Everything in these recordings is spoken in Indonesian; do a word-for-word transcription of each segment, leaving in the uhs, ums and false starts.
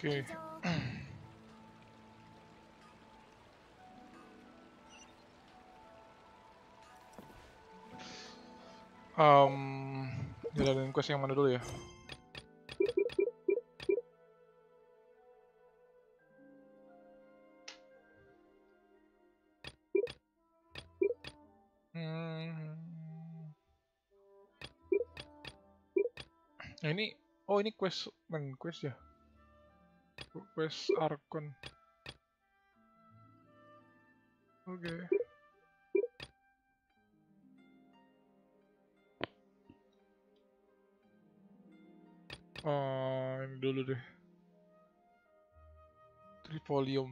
Oke. Um, jalanin quest yang mana dulu ya? Hmm. Nah ini, oh ini quest, main quest ya? Quest Arkon. Oke. Okay. Oh, ini dulu deh. Trifolium.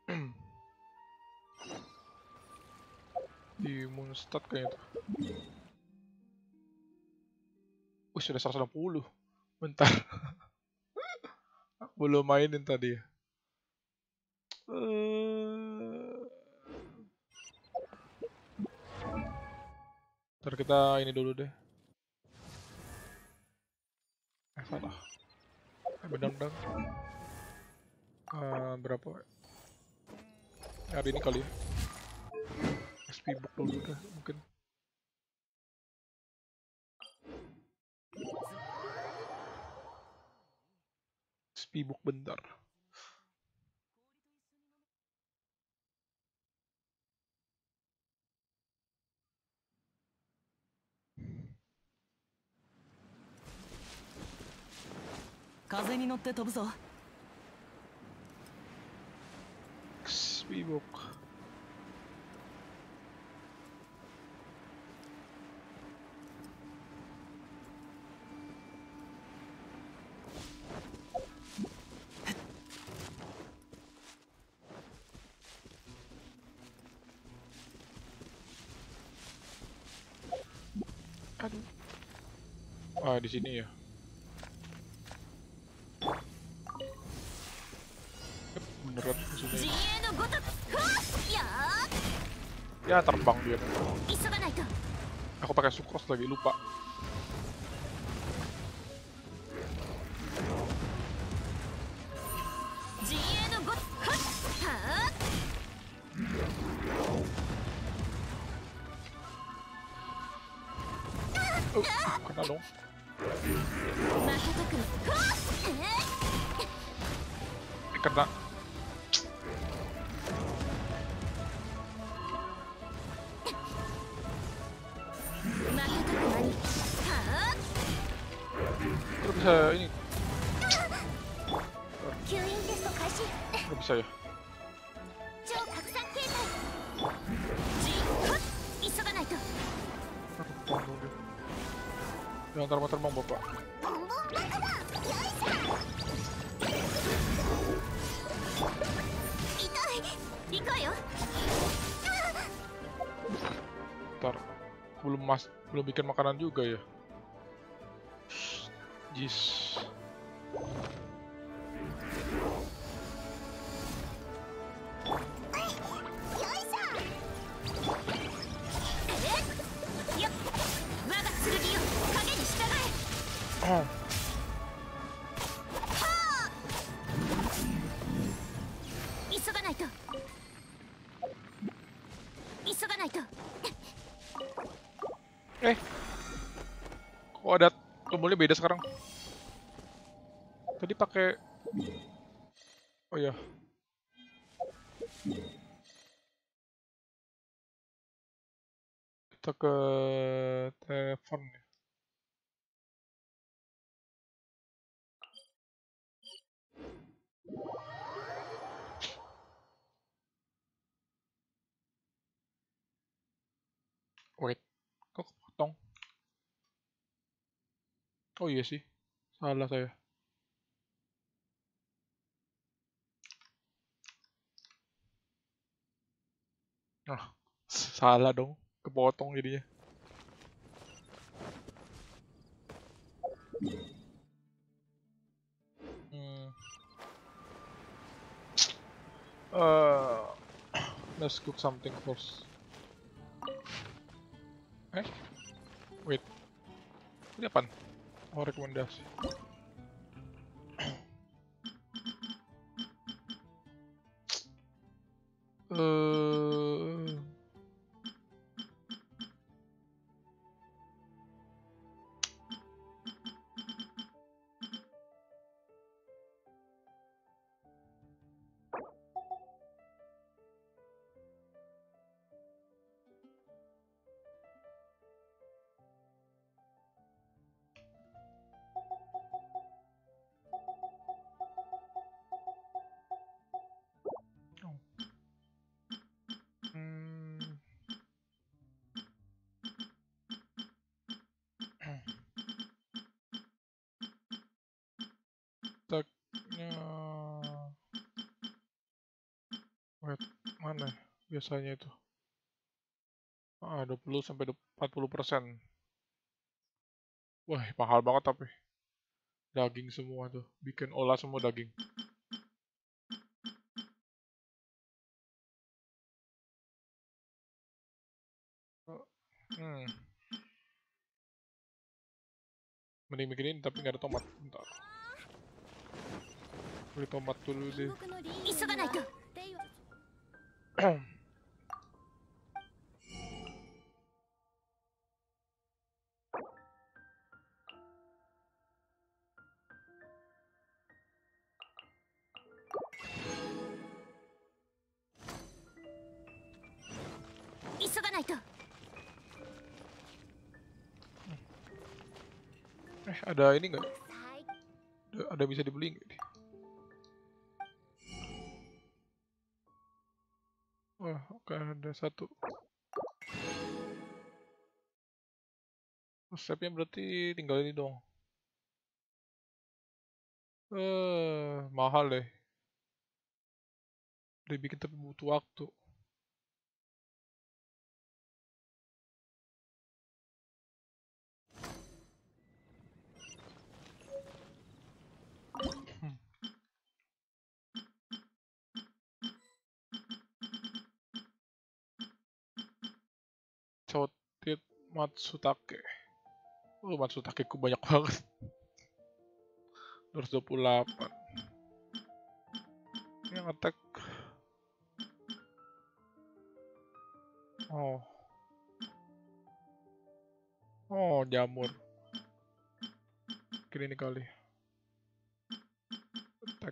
Di Moonstat kayaknya tuh. Wih, sudah seratus enam puluh. Bentar. Belum mainin tadi ya. Uh... Ntar kita ini dulu deh. Eh, salah. Eh, bedang-bedang. Uh, berapa? Hari ini kali ya. S P book dulu dah, mungkin. S P book bentar. S P book. Aduh. Ah, di sini ya. Yep, beneran di sini. Ya terbang dia. Aku pakai sukros lagi, lupa. Oh, kena dong. Eh, kena. Kok bisa ini? Gak bisa ya? Jangan terbang-terbang bapak. Ntar belum mas belum bikin makanan juga ya. Jis. Oh. Eh, kok ada tombolnya beda sekarang? Tadi pakai, oh ya. Kita ke telepon ya. Wait, kok potong? Oh iya sih, salah saya. Nah, salah dong, kepotong jadinya. Hmm. Uh, let's cook something first. Eh, wait, ini apaan? Oh, rekomendasi. biasanya itu. Ah, dua puluh sampai empat puluh persen. Wah, mahal banget tapi. Daging semua tuh. Bikin olah semua daging. Hmm. Mending bikinin tapi nggak ada tomat. Bentar. Beli tomat dulu deh. Eh, ada ini nggak? Ada, ada bisa dibeli nggak? Wah, oke, ada satu. Resepnya berarti tinggal ini dong. Eh, mahal deh. Udah bikin tapi butuh waktu. Hmm. Cotit Matsutake. Oh, Matsutake ku banyak banget. dua ratus dua puluh delapan. Yang attack. Oh. Oh, jamur. Mungkin ini kali. Attack.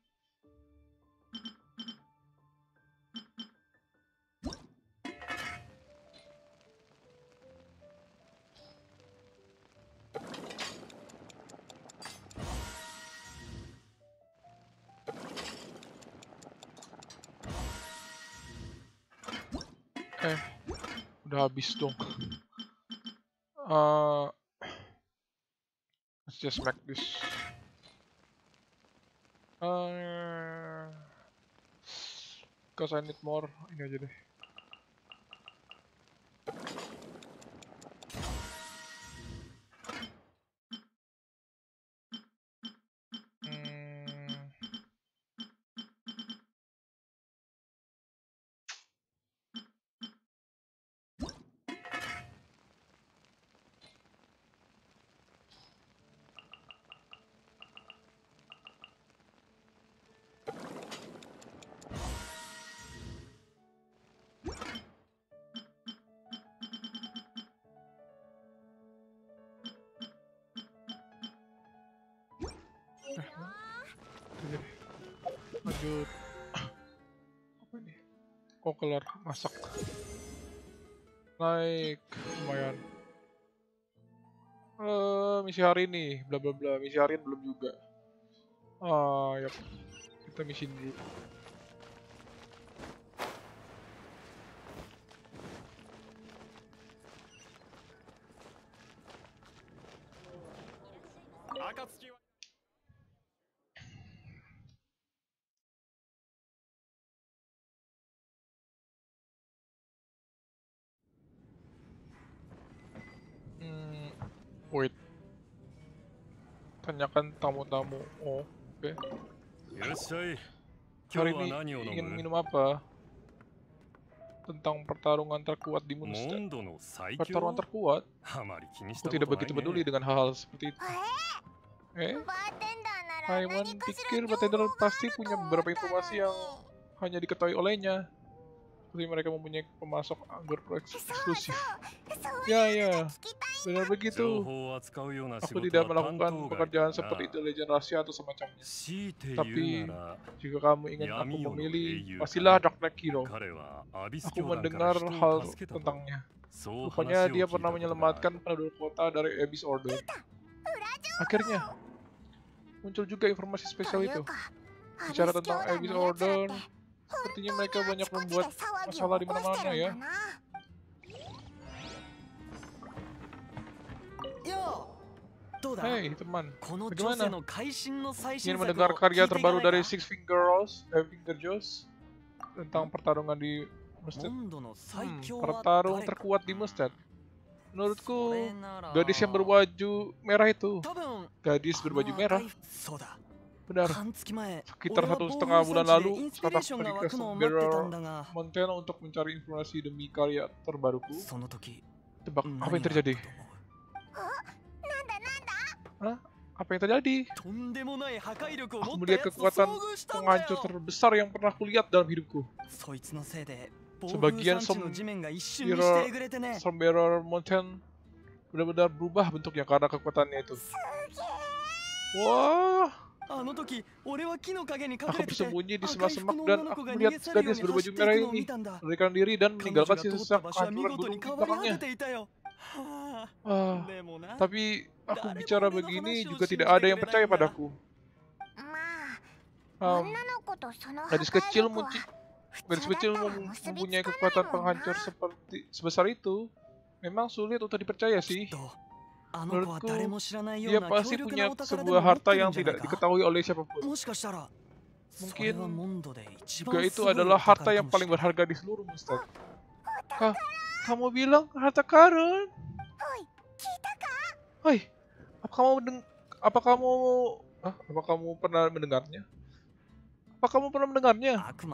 Eh, udah habis dong. Uh, let's just make this. Uh, because I need more. Ini aja deh. Hmm. Eh, lanjut. Apa ini? Oh, kelar masak. Naik lumayan. Uh, misi hari ini, bla bla bla. Misi harian belum juga. Ah, ya. Kita misi dulu. Hmm, wait. Tanyakan tamu-tamu. Oh, oke. Okay. Hari ini ingin minum apa? Tentang pertarungan terkuat di Munster. Pertarungan terkuat? Aku tidak begitu peduli dengan hal-hal seperti itu. Eh? Haiwan pikir bartender pasti punya beberapa informasi yang hanya diketahui olehnya. Seperti mereka mempunyai pemasok anggur pro eksklusif. Ya, ya. Benar begitu. Aku tidak melakukan pekerjaan seperti intelijen rahasia atau semacamnya. Tapi, jika kamu ingin aku memilih, pastilah Dark Knight Hero. Aku mendengar hal tentangnya. Rupanya dia pernah menyelamatkan penduduk kota dari Abyss Order. Akhirnya, muncul juga informasi spesial itu. Bicara tentang Abyss Order, sepertinya mereka banyak membuat masalah di mana-mana ya. Hei teman, bagaimana? Ingin mendengar karya terbaru dari Six Finger Rose, eh, Finger Joes tentang pertarungan di Mustad. Hmm, pertarung terkuat di Mustad. Menurutku, gadis yang berbaju merah itu. Gadis berbaju merah. Benar. Sekitar satu setengah bulan lalu, saat aku pergi ke Sombrero Mountain untuk mencari informasi demi karya terbaruku. Tebak, apa yang terjadi? Hah? Apa yang terjadi? Aku melihat kekuatan penghancur terbesar yang pernah kulihat dalam hidupku. Sebagian Sombrero Mountain benar-benar berubah bentuknya karena kekuatannya itu. Wah, aku bersembunyi di semak-semak dan aku melihat gadis berbaju merah ini melarikan diri dan meninggalkan sisa kehancuran gunung di belakangnya. Ah, tapi aku bicara begini juga tidak ada yang percaya padaku. Um, gadis kecil muncul. Gadis kecil mempunyai kekuatan penghancur seperti sebesar itu, memang sulit untuk dipercaya sih. Menurutku, dia pasti punya sebuah harta yang tidak diketahui oleh siapapun. Mungkin juga itu adalah harta yang paling berharga di seluruh Mustad. Ka kamu bilang harta karun? Hai, apa kamu mendeng apa kamu ah, apa kamu pernah mendengarnya? Apa kamu pernah mendengarnya?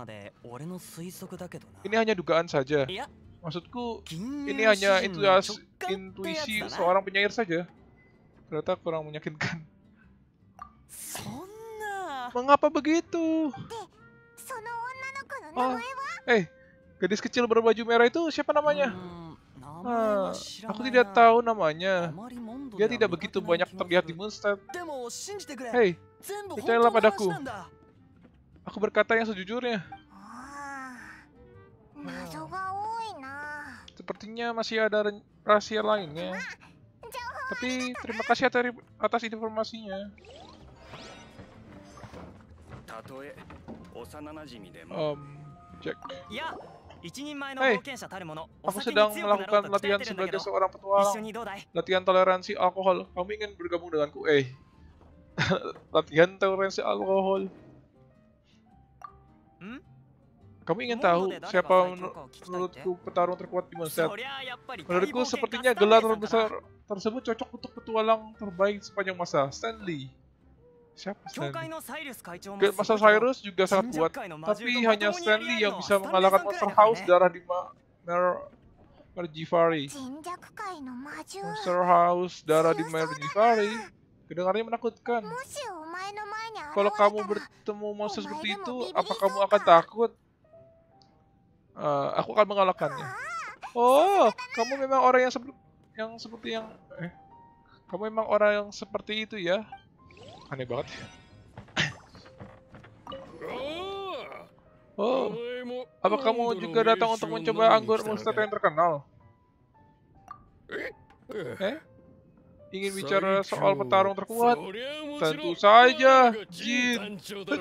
Ini hanya dugaan saja. Maksudku, ini hanya intuisi, intuisi seorang penyair saja. Ternyata kurang meyakinkan. Mengapa begitu? Oh, eh, gadis kecil berbaju merah itu siapa namanya? Ah, aku tidak tahu namanya. Dia tidak begitu banyak terlihat di Mustad. Hei, percayalah padaku. Aku berkata yang sejujurnya. Sepertinya masih ada rahasia lainnya. Tapi terima kasih atas informasinya. Um, Jack. Hei, aku sedang melakukan latihan sebagai seorang petualang. Latihan toleransi alkohol. Kamu ingin bergabung denganku? Eh, latihan toleransi alkohol. Kamu ingin tahu siapa menurutku petarung terkuat di Mustad? Menurutku sepertinya gelar terbesar tersebut cocok untuk petualang terbaik sepanjang masa. Stanley. Siapa Stanley? Master Cyrus juga sangat kuat, tapi hanya Stanley yang bisa mengalahkan Monster House darah di Mergivari. Monster House darah di Mergivari. Kedengarannya menakutkan. Kalau kamu bertemu monster seperti itu, apa kamu akan takut? Uh, aku akan mengalahkannya. Oh, kamu memang orang yang seperti yang seperti yang eh, kamu memang orang yang seperti itu ya? Aneh banget. Oh, apa kamu juga datang untuk mencoba anggur Mustad yang terkenal? Eh? Ingin bicara soal petarung terkuat? Tentu saja, Jin.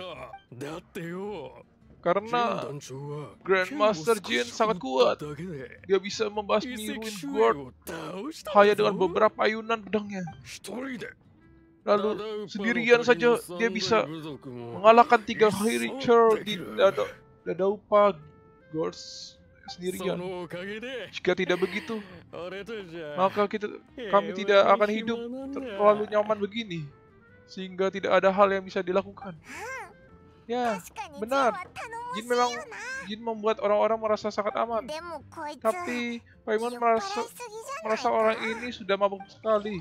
Karena Grandmaster Jin sangat kuat. Dia bisa membasmi Ruin Guard hanya dengan beberapa ayunan pedangnya. Lalu sendirian saja dia bisa mengalahkan tiga High Richter di Dadaupa Guards sendirian. Jika tidak begitu, maka kita kami tidak akan hidup terlalu nyaman begini, sehingga tidak ada hal yang bisa dilakukan. Ya, benar. Jin memang Jin membuat orang-orang merasa sangat aman. Tapi Paimon merasa merasa orang ini sudah mabuk sekali.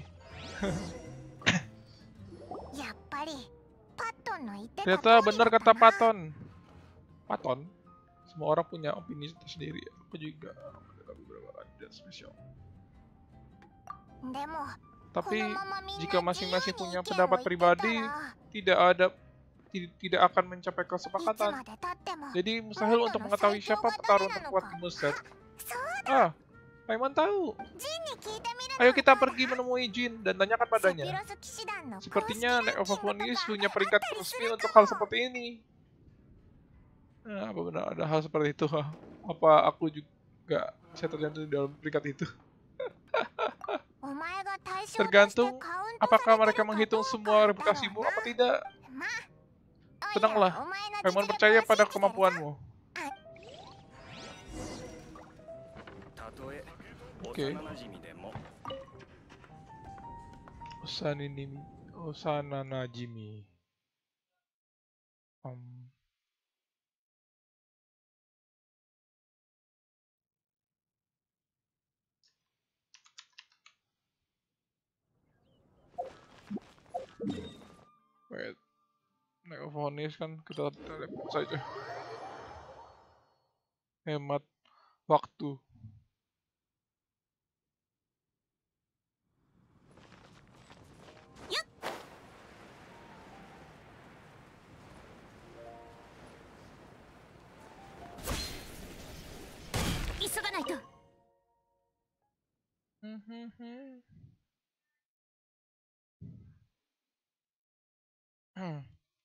Ternyata benar kata Paton. Paton. Semua orang punya opini tersendiri. Aku juga ada beberapa kandidat spesial. Tapi jika masing-masing punya pendapat pribadi, tidak ada tidak akan mencapai kesepakatan. Jadi mustahil untuk mengetahui siapa petarung terkuat di Mustad. Ah, Paimon tahu. Ayo kita pergi menemui Jin dan tanyakan padanya. Sepertinya Knight of Aponis punya peringkat resmi untuk hal seperti ini. Nah, apa benar ada hal seperti itu? Apa aku juga bisa tergantung dalam peringkat itu? Tergantung apakah mereka menghitung semua reputasimu apa tidak. Tenanglah, Paimon percaya pada kemampuanmu. Oke. Osanini, Osana Najimi. Um. Wait. Nekrofonis kan kita telepon saja. Hemat waktu. Hmm.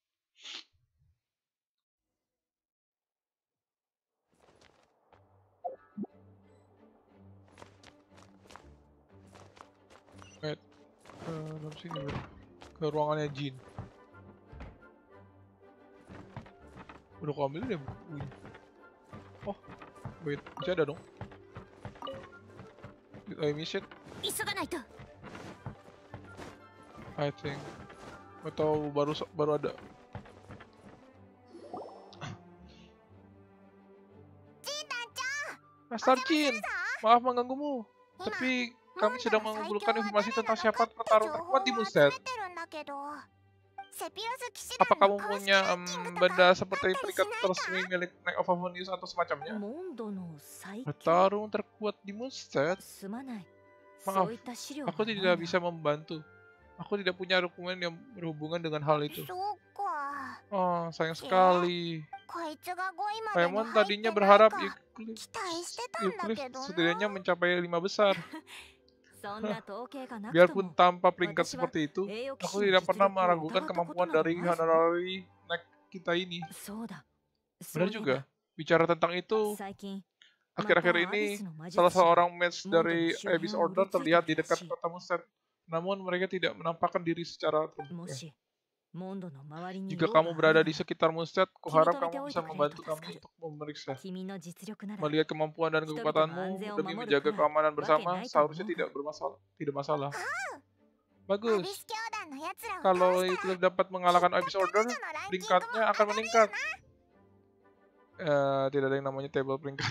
Wait. Ke dalam sini bro. Ke ruangannya Jin. Udah aku ambil deh bukunya. Oh, wait, masih ada dong. Did I miss it? I think. Atau baru baru ada. Master Jin, maaf mengganggumu. Tapi kami sedang mengumpulkan informasi tentang siapa petarung terkuat di Moonset. Apa kamu punya um, benda seperti peringkat resmi milik Knight of Avonius atau semacamnya? Petarung terkuat di Moonset? Maaf, aku tidak bisa membantu. Aku tidak punya dokumen yang berhubungan dengan hal itu. Oh, sayang sekali. Paimon tadinya berharap Euclid setidaknya mencapai lima besar. Biarpun tanpa peringkat seperti itu, aku tidak pernah meragukan kemampuan dari honorary Knight kita ini. Benar juga, bicara tentang itu, akhir-akhir ini salah seorang mage dari Abyss Order terlihat di dekat kota Moonset. Namun mereka tidak menampakkan diri secara terbuka. Jika kamu berada di sekitar Moonset, kuharap kamu bisa membantu kami untuk memeriksa. Melihat kemampuan dan kekuatanmu demi menjaga keamanan bersama, seharusnya tidak bermasalah. Tidak masalah. Bagus. Kalau itu dapat mengalahkan Abyss Order, peringkatnya akan meningkat. Uh, tidak ada yang namanya table peringkat.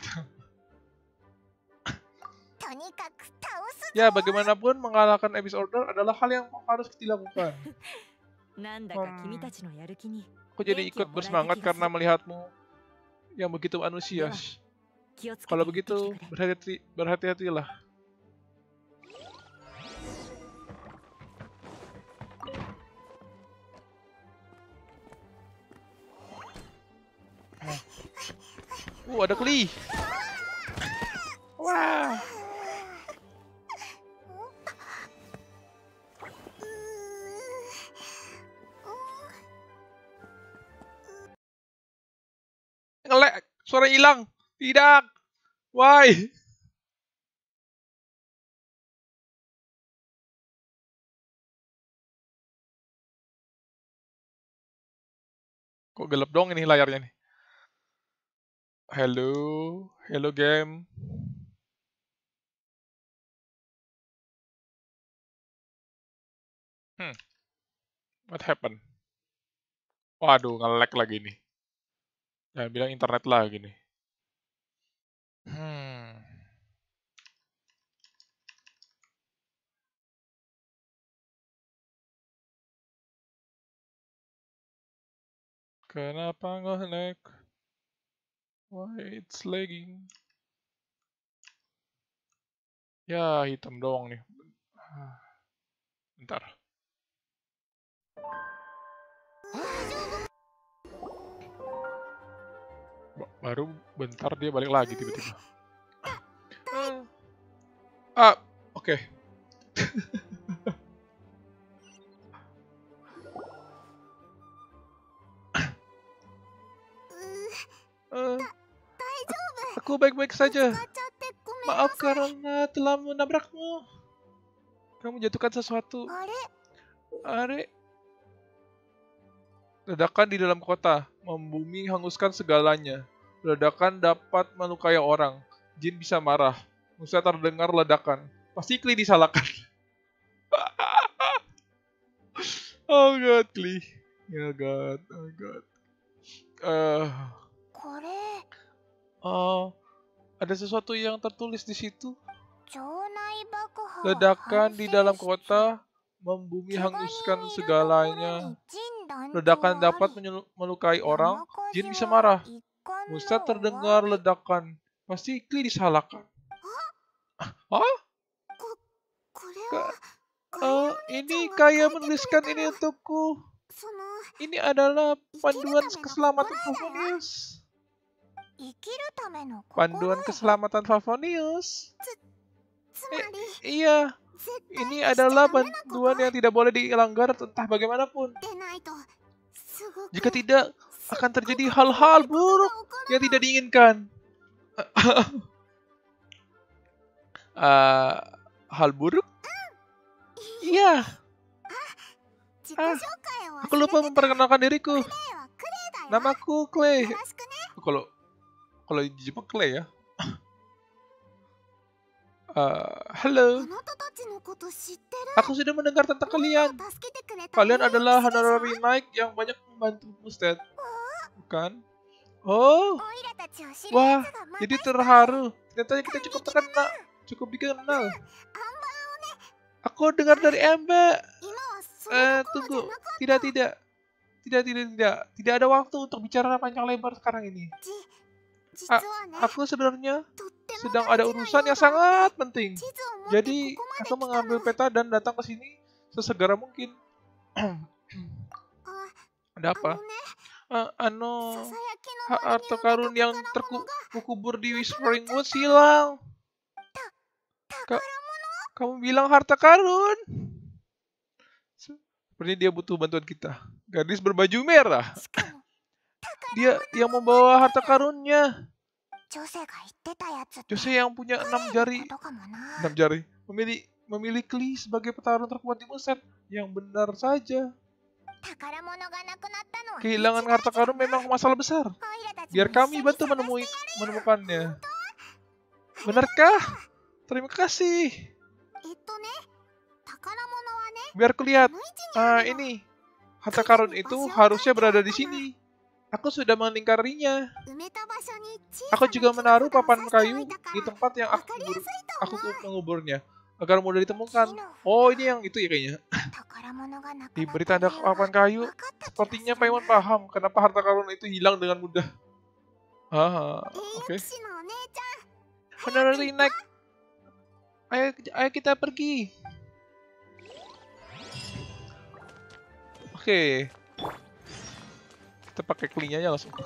Ya, bagaimanapun mengalahkan Abyss Order adalah hal yang harus dilakukan. Hmm, aku jadi ikut bersemangat karena melihatmu yang begitu antusias. Kalau begitu, berhati berhati-hatilah. Uh, ada Klee. Wah. Ngelek, suara hilang. Tidak. Why? Kok gelap dong ini layarnya nih. Hello, hello game. Hmm. What happened? Waduh, nge-lag lagi nih. Jangan bilang internet lagi nih. Hmm. Kenapa nge-lag? Why it's lagging? Ya, hitam doang nih. Bentar. Baru bentar dia balik lagi tiba-tiba. Ah, oke. Okay. uh, aku baik-baik saja. Maaf karena telah menabrakmu. Kamu jatuhkan sesuatu. Are. Ledakan di dalam kota, membumi hanguskan segalanya. Ledakan dapat melukai orang. Jin bisa marah. Musa terdengar ledakan. Pasti Klee disalahkan. Oh god, Klee. Oh god, oh god. Uh, uh, ada sesuatu yang tertulis di situ. Ledakan di dalam kota membumi hanguskan segalanya. Ledakan dapat melukai orang. Jin bisa marah. Musa terdengar ledakan. Pasti Klee disalahkan. Hah? Uh, ini Kaia menuliskan ini untukku. Ini adalah panduan keselamatan Favonius. Panduan keselamatan Favonius. Eh, iya, ini adalah panduan yang tidak boleh dilanggar entah bagaimanapun. Jika tidak, akan terjadi hal-hal buruk yang tidak diinginkan. uh, hal buruk? Iya. Ah, aku lupa memperkenalkan diriku. Namaku Klee. Kalau kalau di Jepang Klee ya. Uh, halo. Aku sudah mendengar tentang kalian. Kalian adalah honorary knight yang banyak membantu Mustad. Bukan? Oh. Wah, jadi terharu. Ternyata kita cukup terkenal, cukup dikenal. Aku dengar dari Ember. Eh, tunggu. Tidak, tidak. Tidak, tidak, tidak. Tidak ada waktu untuk bicara panjang lebar sekarang ini. A aku sebenarnya sedang ada urusan yang sangat penting. Jadi, aku mengambil peta dan datang ke sini sesegera mungkin. Ada apa? Uh, ano, harta karun yang terkubur di Whispering Woods hilang. Ka kamu bilang harta karun? Sepertinya dia butuh bantuan kita. Gadis berbaju merah. Dia yang membawa harta karunnya. Jose yang punya enam jari. Enam jari. Memilih, memilih Klee sebagai petarung terkuat di Mustad. Yang benar saja. Kehilangan harta karun memang masalah besar. Biar kami bantu menemui, menemukannya. Benarkah? Terima kasih. Biar kulihat. Ah, ini. Harta karun itu harusnya berada di sini. Aku sudah melingkarinya. Aku juga menaruh papan kayu di tempat yang aku, kubur, aku menguburnya. Agar mudah ditemukan. Oh, ini yang itu ya kayaknya. Diberi tanda papan kayu. Sepertinya Paimon paham kenapa harta karun itu hilang dengan mudah. Ah, oke. Okay. Honorary knight. Ayo, ayo kita pergi. Oke. Okay. Kita pakai Klee-nya aja langsung.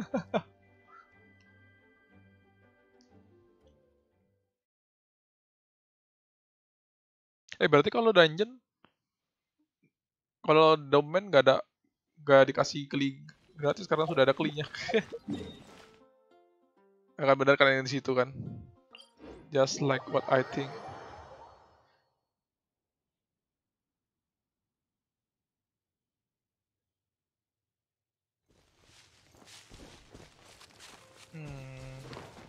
Eh berarti kalau dungeon, kalau domain nggak ada, nggak dikasih Klee gratis karena sudah ada Klee-nya. Akan benar kan yang di situ kan? Just like what I think. Hmm.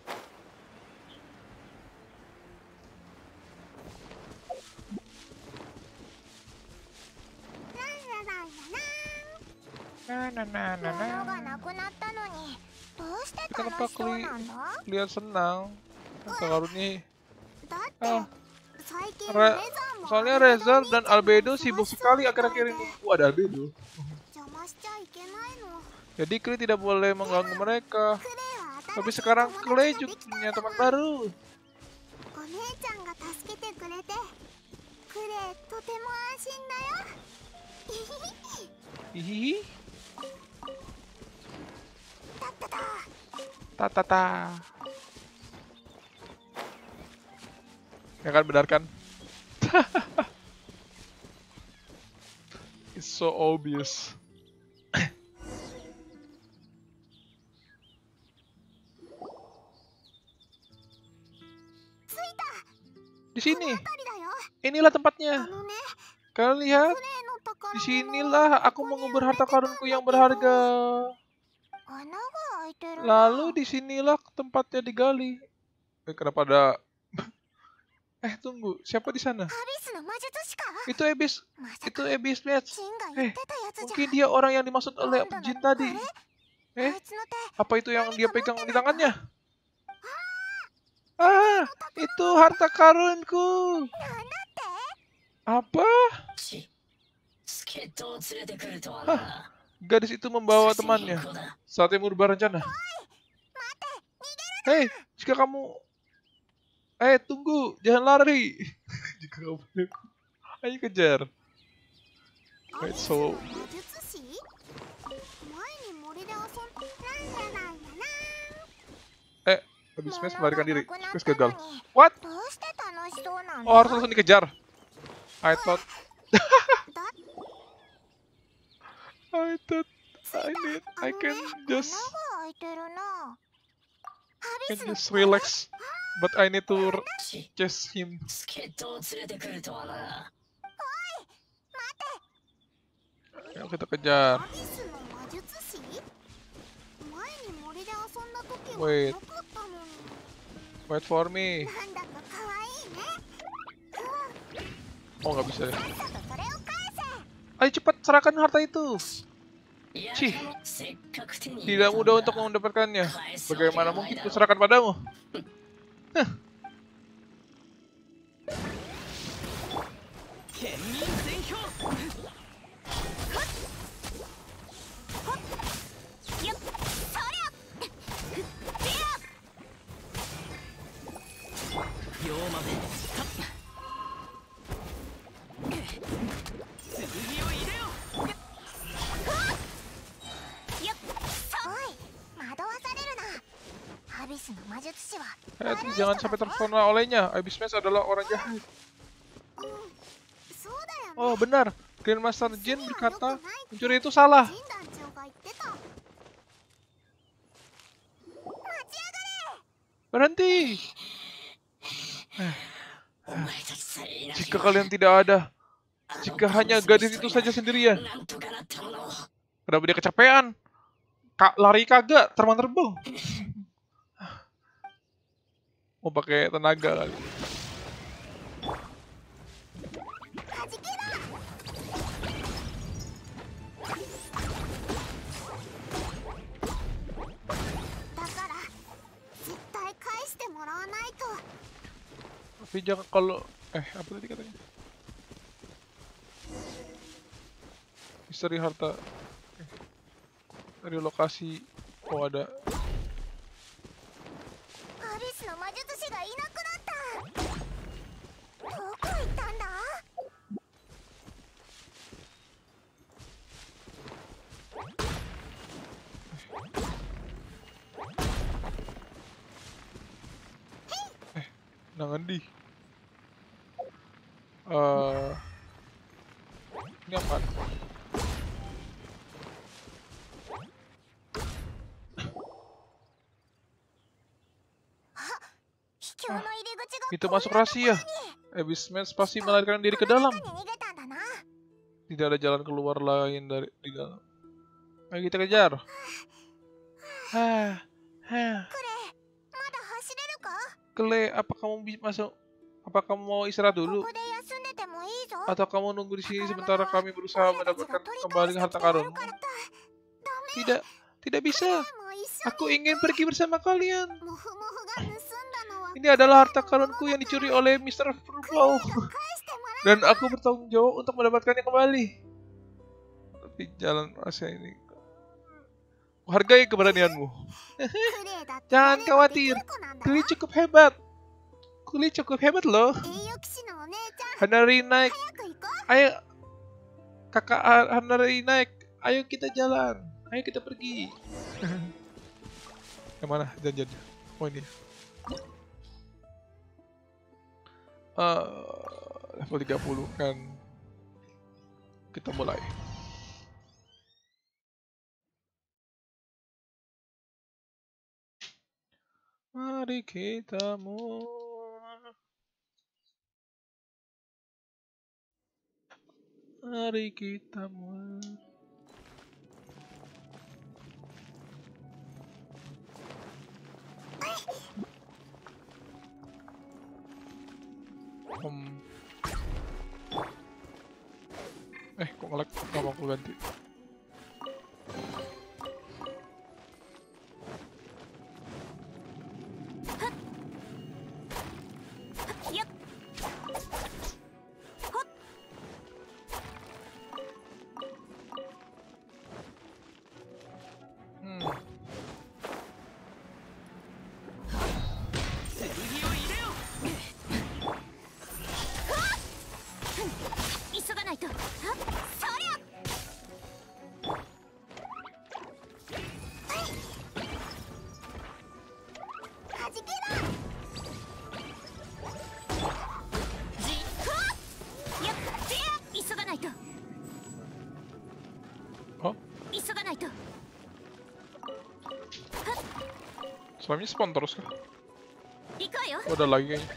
Nah, nah, nah, nah, nah. Kenapa Klee lihat senang? Harta karunnya. Ah. Re soalnya Reza dan Albedo sibuk sekali akhir-akhir ini. Wah, ada Albedo. Jadi Klee tidak boleh mengganggu mereka. Tapi sekarang Klee juga punya teman baru. Hihihi. Ta-ta-ta. Ya kan, benar kan? It's so obvious. Di sini. Inilah tempatnya. Kalian lihat? Di sinilah aku mengubur harta karunku yang berharga. Lalu di sinilah tempatnya digali. Eh, kenapa ada Eh, tunggu. Siapa di sana? Itu Abyss. Itu Abyss Match. Eh, mungkin dia orang yang dimaksud oleh Jin tadi. Eh, apa itu yang dia pegang di tangannya? Ah, itu harta karunku. Apa? Hah, gadis itu membawa temannya. Saatnya merubah rencana. Hei, jika kamu... Eh, tunggu. Jangan lari. Jika kamu... Ayo kejar. Wait, so... Eh, habis Smash melarikan diri. Smash gagal. What? Oh, harus langsung dikejar. I thought... I thought I need... I can just... I can just relax. But I need to chase him. Ayo kita kejar. Wait. Wait for me. Oh, nggak bisa ya. Ayo cepat serahkan harta itu. Cih. Tidak mudah untuk mendapatkannya. Bagaimana mungkin kuserahkan padamu? Huh. Eh, jangan sampai terpesona olehnya. Abyss Match adalah orang jahat. Oh, benar. Grandmaster Jin berkata mencuri itu salah. Berhenti. Eh. Jika kalian tidak ada, jika hanya gadis itu saja sendirian. Kenapa dia kecapean? Kak, lari kagak, terbang-terbang. Mau pakai tenaga kali. Tapi jangan kalau eh apa tadi katanya? Misteri harta. Eh, dari lokasi. Oh ada. Eh, nangan di. Uh, ini apa? Ah, itu masuk rahasia. Abyss Match pasti melarikan diri ke dalam. Tidak ada jalan keluar lain dari di dalam. Ayo kita kejar. Hah, hah. Kle, apa kamu bisa masuk? Apa kamu mau istirahat dulu? Atau kamu nunggu di sini sementara kami berusaha mendapatkan kembali harta karun? Tidak, tidak bisa. Aku ingin pergi bersama kalian. Ini adalah harta karunku yang dicuri oleh mister Furball. Dan aku bertanggung jawab untuk mendapatkannya kembali. Tapi jalan rahasia ini. Hargai keberanianmu. Jangan khawatir. Kuli cukup hebat. Kuli cukup hebat loh. Hanari naik. Ayo. Kakak Hanari naik. Ayo kita jalan. Ayo kita pergi. Yang mana janjiannya? Oh ini. Uh, level tiga puluh kan. Kita mulai. Mari kita mulai. Mari kita mulai. Hmm. Eh, kok nge-lag? Gak mau aku ganti. Slime-nya spawn terus kah? Oh, ada lagi kayaknya.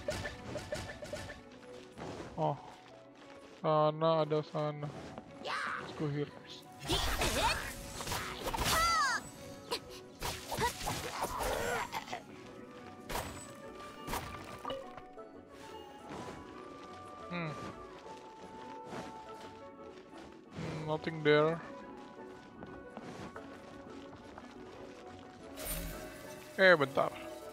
Oh, sana ada sana. Let's go here first. Hmm. Hmm, nothing there. Eh, bentar.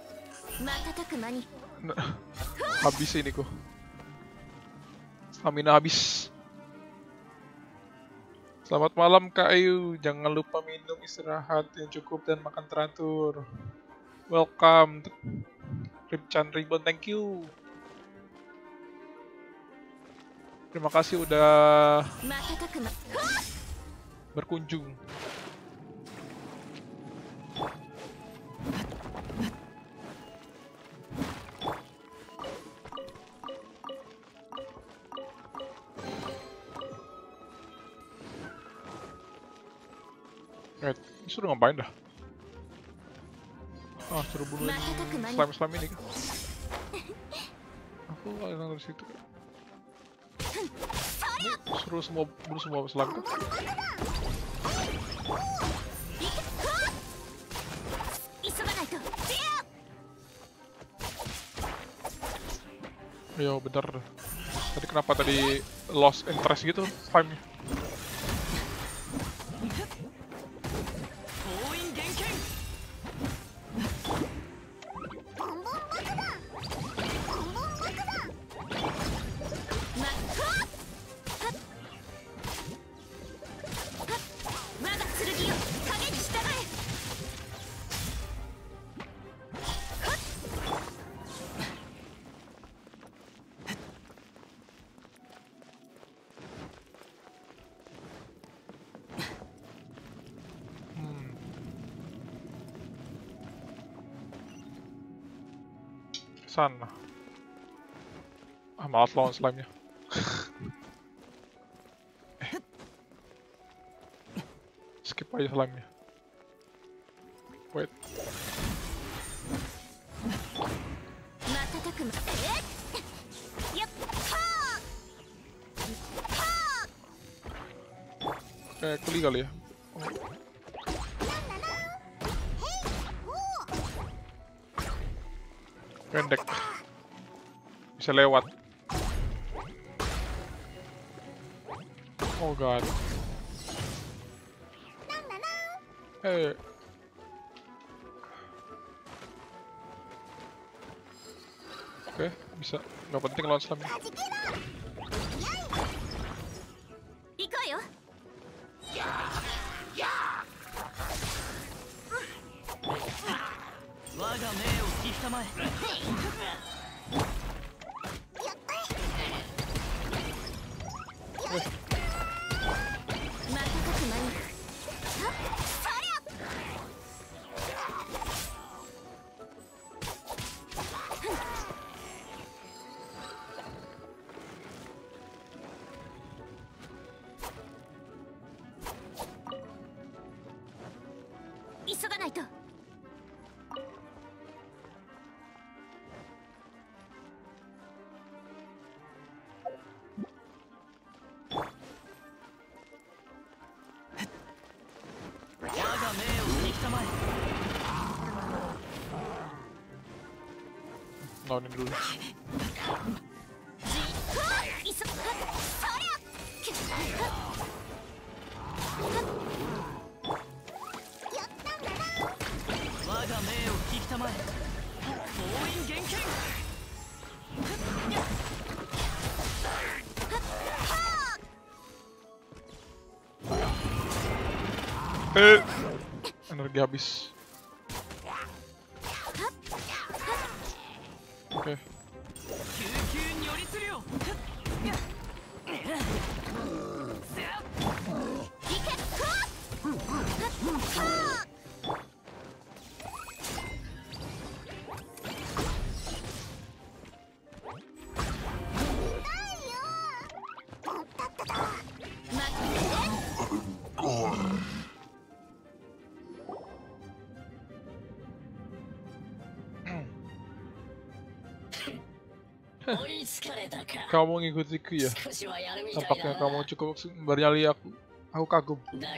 Habis ini kok. Stamina habis. Selamat malam Kak Ayu. Jangan lupa minum, istirahat yang cukup dan makan teratur. Welcome. Ripchan Ribbon, thank you. Terima kasih udah berkunjung. Eh, suruh ngapain dah? Ah, suruh bunuh slime-slime ini kan? Aku ada dari situ kan? Ini suruh semua bunuh semua slime kan? Yo, bener. Tadi kenapa tadi lost interest gitu slime-nya? Sana. Ah, maaf lawan slime-nya. eh. Skip aja slime-nya. Wait. Kayak kuli kali ya. Oh. Pendek. Bisa lewat. Oh god. Eh. Oke, okay, bisa. Gak penting lawan slime. Lawanin dulu. Eh, energi habis. Oke. Okay. Kamu mengikutiku ya? Tampaknya kamu cukup bernyali aku. Aku kagum.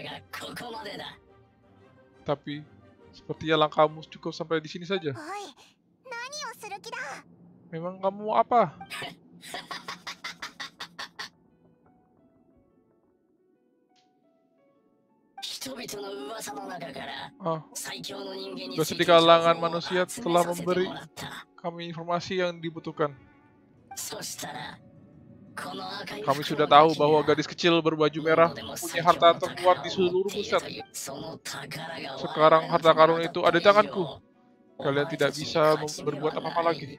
Tapi sepertinya langkahmu cukup sampai di sini saja. Memang kamu mau apa? Oh, dosen di kalangan manusia telah memberi kami informasi yang dibutuhkan. Kami sudah tahu bahwa gadis kecil berbaju merah punya harta terkuat di seluruh pusat. Sekarang harta karun itu ada di tanganku. Kalian tidak bisa berbuat apa-apa lagi.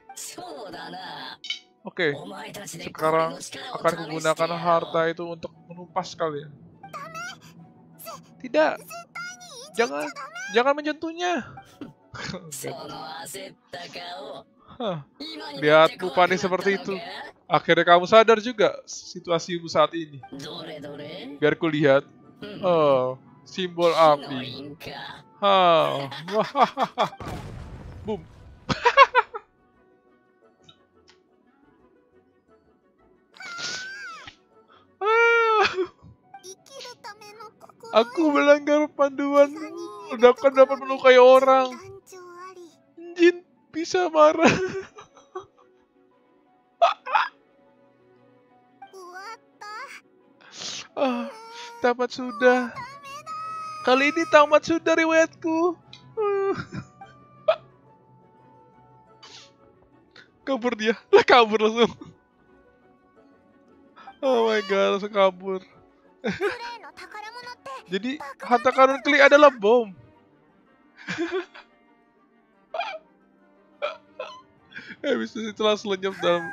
Oke, sekarang akan kugunakan harta itu untuk menumpas kalian. Tidak, jangan, jangan menyentuhnya. Huh. Lihatmu panik seperti itu. Akhirnya kamu sadar juga situasimu saat ini. Biar ku lihat. Oh, simbol api. Ha. Boom. Aku melanggar panduan. Udah kan dapat melukai orang. Jin bisa marah. Ah, tamat sudah. Kali ini tamat sudah riwayatku. Kabur dia. Lah kabur langsung. Oh my god, langsung kabur. Jadi harta karun Klee adalah bom. Habis itu setelah selenyap dalam.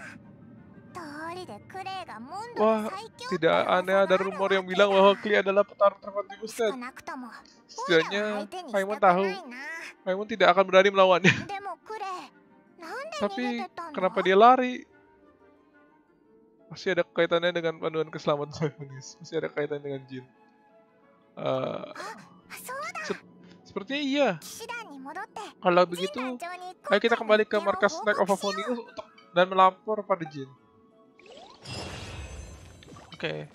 Wah, tidak aneh ada rumor yang bilang bahwa Klee adalah petarung terkuat di Busted. Setidaknya Paimon tahu Paimon tidak akan berani melawannya. Tapi kenapa dia lari? Masih ada kaitannya dengan panduan keselamatan Symphonies. Masih ada kaitannya dengan Jin. Uh, se sepertinya iya. Kalau begitu, ayo kita kembali ke markas Knight of Favonius untuk dan melapor pada Jin. Oke. Okay.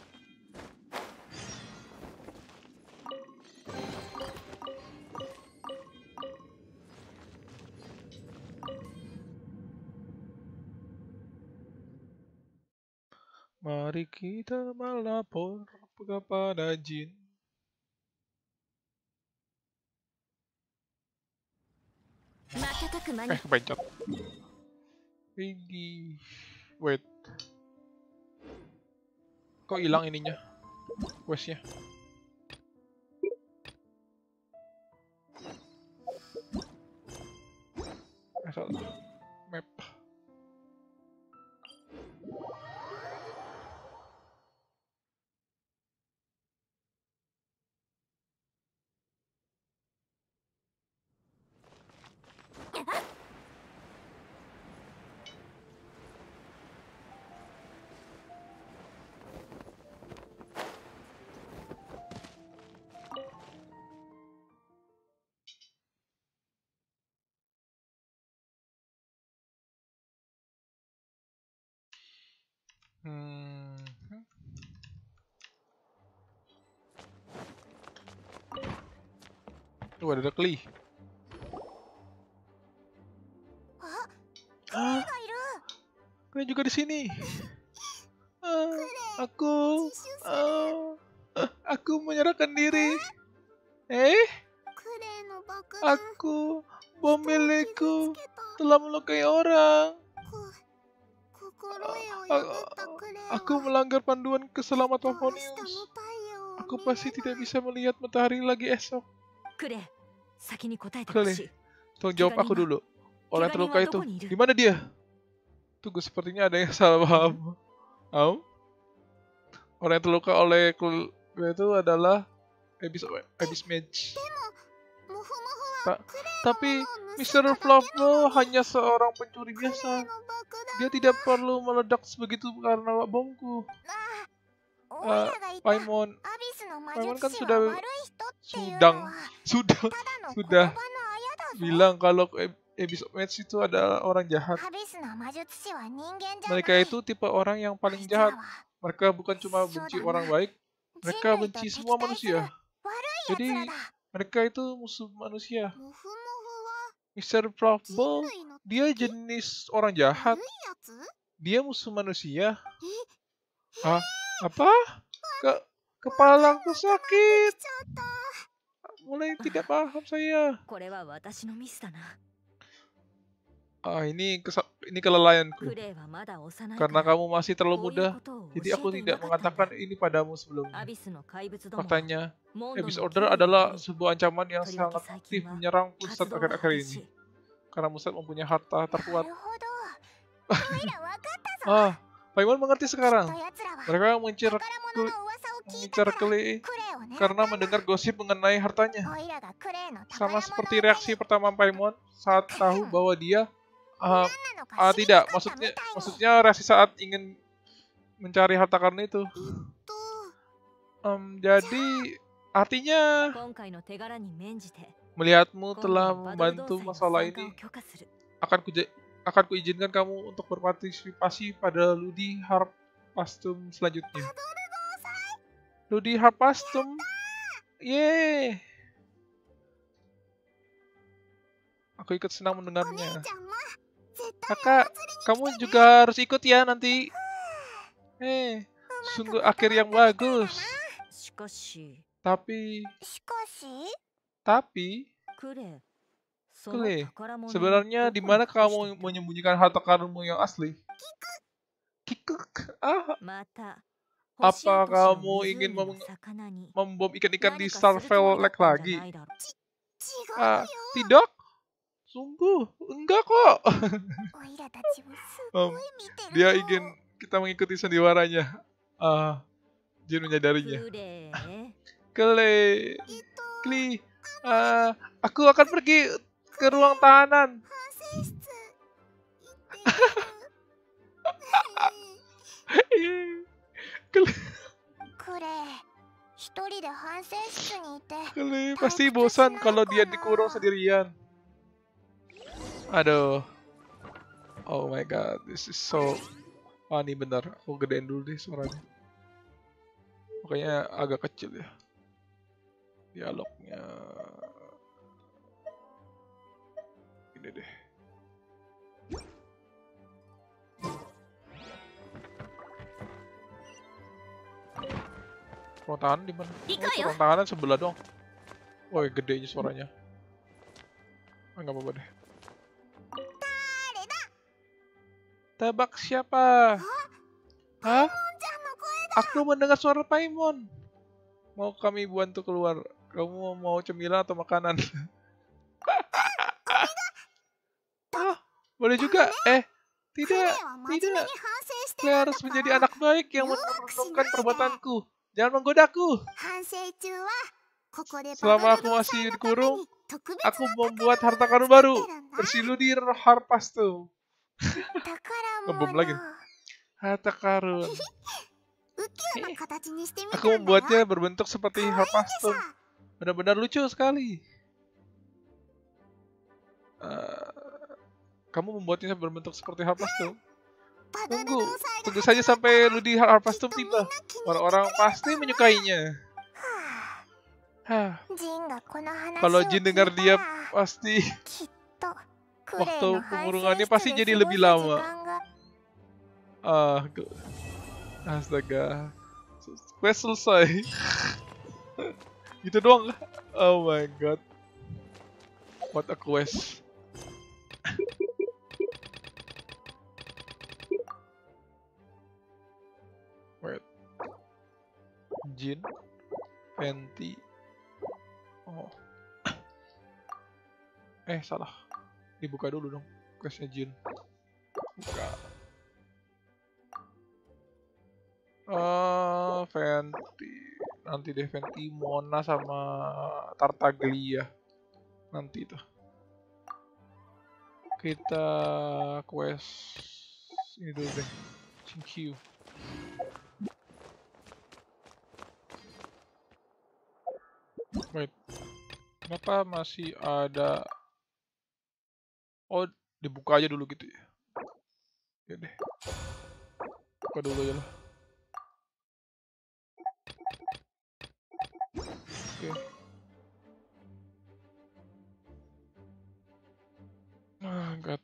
Mari kita melapor kepada Jin. Eh, kepencet. Piggy. Wait. Kok hilang ininya? Questnya. Eh, salah. Map. Hmm. Tuh ada Klee. Ah, Klee juga di sini. Ah, aku, ah, aku menyerahkan diri. Eh, aku, bom milikku, telah melukai orang. Aku melanggar panduan keselamatan Favonius. Aku pasti tidak bisa melihat matahari lagi esok. Kle, tolong jawab aku dulu. Orang terluka itu, di mana dia? Tunggu, sepertinya ada yang salah paham. Oh? Orang yang terluka oleh Kle itu adalah Abyss, Abyss Mage. Ta tapi mister Fluffball hanya seorang pencuri biasa. Dia tidak perlu meledak sebegitu karena bomku. Uh, Paimon, Paimon kan sudah sudang, sudah, sudah bilang kalau Abyss Mage itu adalah orang jahat. Mereka itu tipe orang yang paling jahat. Mereka bukan cuma benci orang baik, mereka benci semua manusia. Jadi mereka itu musuh manusia. mister Fluffball, dia jenis orang jahat. Dia musuh manusia. Ah, apa? Ke kepalaku sakit. Mulai tidak paham saya. Ah, ini ini kelelayanku. Karena kamu masih terlalu muda, jadi aku tidak mengatakan ini padamu sebelumnya. Faktanya, Abyss Order adalah sebuah ancaman yang sangat aktif menyerang Pusat akhir-akhir ini. Karena Pusat mempunyai harta terkuat. Ah, Paimon mengerti sekarang. Mereka mengincar mengincar Kle karena mendengar gosip mengenai hartanya. Sama seperti reaksi pertama Paimon saat tahu bahwa dia Uh, uh, tidak, maksudnya maksudnya reaksi saat ingin mencari harta karun itu. Um, jadi artinya melihatmu telah membantu masalah ini, akan ku akan kuizinkan kamu untuk berpartisipasi pada Ludi Harpastum selanjutnya. Ludi Harpastum, yeay. Aku ikut senang mendengarnya. Kakak, kamu juga harus ikut ya nanti. Eh, sungguh akhir yang bagus. Tapi, tapi, Kle, sebenarnya di mana kamu menyembunyikan harta karunmu yang asli? Kikuk, ah. Apa kamu ingin mem membom ikan-ikan di Starvale Lake lagi? Ah, tidak. Sungguh, enggak kok. um, dia ingin kita mengikuti sandiwaranya. Ah, uh, Jin menyadarinya. Kle, Kli, uh, aku akan pergi ke ruang tahanan. Kle, Kle pasti bosan kalau dia dikurung sendirian. Aduh. Oh my god, this is so funny bener. Aku gedein dulu deh suaranya. Makanya agak kecil ya dialognya. Ini deh. Ruang tahanan di mana? Oh, ruang tahanan sebelah dong. Woi, gedenya suaranya. Enggak apa-apa deh. Tebak siapa? Hah? Aku mendengar suara Paimon. Mau kami bantu keluar? Kamu mau cemilan atau makanan? Ah, boleh juga. Eh, tidak, tidak. Kle harus menjadi anak baik yang merenungkan perbuatanku. Jangan menggodaku. Selama aku masih dikurung, aku membuat harta karun baru. Bersiludi Harpastum. Ngebom lagi. Harta karun. Eh, aku membuatnya berbentuk seperti Harpastum. Benar-benar lucu sekali. Uh, kamu membuatnya berbentuk seperti Harpastum. Tunggu, tunggu saja sampai Ludi Harpastum tiba. Orang-orang pasti menyukainya. Hah. Kalau Jin dengar dia pasti waktu pengurungannya pasti jadi lebih lama. Ah, astaga. Quest selesai. Gitu doang. Oh my god. What a quest. Wait. Jin. Venti. Oh. Eh, salah. Dibuka dulu dong questnya Jin. Buka. Uh, Venti. Nanti deh Venti, Mona sama Tartaglia. Nanti tuh. Kita quest ini dulu deh. Thank you. Wait. Kenapa masih ada? Oh, dibuka aja dulu gitu ya. Ya deh. Buka dulu aja lah. Oke. Ah, God.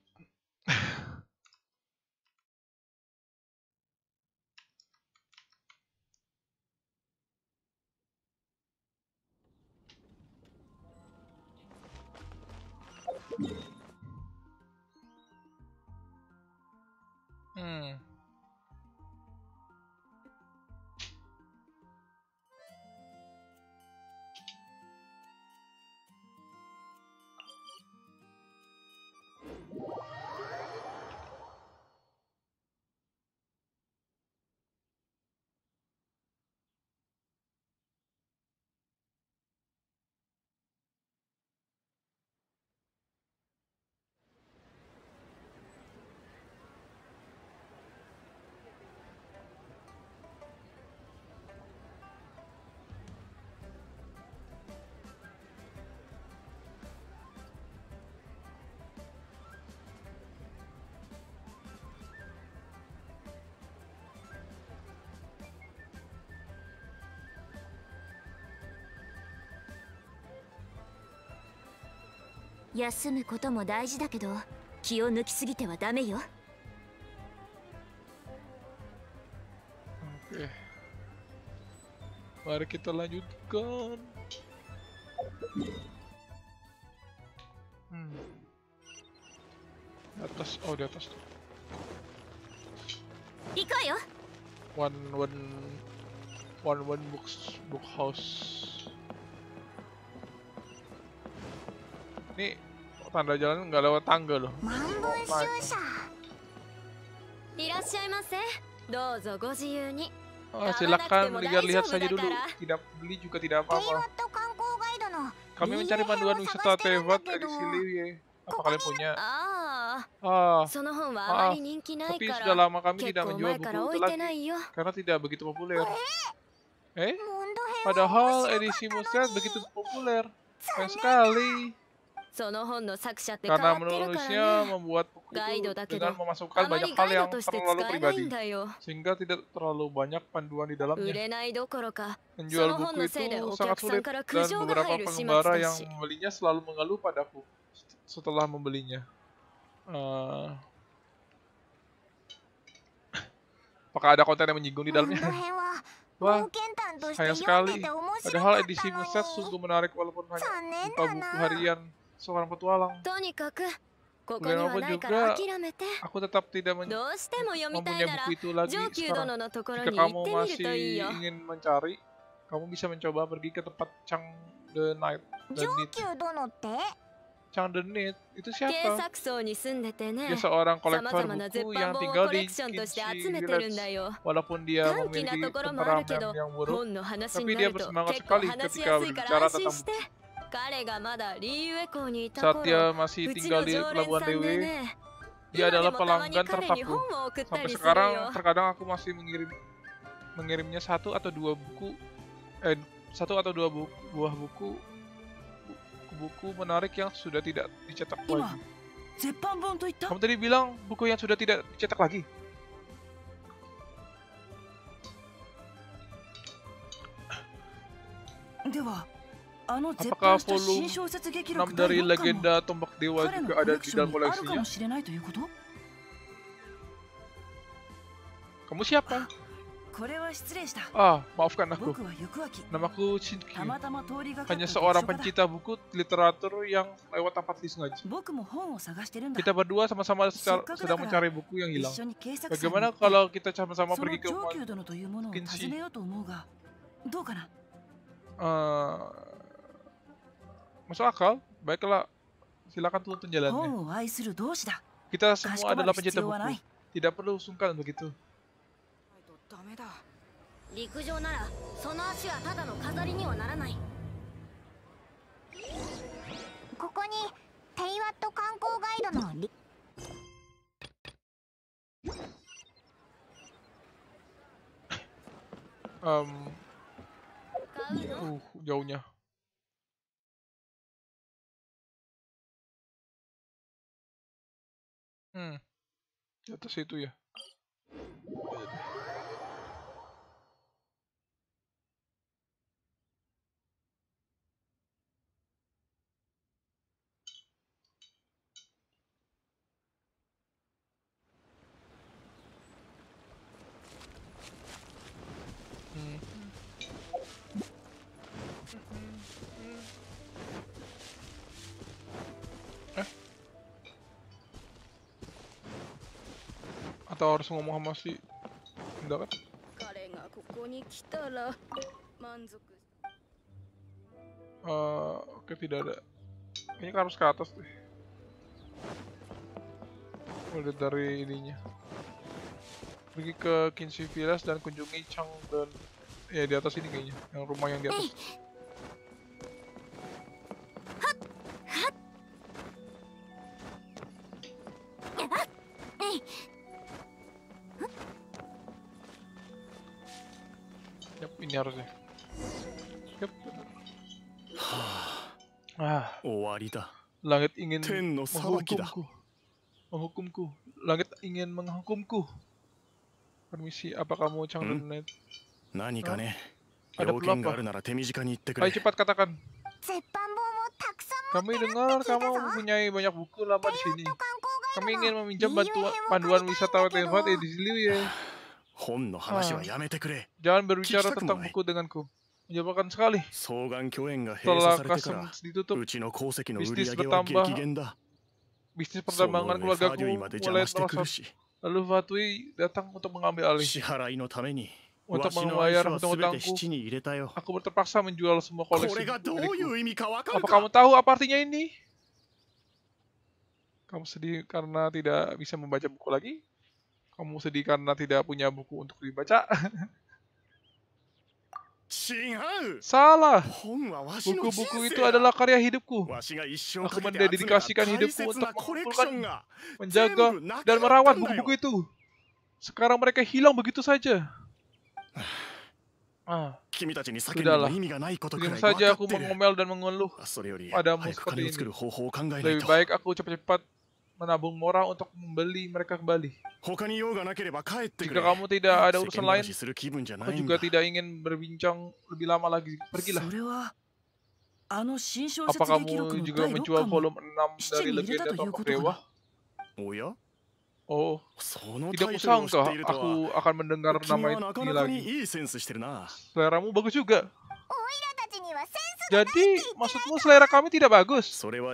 Hmm. 休むことも大事だけど、気を抜きすぎてはダメよ。 Oke. Mari kita lanjutkan. Hmm. Di atas, oh di atas tuh. Iko yo. One one one one books book house. Ini tanda jalan nggak lewat tangga loh. Oh, silakan lihat-lihat saja dulu. Tidak beli juga tidak apa-apa. Kami mencari panduan wisata Teyvat dari Liwie. Apa kalian punya? Ah, maaf. Tapi sudah lama kami tidak menjual buku itu lagi karena tidak begitu populer. Eh? Padahal edisi Musret begitu populer. Sayang sekali. Karena menulisnya membuat buku itu dengan memasukkan banyak hal yang terlalu pribadi, sehingga tidak terlalu banyak panduan di dalamnya. Menjual buku itu sangat sulit, dan beberapa pengembara yang membelinya selalu mengeluh padaku setelah membelinya. Uh, apakah ada konten yang menyinggung di dalamnya? Wah, sayang sekali. Padahal edisi Musret sungguh menarik walaupun hanya berupa buku harian seorang petualang. Bagaimanapun juga, aku tetap tidak mempunyai buku itu lagi sekarang. Jika kamu masih ingin mencari, kamu bisa mencoba pergi ke tempat Chang the Knight. Chang the Knight itu siapa? Dia seorang kolektor buku yang tinggal di Kinshi Village. Walaupun dia memiliki temperamen yang buruk, tapi dia bersemangat sekali ketika berbicara tentang buku. Saat dia masih tinggal di Pelabuhan Dewe, dia adalah pelanggan terpaku. Sampai sekarang, terkadang aku masih mengirim mengirimnya satu atau dua buku, eh satu atau dua buku, buah buku, buku menarik yang sudah tidak dicetak lagi. Kamu tadi bilang buku yang sudah tidak dicetak lagi? Apakah volume enam dari Legenda Tombak Dewa juga ada di dalam koleksinya? Kamu siapa? Ah, maafkan aku. Namaku Shinki. Hanya seorang pencinta buku literatur yang lewat tempat ini sengaja. Kita berdua sama-sama sedang mencari buku yang hilang. Bagaimana kalau kita sama-sama pergi ke Kinshi? Uh, masuk akal. Baiklah, silakan tuntun jalannya. Kita semua adalah pencinta buku. Tidak perlu sungkan begitu. 陸上ならその足はただの飾りにはならない。ここにテイワット観光ガイドのリ um, uh, jauhnya. Hmm, di atas itu ya. Hmm. Eh? Atau harus ngomong sama si enggak kan? Uh, Oke, tidak ada. Ini harus ke atas deh. Udah dari ininya. Pergi ke Kinshi Village dan kunjungi Chang dan ya di atas ini kayaknya, yang rumah yang di atas. Yap, ini harusnya. Yap. Ah, langit ingin menghukumku. Menghukumku. Langit ingin menghukumku. Permisi, apa kamu Chang Donet? Ada perlu apa? Ayo cepat katakan. Kami dengar kamu mempunyai banyak buku lama di sini. Kami ingin meminjam bantuan panduan wisata Teyvat edisi Liu ya. Ah, jangan berbicara tentang buku denganku. Menyebalkan sekali. Setelah Kasem ditutup, bisnis bertambah. Bisnis pertambangan keluargaku mulai merosot. Lalu Fatui datang untuk mengambil alih. Untuk membayar hutang-hutangku, aku terpaksa menjual semua koleksi buku. Apa kamu tahu apa artinya ini? Kamu sedih karena tidak bisa membaca buku lagi? Kamu sedih karena tidak punya buku untuk dibaca? Salah. Buku-buku itu adalah karya hidupku. Aku mendedikasikan hidupku untuk mengumpulkan, menjaga, dan merawat buku-buku itu. Sekarang mereka hilang begitu saja. Ah, sudahlah. Diam saja aku mengomel dan mengeluh padamu seperti ini. Lebih baik aku cepat-cepat menabung murah untuk membeli mereka kembali. Jika kamu tidak ada urusan lain, aku juga tidak ingin berbincang lebih lama lagi. Pergilah. Apa kamu juga menjual volume enam dari Legenda Topak Dewa? Oh, tidak kusangka aku akan mendengar nama ini lagi. Seleramu bagus juga. Jadi, maksudmu selera kami tidak bagus?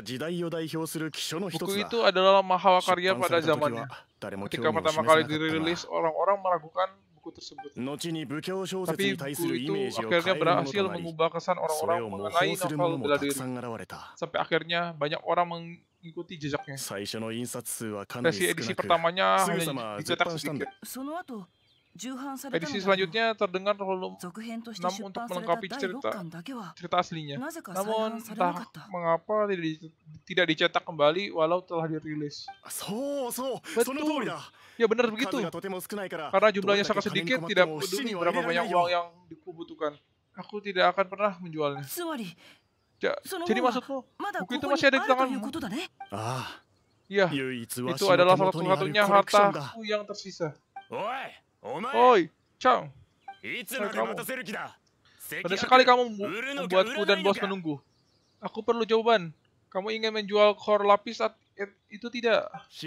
Buku itu adalah mahakarya pada zamannya. Ketika pertama kali dirilis, orang-orang meragukan buku tersebut. Tapi buku itu akhirnya berhasil mengubah kesan orang-orang mengenai novel bela diri. Sampai akhirnya banyak orang mengikuti jejaknya. Versi edisi pertamanya hanya dicetak sedikit. Edisi selanjutnya terdengar volume enam untuk melengkapi cerita cerita aslinya. Namun entah mengapa tidak, tidak dicetak kembali walau telah dirilis. Betul. Ya benar begitu. Karena jumlahnya sangat sedikit, tidak peduli berapa banyak uang yang dibutuhkan. Aku tidak akan pernah menjualnya. Ja, jadi maksudmu, buku itu masih ada di tanganmu? Iya, itu adalah salah satu-satunya hartaku yang tersisa. Oi, Chang. Kamu. Pada sekali kamu membuatku dan bos menunggu. Aku perlu jawaban. Kamu ingin menjual core lapis itu tidak?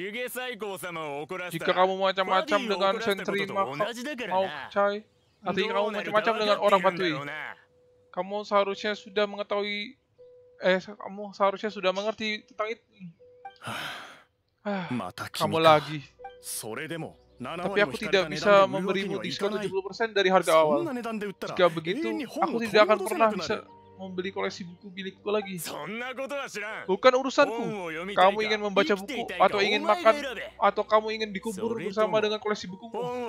Jika kamu macam-macam dengan Sentry Mau Chai, artinya kamu macam-macam dengan orang Fatui. Kamu seharusnya sudah mengetahui, eh, kamu seharusnya sudah mengerti tentang itu. Ah, kamu lagi. Tapi aku tidak bisa memberimu diskon tujuh puluh persen dari harga awal. Jika begitu, aku tidak akan pernah bisa membeli koleksi buku milikku lagi. Bukan urusanku. Kamu ingin membaca buku, atau ingin makan, atau kamu ingin dikubur bersama dengan koleksi bukumu.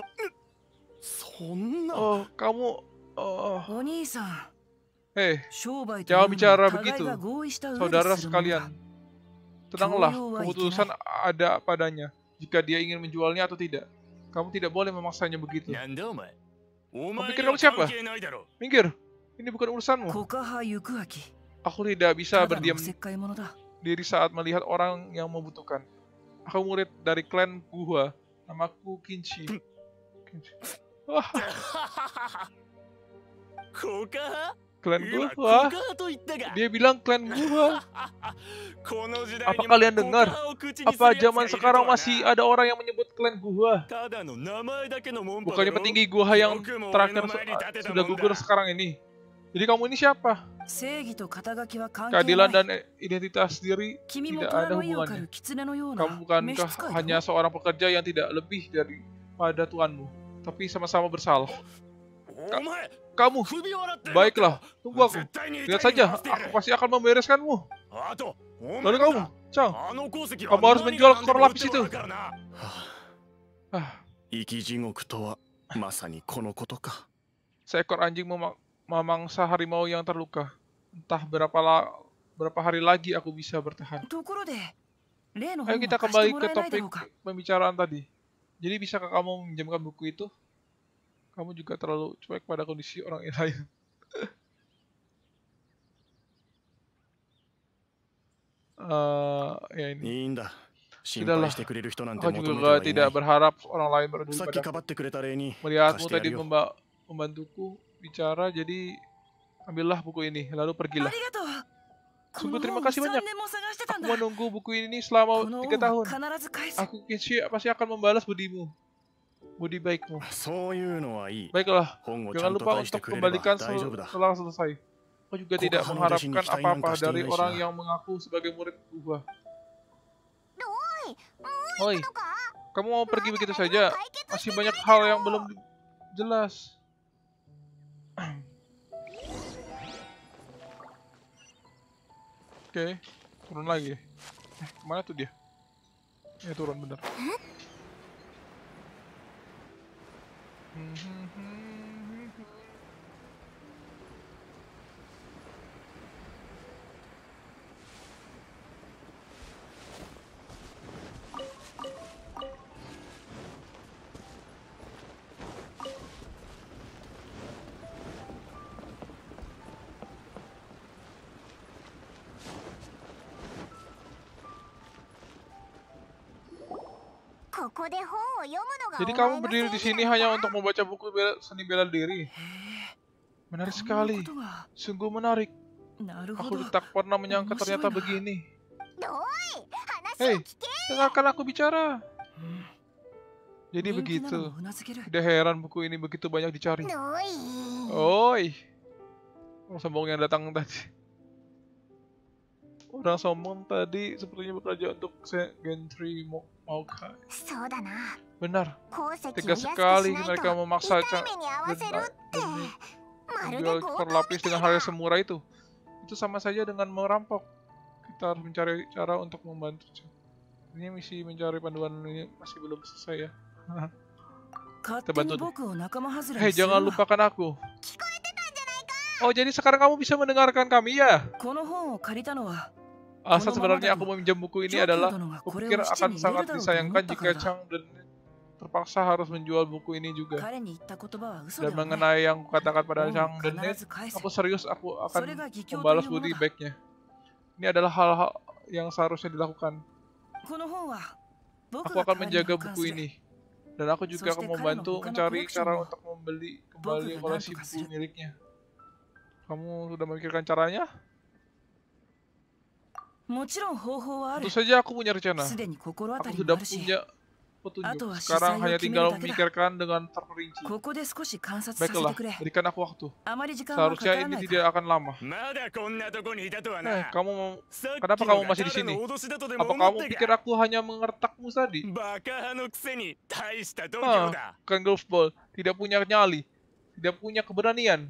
Oh, kamu... Oh. Hei, jangan bicara begitu, saudara sekalian. Tenanglah, keputusan ada padanya. Jika dia ingin menjualnya atau tidak. Kamu tidak boleh memaksanya begitu. Kamu pikir kamu siapa? Minggir, ini bukan urusanmu. Aku tidak bisa berdiam diri saat melihat orang yang membutuhkan. Aku murid dari klan Guhua. Namaku Kinshi. Kinshi. Wah. Klan Guhua? Dia bilang klan Guhua. Apa kalian dengar? Apa zaman sekarang masih ada orang yang menyebut klan Guhua? Bukannya petinggi Guhua yang terakhir sudah gugur sekarang ini. Jadi kamu ini siapa? Keadilan dan identitas diri tidak ada hubungannya. Kamu bukankah hanya seorang pekerja yang tidak lebih daripada tuanmu, tapi sama-sama bersalah? Ka kamu, baiklah, tunggu aku. Lihat saja, aku pasti akan membereskanmu. Lalu kamu, Chang, kamu harus menjual kor lapis itu. Ah. Seekor anjing memak memangsa harimau yang terluka. Entah berapa la berapa hari lagi aku bisa bertahan. Ayo kita kembali ke topik pembicaraan tadi. Jadi bisakah kamu meminjamkan buku itu? Kamu juga terlalu cuek pada kondisi orang lain. uh, ya ini. Sudahlah. Aku juga tidak berharap orang lain peduli padaku. Melihatmu tadi memba membantuku bicara, jadi ambillah buku ini, lalu pergilah. Sungguh terima kasih banyak. Aku menunggu buku ini selama tiga tahun. Aku Kinshi pasti akan membalas budimu. Budi baikmu. Baiklah, jangan lupa untuk kembalikan setelah selesai. Aku juga tidak mengharapkan apa-apa dari orang yang mengaku sebagai murid Guhua. Oi, kamu mau pergi begitu saja? Masih banyak hal yang belum jelas. Oke, turun lagi. Eh, kemana tuh dia? Ya turun bener. Jadi kamu berdiri di sini hanya untuk membaca buku bela, seni bela diri. Menarik sekali. Sungguh menarik. Aku tak pernah menyangka ternyata begini. Hei, dengarkan aku bicara. Jadi begitu. Tidak heran buku ini begitu banyak dicari. Oi. Orang sombong yang datang tadi. Orang sombong tadi sepertinya bekerja untuk Gentry Maokai. Benar. Tegas sekali mereka memaksa Chang demi menjual kor lapis dengan harga semurah itu. Itu sama saja dengan merampok. Kita harus mencari cara untuk membantu Chang. Ini misi mencari panduan ini masih belum selesai ya. Kita bantu. Hei, jangan lupakan aku. Oh, jadi sekarang kamu bisa mendengarkan kami ya? Alasan sebenarnya aku meminjam buku ini adalah aku pikir akan sangat disayangkan jika Chang dan terpaksa harus menjual buku ini juga. Dan mengenai yang kukatakan pada Chang dan Net, aku serius aku akan membalas budi baiknya. Ini adalah hal-hal yang seharusnya dilakukan. Aku akan menjaga buku ini. Dan aku juga akan membantu mencari cara untuk membeli kembali koleksi buku miliknya. Kamu sudah memikirkan caranya? Tentu saja aku punya rencana. Aku sudah punya petunjuk. Sekarang hanya tinggal memikirkan dengan terperinci. Baiklah, berikan aku waktu. Seharusnya ini tidak akan lama. Eh, kamu mau... Kenapa kamu masih di sini? Apa kamu pikir aku hanya mengertakmu tadi? Ah, bukan golfball. Tidak punya nyali. Tidak punya keberanian.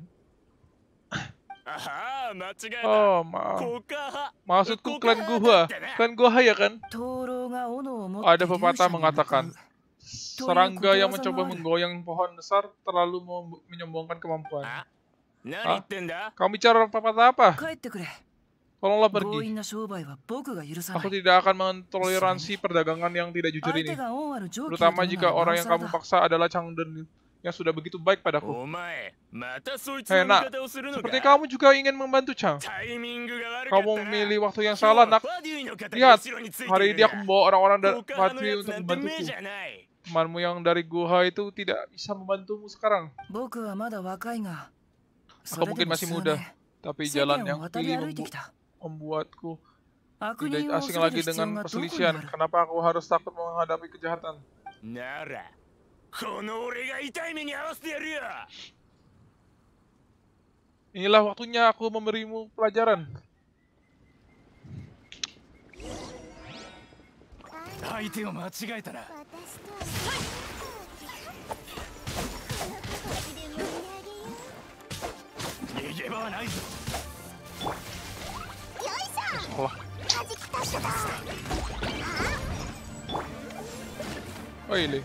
Oh, maaf. Maksudku klan Guha. Klan Guha ya kan? Ada pepatah mengatakan, serangga yang mencoba menggoyang pohon besar terlalu menyombongkan kemampuan. Hah? Kamu bicara pepatah apa? Tolonglah pergi. Aku tidak akan mentoleransi perdagangan yang tidak jujur ini. Terutama jika orang yang kamu paksa adalah Changden yang sudah begitu baik padaku. Hei nak, seperti kamu juga ingin membantu Chang. Kamu memilih waktu yang salah nak. Lihat, hari ini aku membawa orang-orang dari Fatui untuk membantuku. Temanmu yang dari Guha itu tidak bisa membantumu sekarang. Aku mungkin masih muda, tapi jalan yang pilih membu membuatku tidak asing lagi dengan perselisihan. Kenapa aku harus takut menghadapi kejahatan? Inilah waktunya aku memberimu pelajaran. Oh ini.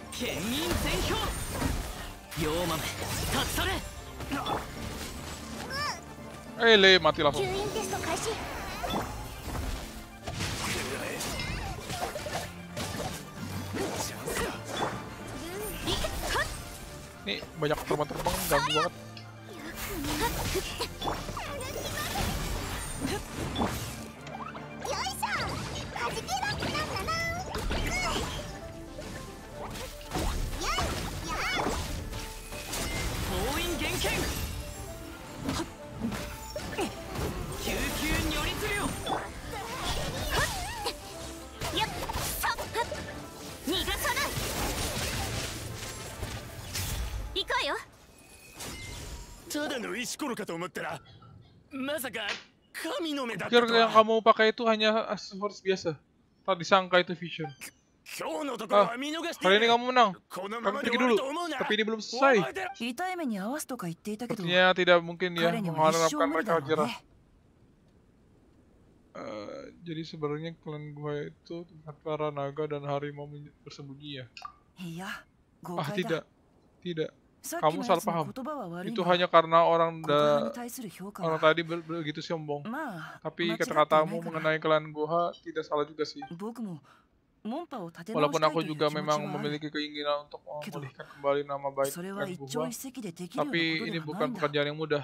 Eh, le, mati langsung. Nih, banyak terbang-terbang, ganggu banget. Pikir yang kamu pakai itu hanya aksesoris biasa. Tak disangka itu vision. Ah, kali ini kamu menang. Kamu pergi dulu. Tapi ini belum selesai. Sepertinya tidak mungkin ya mengharapkan mereka jerah. Uh, jadi sebenarnya klan Guha itu tempat para naga dan harimau bersembunyi ya? Ah tidak, tidak. Kamu salah paham. Itu hanya karena orang da orang tadi begitu sombong. Tapi kata-katamu mengenai klan Guha tidak salah juga sih. Walaupun aku juga memang memiliki keinginan untuk memulihkan kembali nama baik klan Guha, tapi ini bukan pekerjaan yang mudah.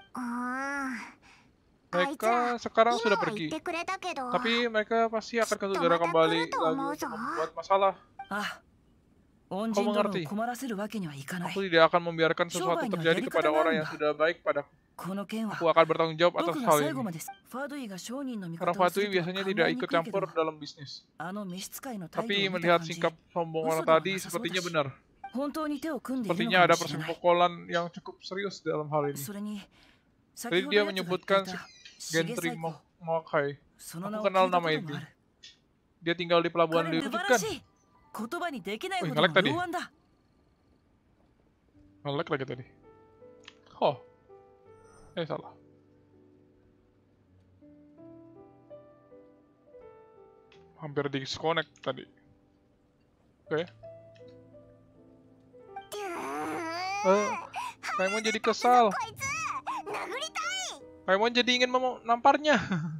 Mereka sekarang sudah pergi, tapi mereka pasti akan segera kembali lagi untuk membuat masalah. Kau mengerti? Aku tidak akan membiarkan sesuatu terjadi kepada orang yang sudah baik padaku. Aku akan bertanggung jawab atas hal ini. Orang Fatui biasanya tidak ikut campur dalam bisnis. Tapi melihat sikap sombong orang tadi sepertinya benar. Sepertinya ada persekongkolan yang cukup serius dalam hal ini. Tadi dia menyebutkan Gentry Mokai. Aku kenal nama ini. Dia tinggal di pelabuhan di Rukut kan? Wih, nge-lag tadi. Nge-lag lagi tadi. Oh. Eh, salah. Hampir disconnect tadi. Oke. Okay. Eh, Paimon jadi kesal. Paimon jadi ingin menamparnya.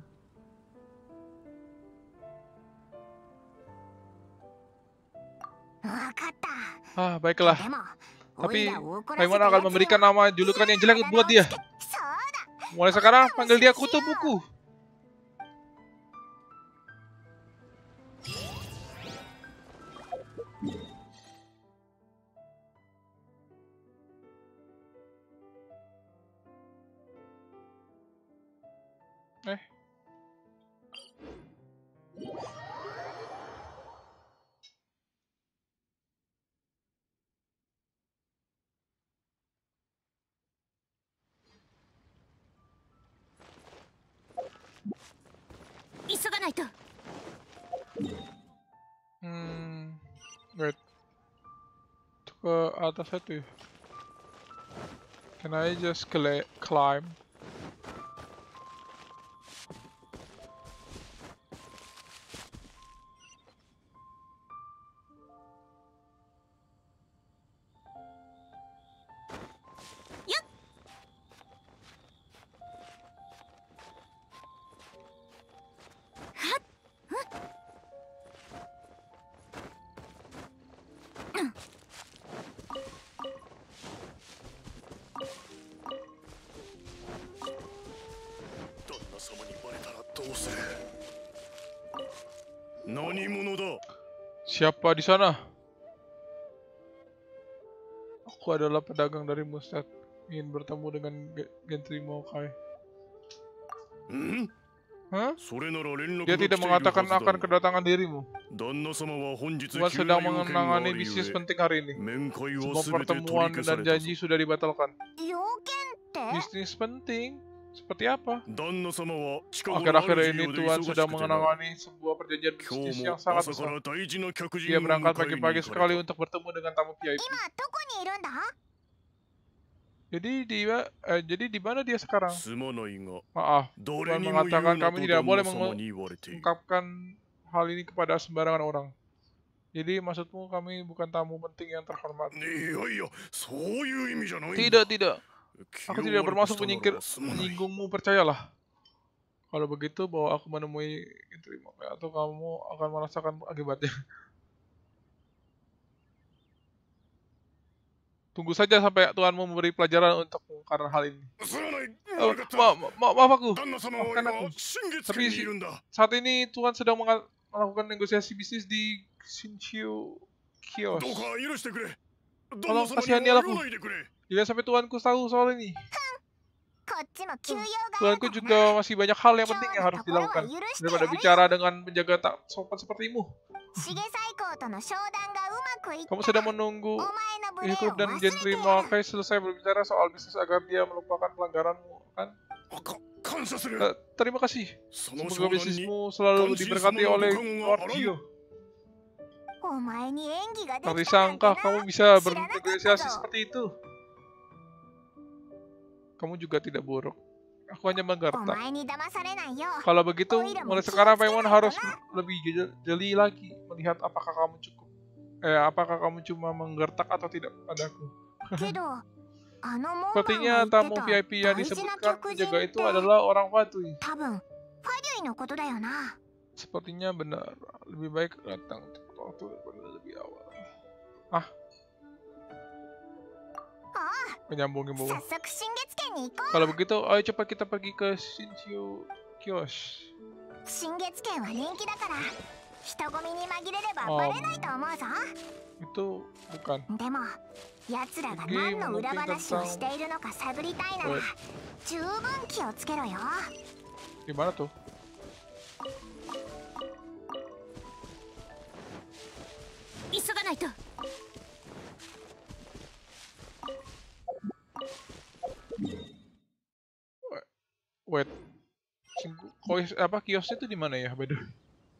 Ah, baiklah. Tapi Paimon akan memberikan nama julukan yang jelek buat dia. Mulai sekarang panggil dia Kutu Buku. Eh. ないと。 Hmm, wait. Itu ke atas itu. Can I just climb? Siapa di sana? Aku adalah pedagang dari Mustad. Ingin bertemu dengan Gentry Maokai. Hmm? Hah? Dia tidak mengatakan akan kedatangan dirimu. Tuan sedang menangani bisnis penting hari ini. Semua pertemuan dan janji sudah dibatalkan. Bisnis penting? Seperti apa? Akhir-akhir ini Tuan sedang menangani sebuah perjanjian bisnis yang sangat besar. Dia berangkat pagi-pagi sekali untuk bertemu dengan tamu V I P. Jadi di eh, jadi di mana dia sekarang? Maaf, Tuan mengatakan kami tidak boleh mengungkapkan hal ini kepada sembarangan orang. Jadi maksudmu kami bukan tamu penting yang terhormat? Tidak, tidak. Aku tidak bermaksud menyingkir, menyinggungmu, percayalah. Kalau begitu, bawa aku menemui Gentry Maokai atau kamu akan merasakan akibatnya. Tunggu saja sampai Tuanmu memberi pelajaran untukmu karena hal ini. Oh, ma ma ma maaf aku, maafkan aku. Tapi saat ini Tuan sedang melakukan negosiasi bisnis di Shinchu Kios. Tolong kasihanilah aku. Jangan sampai Tuanku tahu soal ini. Tuanku juga masih banyak hal yang penting yang harus dilakukan daripada bicara dengan penjaga tak sopan sepertimu. Kamu sedang menunggu Hikup dan Gentry Maokai selesai berbicara soal bisnis agar dia melupakan pelanggaranmu, kan? Uh, terima kasih. Semoga bisnismu selalu diberkati oleh Lord Gio. Tak disangka kamu bisa bernegosiasi seperti itu. Kamu juga tidak buruk. Aku hanya menggertak. Kalau begitu, mulai sekarang Paimon harus lebih jeli lagi melihat apakah kamu cukup, eh apakah kamu cuma menggertak atau tidak padaku. Sepertinya tamu V I P yang disebutkan penjaga itu adalah orang Fatui. Sepertinya benar. Lebih baik datang waktu lebih awal. Ah. Menyambungin bawah. Kalau begitu, ayo cepat kita pergi ke Shinchu Kios. Um, itu bukan. Pergi mungkin tentang. Di mana tuh? Wait, Kios apa kiosnya itu di mana ya, by the way?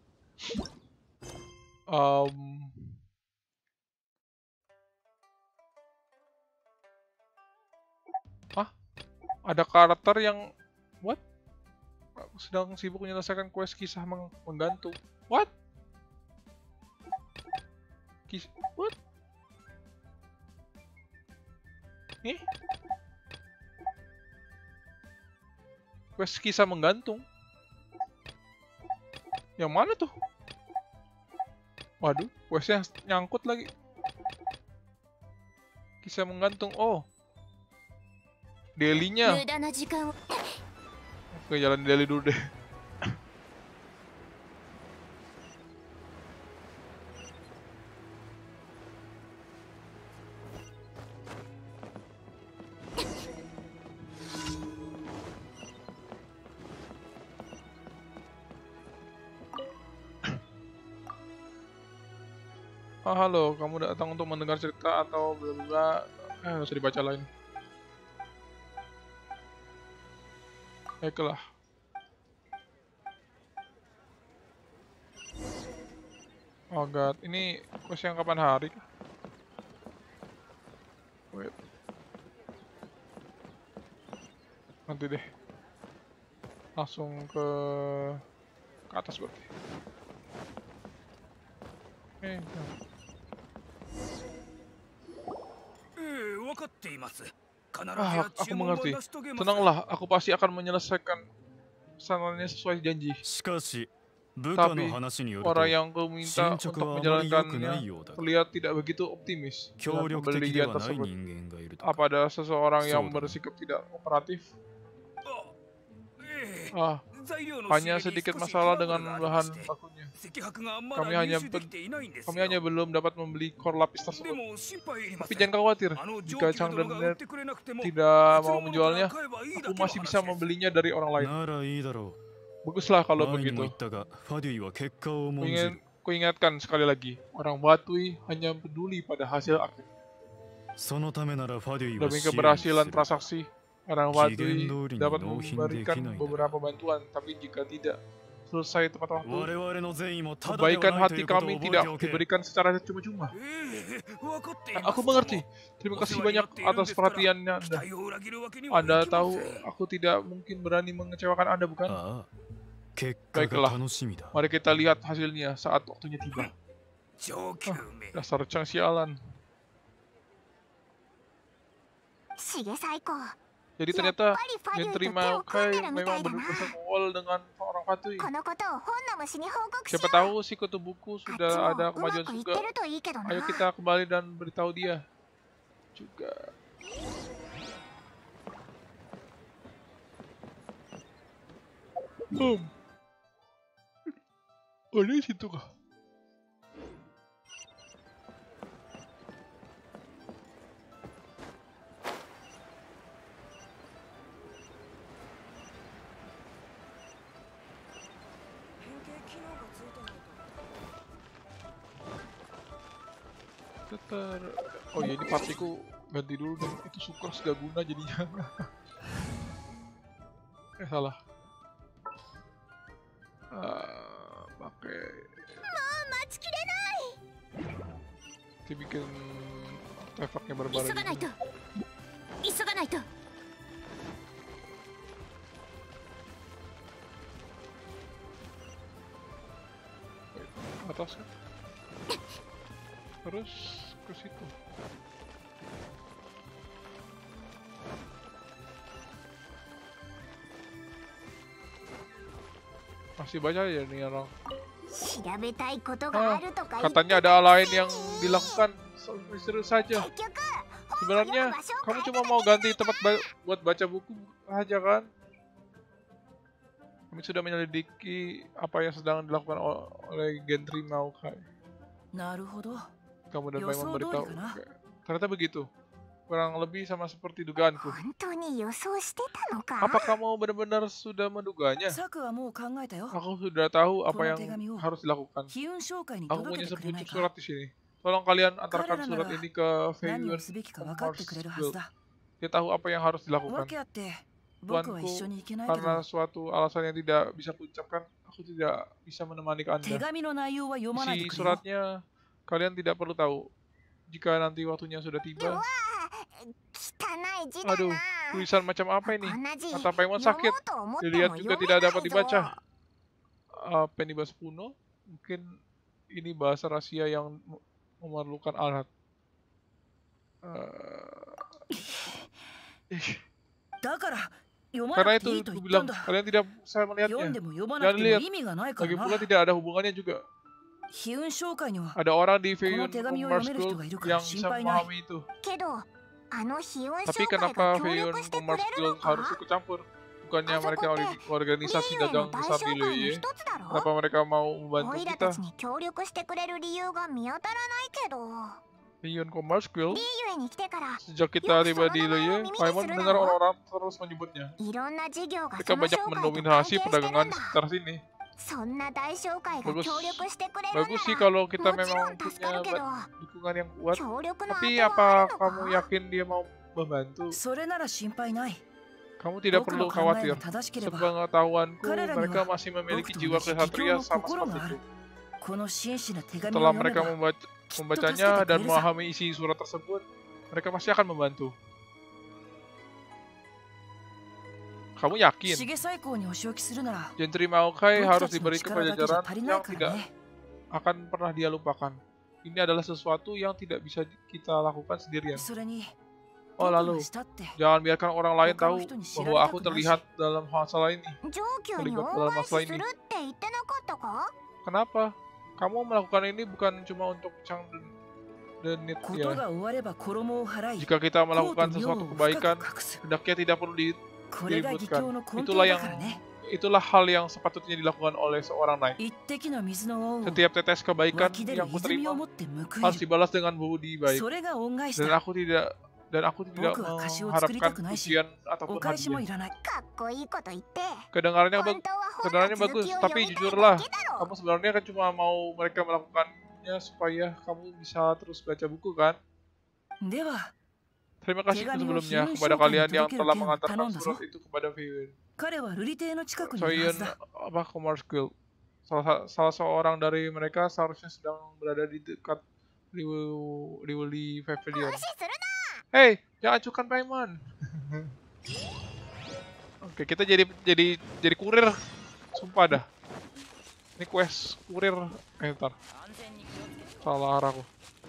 Um, ah, ada karakter yang what? Aku sedang sibuk menyelesaikan quest kisah meng menggantung. What? Kis what? Eh? Quest kisah menggantung. Yang mana tuh? Waduh, questnya nyangkut lagi. Kisah menggantung. Oh, daily-nya. Oke, jalan daily dulu deh. Oh, halo, kamu datang untuk mendengar cerita atau bla bla? Eh, nggak usah dibaca lain. Baiklah. Oh god, ini quest yang kapan hari? Wait. Nanti deh. Langsung ke ke atas berarti. Eh, ah, aku mengerti. Tenanglah, aku pasti akan menyelesaikan pesanannya sesuai janji. Tapi orang yang kau minta untuk menjalankannya terlihat tidak begitu optimis dengan pembelian tersebut. Apa ada seseorang yang bersikap tidak kooperatif? Ah, hanya sedikit masalah dengan bahan bakunya. Kami hanya kami hanya belum dapat membeli core lapis tersebut. Tapi jangan khawatir, jika Chang dan Net tidak mau menjualnya, aku masih bisa membelinya dari orang lain. Baguslah kalau begitu. Ku ingin, ku ingatkan sekali lagi, orang Fatui hanya peduli pada hasil akhir. Demi keberhasilan transaksi, orang Fatui dapat memberikan beberapa bantuan, tapi jika tidak selesai tepat waktu, kebaikan hati kami tidak diberikan secara cuma-cuma. Aku mengerti. Terima kasih banyak atas perhatiannya Anda. Anda tahu aku tidak mungkin berani mengecewakan Anda, bukan? Baiklah, mari kita lihat hasilnya saat waktunya tiba. Ah, dasar Chang sialan. Jadi ternyata Gentry Maokai memang benar-benar bersekongkol dengan orang Fatui. Siapa tahu si kutu buku sudah ada kemajuan juga. Ayo kita kembali dan beritahu dia juga. Hmm. Oh, di situ kah? Teter. Oh ya, ini partiku ganti dulu deh. Itu Sucrose gak guna jadinya. Eh salah. Uh, pakai. Kita bikin artefaknya bareng-bareng. Atas kan? Terus ke situ. Masih banyak ya nih orang. Ah, katanya ada hal lain yang dilakukan. Serius saja. Sebenarnya kamu cuma mau ganti tempat ba buat baca buku aja kan? Kami sudah menyelidiki apa yang sedang dilakukan oleh Gentry Maokai. Kamu dan Pai memberitahu. Ternyata begitu. Kurang lebih sama seperti dugaanku. Apa kamu benar-benar sudah menduganya? Aku sudah tahu apa yang harus dilakukan. Aku punya sepucuk surat di sini. Tolong kalian antarkan surat ini ke Feiyun Commerce Guild. Dia tahu apa yang harus dilakukan. Tuanku, karena suatu alasan yang tidak bisa kuucapkan, aku tidak bisa menemani Anda. Isi suratnya kalian tidak perlu tahu. Jika nanti waktunya sudah tiba. Aduh, tulisan macam apa ini? Mata Paimon sakit. Dilihat juga tidak dapat dibaca. Apa ini bahasa kuno? Mungkin ini bahasa rahasia yang memerlukan alat. Uh... Karena itu, aku bilang, kalian tidak bisa melihatnya. Jangan lihat. Lagi pula tidak ada hubungannya juga. Ada orang di Feiyun Commerce Guild yang bisa memahami itu. Tapi kenapa Feiyun Commerce Guild harus ikut campur? Bukannya mereka organisasi dagang besar di Liyue? Kenapa mereka mau membantu kita? Feiyun Commerce Guild? Sejak kita tiba di Liyue, Paimon mendengar orang-orang terus menyebutnya. Mereka banyak mendominasi perdagangan sekitar sini. Bagus, bagus sih kalau kita memang punya dukungan yang kuat. Tapi apa kamu yakin dia mau membantu? Kamu tidak perlu khawatir. Sepengetahuanku, mereka masih memiliki jiwa kesatria sama seperti itu. Setelah mereka membaca, membacanya dan memahami isi surat tersebut, mereka pasti akan membantu. Kamu yakin? Gentry Maokai harus diberi kepajajaran yang tidak akan pernah dia lupakan. Ini adalah sesuatu yang tidak bisa kita lakukan sendirian. Oh lalu, jangan biarkan orang lain tahu bahwa aku terlihat dalam masalah ini. Terlibat dalam masalah ini. Kenapa? Kamu melakukan ini bukan cuma untuk Chang Denit ya. Jika kita melakukan sesuatu kebaikan, hendaknya tidak perlu diributkan. Itulah yang itulah hal yang sepatutnya dilakukan oleh seorang knight. Setiap tetes kebaikan yang kuterima harus dibalas dengan budi baik. Dan aku tidak dan aku tidak mengharapkan pujian ataupun hadiah. Kedengarannya bagus, kedengarannya bagus, tapi jujurlah, kamu sebenarnya kan cuma mau mereka melakukannya supaya kamu bisa terus baca buku kan? Terima kasih sebelumnya kepada kalian yang telah mengantarkan surat itu kepada Feiwen. Soyun apa Commerce Guild. Salah, salah seorang dari mereka seharusnya sedang berada di dekat Rivoli Pavilion. Hei, jangan acukan Paimon. Oke, kita jadi jadi jadi kurir. Sumpah dah. Ini quest kurir. Eh, ntar. Salah arah aku.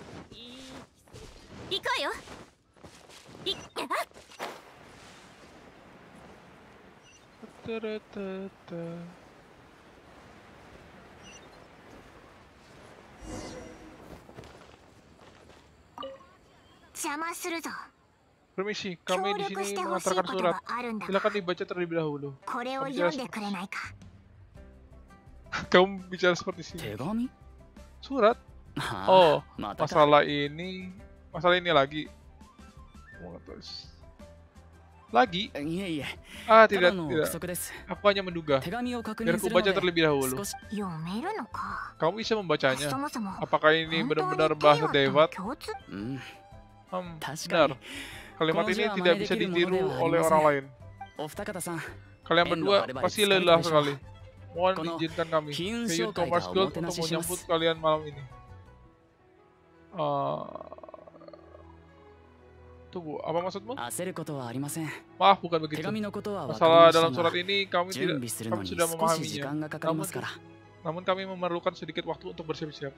Permisi, kami di sini mengantarkan surat. Silakan dibaca terlebih dahulu. Kamu bicara seperti, kamu bicara seperti sini. Surat? Oh, masalah ini, masalah ini lagi. Lagi? Ah, tidak, tidak. Aku hanya menduga. Biar aku baca terlebih dahulu. Kamu bisa membacanya. Apakah ini benar-benar bahasa Devat? Hmm, benar. Kalimat ini tidak bisa ditiru oleh orang lain. Kalian berdua pasti lelah sekali. Mohon izinkan kami, Feiwen Commerce Guild, untuk menyambut kalian malam ini. Uh, Tunggu, apa maksudmu? Maaf, bukan begitu. Masalah dalam surat ini kami tidak, kami sudah memahaminya. Namun, namun kami memerlukan sedikit waktu untuk bersiap-siap.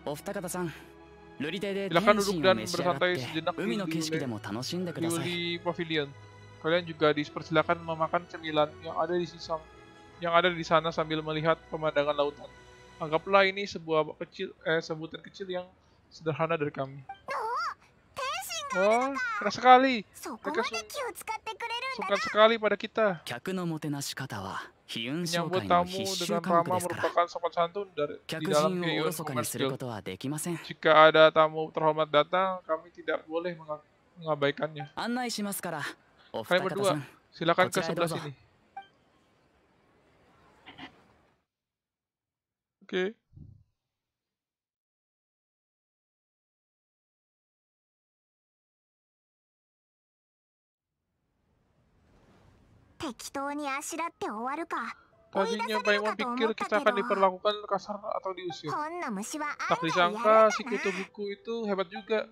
Silakan duduk dan bersantai sejenak di Rivoli Pavilion. Kalian juga dipersilakan memakan cemilan yang ada di sisa, yang ada di sana sambil melihat pemandangan lautan. Anggaplah ini sebuah kecil, eh, sebutan kecil yang sederhana dari kami. Oh, keras sekali. Mereka suka sekali pada kita. Menyambut tamu dengan ramah merupakan sopan santun dari di dalam Feiwen Commerce Guild. Jika ada tamu terhormat datang, kami tidak boleh mengabaikannya. Kalian berdua, silakan ke sebelah sini. Oke. Okay. Tadinya Paimon pikir kita akan diperlakukan kasar atau diusir. Tak disangka si kutu buku itu hebat juga.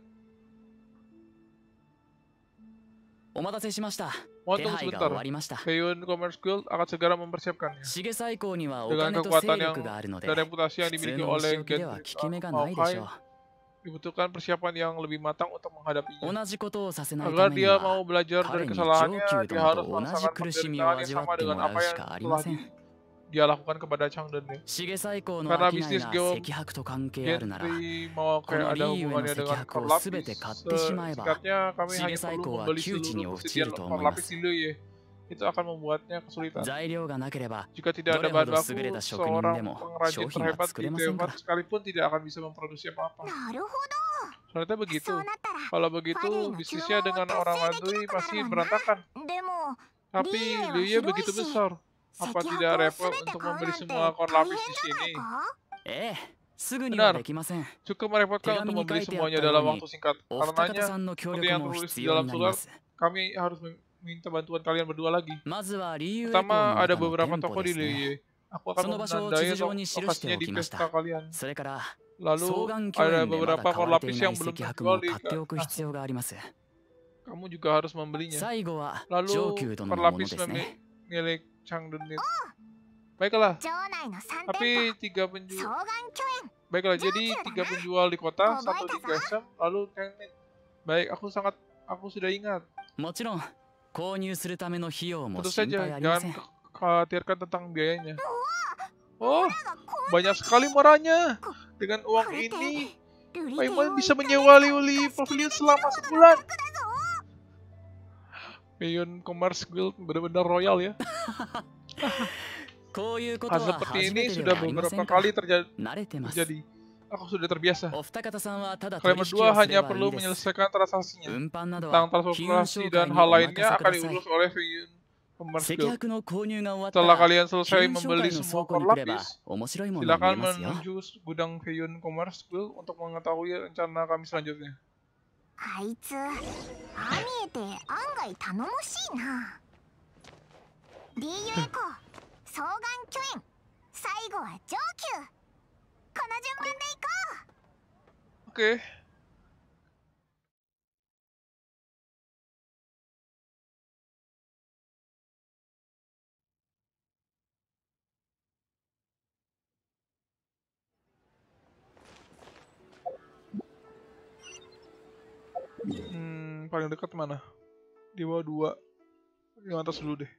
Mohon tunggu sebentar. Feiwen Commerce Guild akan segera mempersiapkannya. Dengan kekuatan yang dan reputasi yang dimiliki oleh Gentry Maokai, dibutuhkan persiapan yang lebih matang untuk menghadapinya. Agar dia mau belajar dari kesalahannya, dia harus merasakan penderitaan yang sama dengan apa yang telah di, dia lakukan kepada Chang Denit. Karena bisnis Geo Gentry Maokai ada hubungannya dengan korlapis, singkatnya kami hanya perlu membeli seluruh persediaan korlapis di Liyue. Itu akan membuatnya kesulitan. Jika tidak ada bahan baku, seorang pengrajin terhebat di Devat sekalipun tidak akan bisa memproduksi apa-apa. Ternyata begitu. Kalau begitu, bisnisnya dengan orang Madui pasti berantakan. Tapi Liyue begitu besar. Apa tidak repot untuk membeli semua korlapis di sini? Benar, cukup merepotkan untuk membeli semuanya dalam waktu singkat. Karenanya, seperti yang tertulis di dalam surat, kami harus minta bantuan kalian berdua lagi. Pertama, ada beberapa toko di Liyue. Aku akan menandai lokasinya di pesta kalian. Lalu ada beberapa core lapis yang belum terjual di nah, kamu juga harus membelinya. Lalu core lapis milik Changdunit. Baiklah. Tapi tiga penjual. Baiklah, jadi tiga penjual di kota, satu di Gresham, lalu Changdunit. Baik, aku sangat aku sudah ingat. Tentu saja, jangan khawatirkan tentang biayanya. Oh, banyak sekali murahnya. Dengan uang ini, Paimon bisa menyewa Liuli Pavilion selama sebulan. Paimon Commerce Guild benar-benar royal ya. Hal seperti ini sudah beberapa kali terjadi. terjadi. Aku sudah terbiasa. Kalian berdua hanya perlu menyelesaikan transaksinya. Tentang transportasi dan hal lainnya akan diurus oleh Paimon Commerce Guild. Setelah kalian selesai membeli semua core lapis, silakan menuju gudang Paimon Commerce Guild untuk mengetahui rencana kami selanjutnya. Oke. Hmm, paling dekat mana? Di bawah dua. Yang atas dulu deh.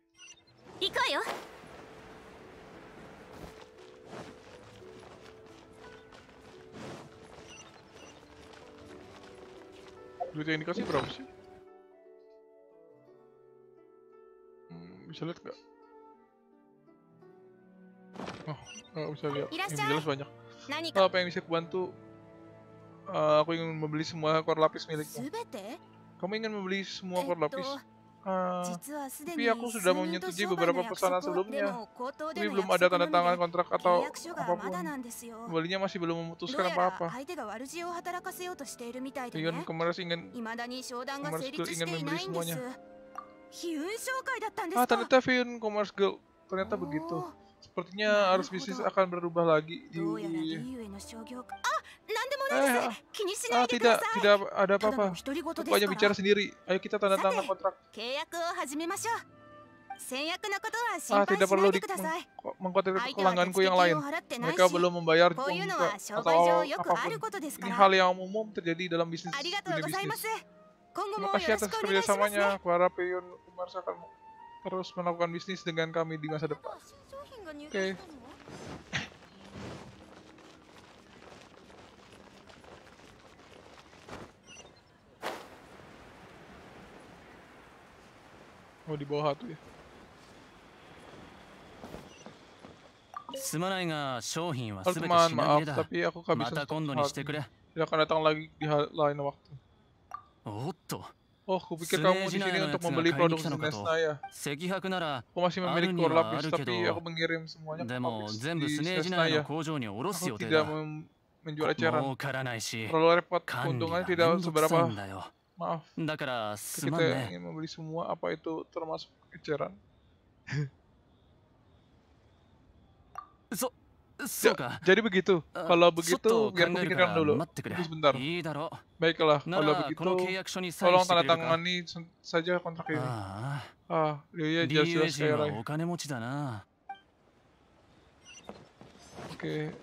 Duit yang dikasih berapa sih? Hmm, bisa lihat nggak? Oh, nggak bisa lihat. Yang jelas banyak. Oh, apa yang bisa kubantu? Uh, aku ingin membeli semua core lapis milikmu. Kamu ingin membeli semua core lapis? Uh, tapi aku sudah menyetujui beberapa pesanan sebelumnya. Tapi belum ada tanda tangan kontrak atau apapun. Pembelinya masih belum memutuskan apa-apa. Paimon Commerce ingin Commerce Guild ingin membeli semuanya. Ah, ternyata Paimon Commerce Guild ternyata begitu. Sepertinya arus bisnis akan berubah lagi di Eh, ah, tidak, tidak ada apa-apa. Aku hanya bicara sendiri. Ayo kita tanda tangan kontrak. Ah, tidak perlu di mengkhawatirkan pelangganku yang lain. Mereka belum membayar uang atau apapun. Ini hal yang umum terjadi dalam bisnis dunia bisnis. Terima kasih atas kerjasamanya. Aku harap Paimon Commerce akan terus melakukan bisnis dengan kami di masa depan. Oke. Okay. Oh, di bawah satu ya. Halo teman, maaf, tapi aku kehabisan stok. Tidak akan datang lagi di lain waktu. Oh, kupikir kamu di sini untuk membeli produk Nesna ya. Aku masih memiliki core lapis, tapi aku mengirim semuanya ke pabrik di Nesna ya. Aku tidak menjual eceran. Terlalu repot, keuntungannya tidak seberapa. Maaf, kita ingin membeli semua, apa itu termasuk eceran? Ja, jadi begitu. Kalau begitu, biar aku pikirkan dulu. Tunggu sebentar. Baiklah, kalau begitu, tolong tanda tangani saja kontrak ini. Ah, dia jelas-jelas kaya raya. Oke.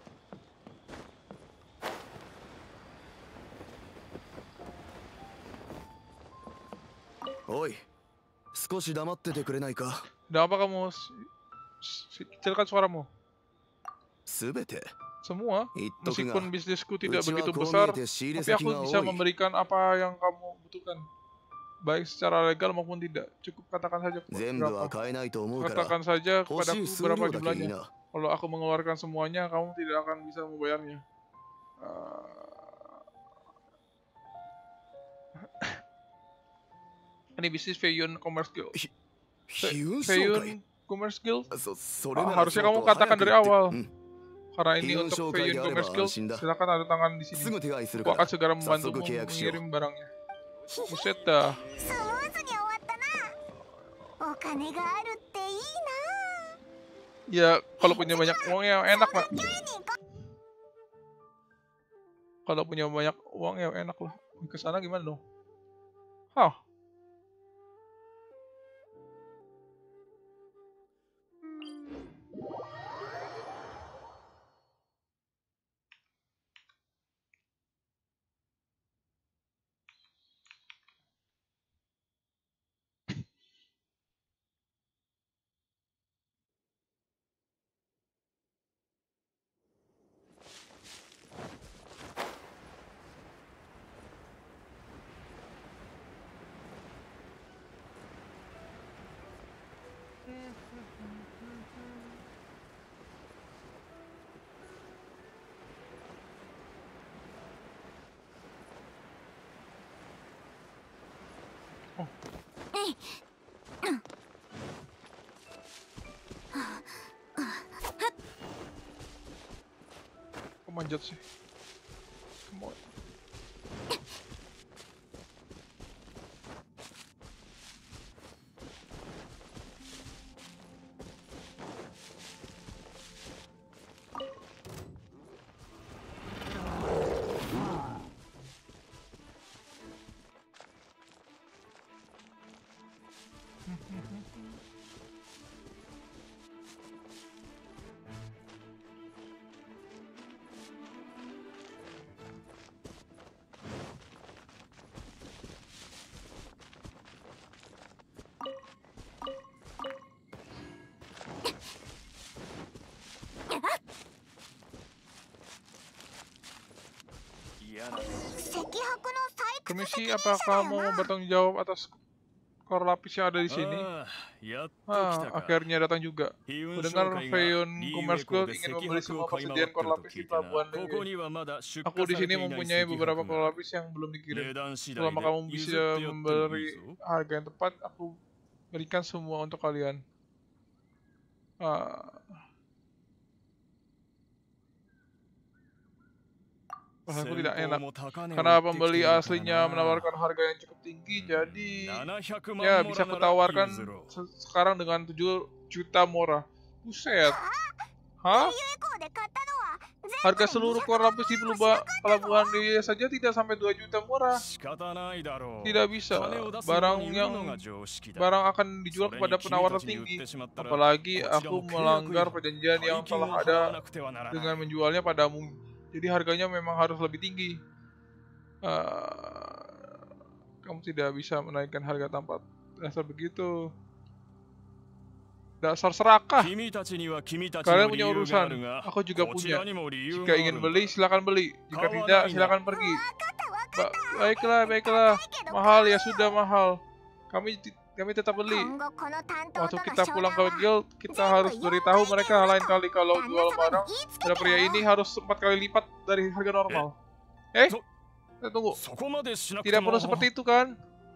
Oi, 少し黙っててくれないか? Udah apa kamu? Kecilkan suaramu. Semua, meskipun bisnisku tidak begitu besar, tapi aku bisa memberikan apa yang kamu butuhkan, baik secara legal maupun tidak. Cukup katakan saja berapa. Katakan saja kepadaku berapa jumlahnya. Kalau aku mengeluarkan semuanya, kamu tidak akan bisa membayarnya. Uh... Ini bisnis Paimon Commerce Guild. Paimon Commerce Guild? Ah, harusnya kamu katakan dari awal. Karena ini untuk Paimon Commerce Guild, silakan ada tangan di sini. Aku akan segera membantu mengirim barangnya. Buset dah. Ya kalau punya banyak uang ya enak lah. Kalau punya banyak uang ya enak lah. Ke sana gimana dong? Hah? Kok manjat sih? Come on. Permisi, apakah mau bertanggung jawab atas kor lapis yang ada di sini? Ah, akhirnya datang juga. Mendengar Feiyun Commerce Guild ingin membeli semua persediaan kor lapis di pelabuhan Liyue. Aku di sini mempunyai beberapa kor lapis yang belum dikirim. Selama kamu bisa memberi harga yang tepat, aku berikan semua untuk kalian. Ah. Perasaanku tidak enak, karena pembeli aslinya menawarkan harga yang cukup tinggi, jadi ya bisa kutawarkan se sekarang dengan tujuh juta mora. Buset. Hah? Harga seluruh kor lapis di pelabuhan Liyue saja tidak sampai dua juta mora. Tidak bisa. Barang yang barang akan dijual kepada penawar tertinggi. Apalagi aku melanggar perjanjian yang telah ada dengan menjualnya padamu. Jadi harganya memang harus lebih tinggi. Uh, kamu tidak bisa menaikkan harga tanpa dasar begitu. Dasar serakah. Kalian punya urusan. Aku juga punya. Jika ingin beli, silakan beli. Jika tidak, silakan pergi. Ba baiklah, baiklah. Mahal ya sudah mahal. Kami kami tetap beli. Waktu kita pulang ke guild, kita harus beritahu mereka lain kali kalau jual barang pada pria ini harus empat kali lipat dari harga normal. Eh? Eh, tunggu. Tidak perlu seperti itu kan?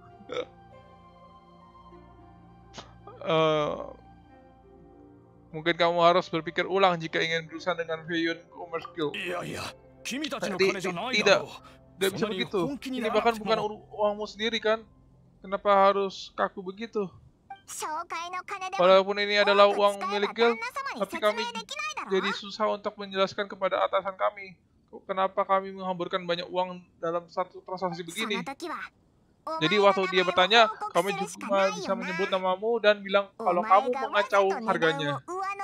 uh, mungkin kamu harus berpikir ulang jika ingin berurusan dengan Feiyun Commerce Guild. Tidak. Tidak bisa begitu. Ini bahkan bukan uangmu sendiri kan? Kenapa harus kaku begitu? Walaupun ini adalah uang milik guild, tapi kami jadi susah untuk menjelaskan kepada atasan kami. Kenapa kami menghamburkan banyak uang dalam satu transaksi begini? Jadi waktu dia bertanya, kami cuma bisa menyebut namamu dan bilang kalau kamu mengacau harganya.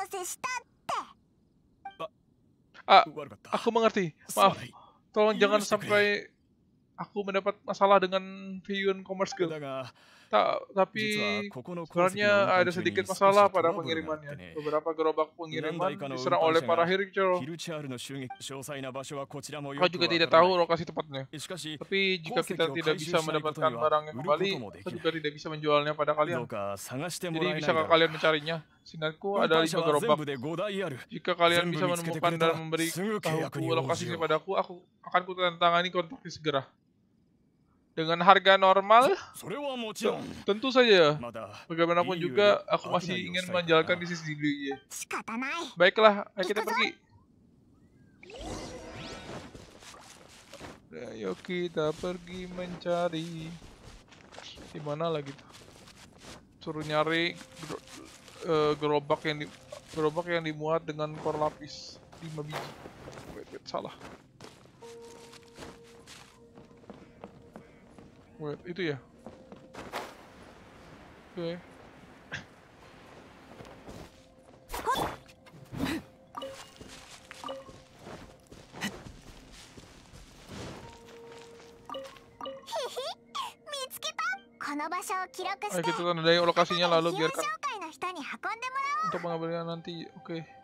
Ah, aku mengerti. Maaf, tolong jangan sampai aku mendapat masalah dengan Feiyun Commerce Guild. Ta tapi sebenarnya ada sedikit masalah pada pengirimannya. Beberapa gerobak pengiriman diserang oleh para Hiruchiro. Kau juga tidak tahu lokasi tepatnya. Tapi jika kita tidak bisa mendapatkan barangnya kembali, kita juga tidak bisa menjualnya pada kalian. Jadi bisakah kalian mencarinya? Seingatku ada lima gerobak. Jika kalian bisa menemukan dan memberi tahu lokasinya padaku, aku akan kutantangani kontraknya segera. Dengan harga normal, tentu saja. Bagaimanapun juga, aku masih ingin menjalankan bisnis di Liyue. Baiklah, ayo kita pergi. Ayo kita pergi mencari. Di mana lagi tuh? Suruh nyari uh, gerobak yang di, Gerobak yang dimuat dengan kor lapis lima biji. Wait, wait, salah. Wait, itu ya? Oke. Okay. Ayo kita tandai lokasinya lalu biarkan untuk mengambilnya nanti. Oke. Okay.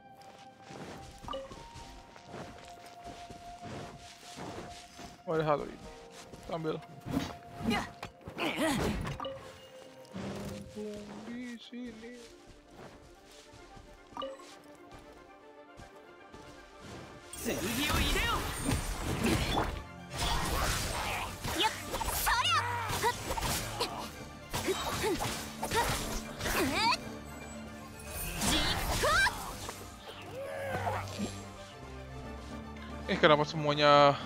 Oh, ada hal ini. Ambil. Di sini. Eh, kenapa semuanya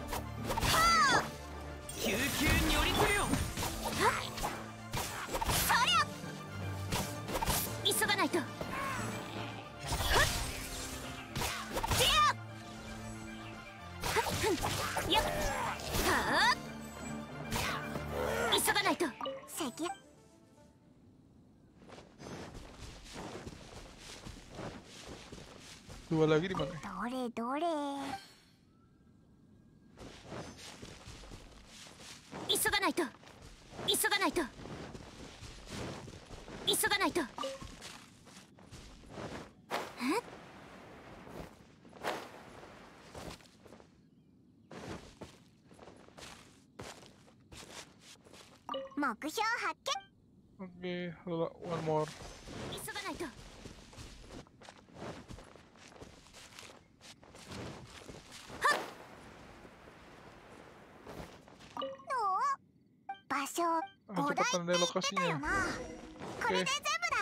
dua lagi di mana? Dore dore. 急がないと。急がないと。急がないと。え？目標発見。 Oke, one more. 急がないと。 Ah, cepat tandai lokasinya. Oke. Okay.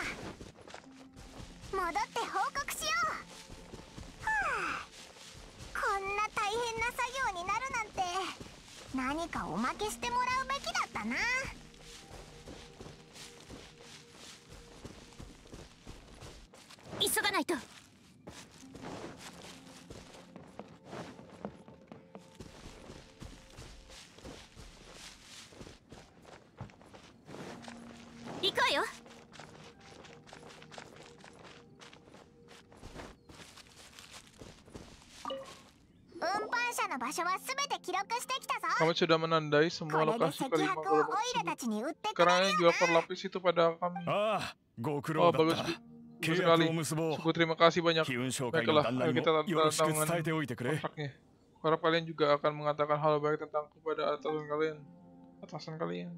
Kamu sudah menandai semua lokasi kelima gerobak tersebut. Sekarang jual kor lapis itu pada kami. Oh, bagus, bagus sekali. Suku terima kasih banyak. Baiklah, ayo kita tantangan kontraknya. Harap kalian juga akan mengatakan hal baik tentang kepada atasan kalian. Atasan kalian.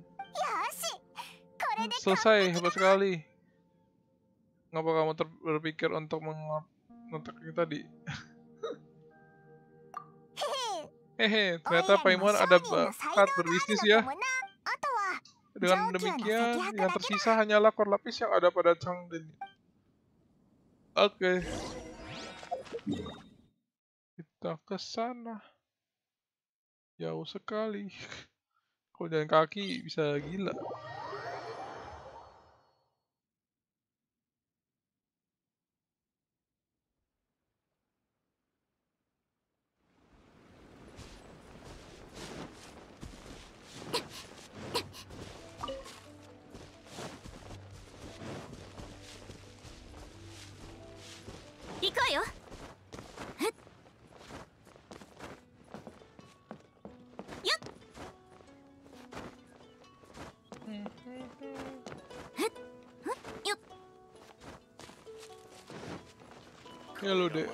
Selesai, hebat sekali. Ngapa kamu berpikir untuk mengontak kita tadi? Hehe, ternyata Paimon ada bakat berbisnis ya. Dengan demikian, yang tersisa hanyalah kor lapis yang ada pada Changden. Oke. Kita ke sana. Jauh sekali. Kalau jalan kaki bisa gila. Halo dek.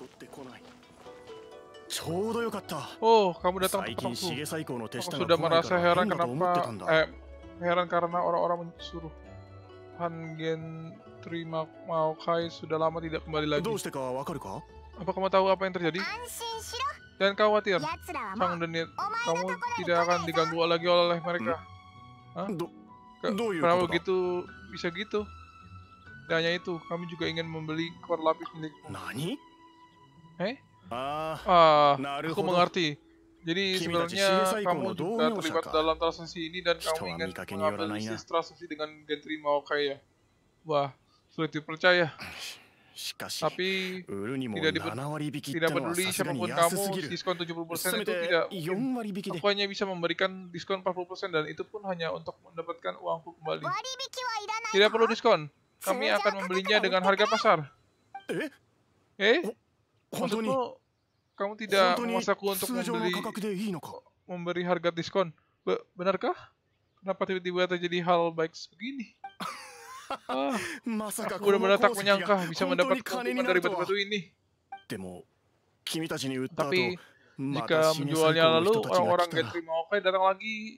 Oh, kamu datang tepat waktu. Aku sudah merasa heran kenapa eh heran karena orang-orang menyuruh Hangen terima Maokai sudah lama tidak kembali lagi. Apa kamu tahu apa yang terjadi? Jangan khawatir, Changden, kamu tidak akan diganggu lagi oleh mereka. Hah? Kenapa begitu bisa gitu? Dan hanya itu, kami juga ingin membeli kor lapis milikmu. Nani? Eh? Ah, aku mengerti. Jadi sebenarnya kamu juga terlibat dalam transaksi ini dan kamu ingin mengambil bisnis transaksi dengan Gentry Maokai ya? Wah, sulit dipercaya. Tapi tidak dipeduli, tidak peduli siapapun kamu, diskon tujuh puluh persen itu tidak mungkin. Aku hanya bisa memberikan diskon empat puluh persen dan itu pun hanya untuk mendapatkan uangku kembali. Tidak perlu diskon, kami akan membelinya dengan harga pasar. Eh? Maksudmu, kamu tidak memaksaku untuk membeli, memberi harga diskon? Be benarkah? Kenapa tiba-tiba terjadi hal baik begini? Ah, aku benar-benar tak menyangka bisa mendapat keuntungan dari batu-batu ini. Tapi jika menjualnya lalu orang-orang Gentry Maokai datang lagi.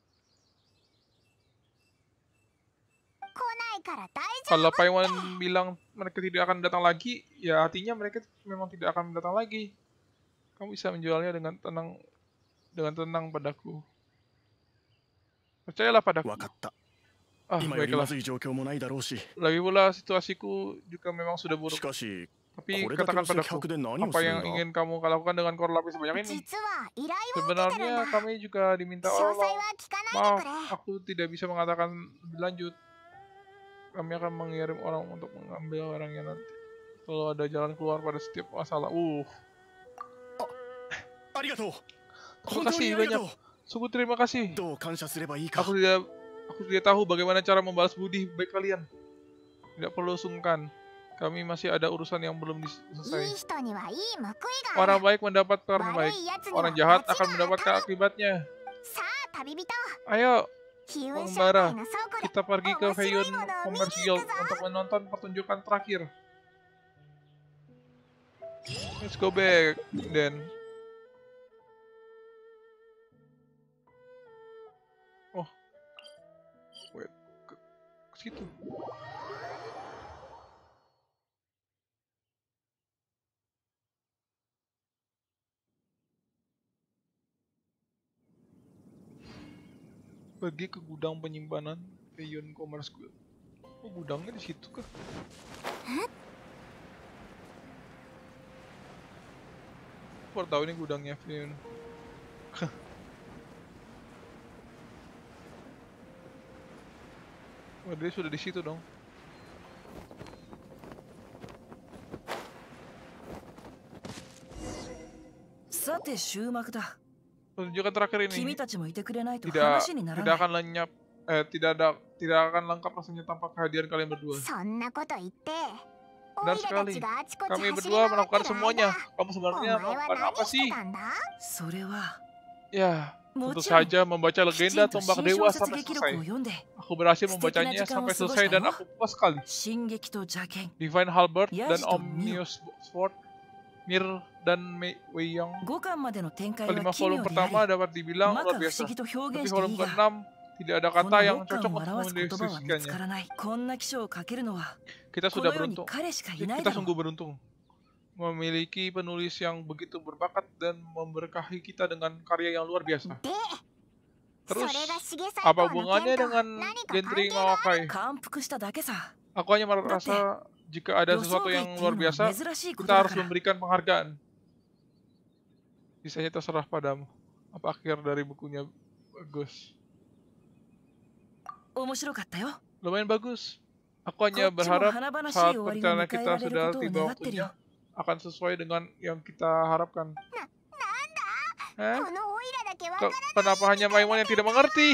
Kalau Paimon bilang mereka tidak akan datang lagi, ya artinya mereka memang tidak akan datang lagi. Kamu bisa menjualnya dengan tenang, dengan tenang padaku. Percayalah padaku. Ah, baiklah. Lagi pula situasiku juga memang sudah buruk. Tapi katakan padaku, apa yang ingin kamu lakukan dengan kor lapis sebanyak ini? Sebenarnya kami juga diminta tolong. Maaf, aku tidak bisa mengatakan lebih lanjut. Kami akan mengirim orang untuk mengambil barangnya nanti. Kalau ada jalan keluar pada setiap masalah. Uh. Terima kasih banyak. Sungguh terima kasih. Aku tidak Aku tidak tahu bagaimana cara membalas budi baik kalian. Tidak perlu sungkan. Kami masih ada urusan yang belum selesai. Orang baik mendapat karma baik. Orang jahat akan mendapatkan akibatnya. Ayo, pengembara. Kita pergi ke Heiyun Commerce Guild untuk menonton pertunjukan terakhir. Let's go back, then. Situ. Pergi ke gudang penyimpanan Heiyun Commerce Guild. Oh, gudangnya di situ kah? Baru tahu ini gudangnya Heiyun. Oh, dia sudah di situ dong. Pertunjukan terakhir ini tidak tidak akan lenyap, eh tidak ada tidak akan lengkap rasanya tanpa kehadiran kalian berdua. Benar sekali. Kami berdua melakukan semuanya. Kamu sebenarnya melakukan apa sih? Ya. Tentu saja membaca legenda Tombak Dewa sampai selesai. Aku berhasil membacanya sampai selesai dan aku puas sekali. Divine Halberd dan Omnius Sword, Mir dan Mei Weiyang. Kelima volume pertama dapat dibilang luar biasa. Tapi volume keenam tidak ada kata yang cocok untuk mendeskripsikannya. Kita sudah beruntung. Kita sungguh beruntung. Memiliki penulis yang begitu berbakat dan memberkahi kita dengan karya yang luar biasa. Terus, apa hubungannya dengan Gentry Maokai? Aku hanya merasa jika ada sesuatu yang luar biasa, kita harus memberikan penghargaan. Sisanya terserah padamu. Apa akhir dari bukunya bagus? Lumayan bagus. Aku hanya berharap saat rencana kita sudah tiba waktunya, akan sesuai dengan yang kita harapkan. Eh? Kenapa hanya Paimon yang tidak mengerti?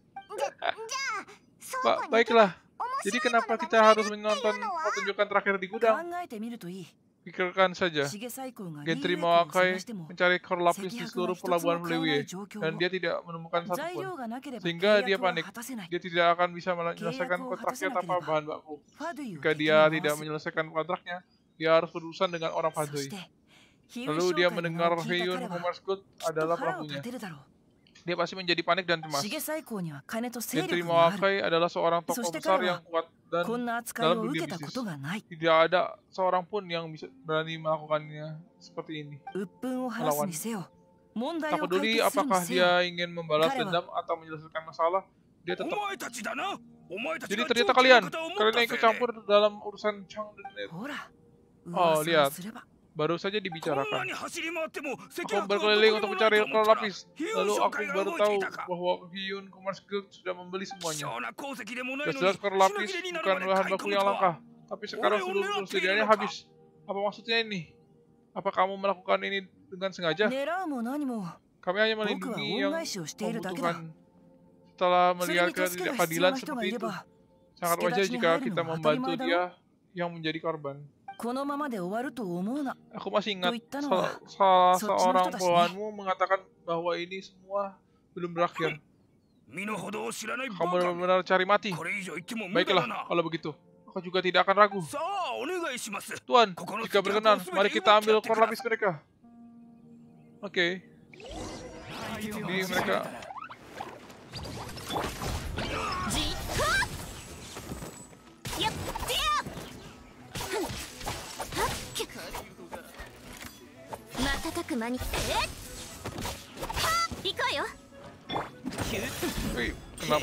Ba baiklah. Jadi kenapa kita harus menonton pertunjukan terakhir di gudang? Pikirkan saja. Gentry Maokai mencari kor lapis di seluruh pelabuhan Flewie, dan dia tidak menemukan satupun. Sehingga dia panik. Dia tidak akan bisa menyelesaikan kontraknya tanpa bahan baku. Jika dia tidak menyelesaikan kontraknya, dia harus berurusan dengan orang Fadoi. Lalu dia mendengar Heiyun Commerce Guild adalah pelakunya. Dia pasti menjadi panik dan cemas. Gentry Maokai adalah seorang tokoh besar yang kuat dan dalam dunia bisnis. Tidak ada seorang pun yang bisa berani melakukannya seperti ini. Melawan. Tak peduli apakah dia ingin membalas dendam atau menyelesaikan masalah, dia tetap. Jadi ternyata kalian, kalian yang ikut campur dalam urusan Chang dan Net. Oh, lihat. Baru saja dibicarakan. Aku berkeliling untuk mencari kor lapis. Lalu aku baru tahu bahwa Heiyun Commerce Guild sudah membeli semuanya. Jelas-jelas kor lapis bukan bahan baku yang langka. Tapi sekarang seluruh persediaannya habis. Apa maksudnya ini? Apa kamu melakukan ini dengan sengaja? Kami hanya melindungi yang membutuhkan. Setelah melihat ketidakadilan seperti itu, sangat wajar jika kita membantu dia yang menjadi korban. Aku masih ingat salah, salah seorang pelawanmu mengatakan bahwa ini semua belum berakhir. Kamu benar-benar cari mati. Baiklah, kalau begitu. Aku juga tidak akan ragu. Tuan, jika berkenan, mari kita ambil core lapis mereka. Oke. Okay. Ini mereka. Wih, kenapa?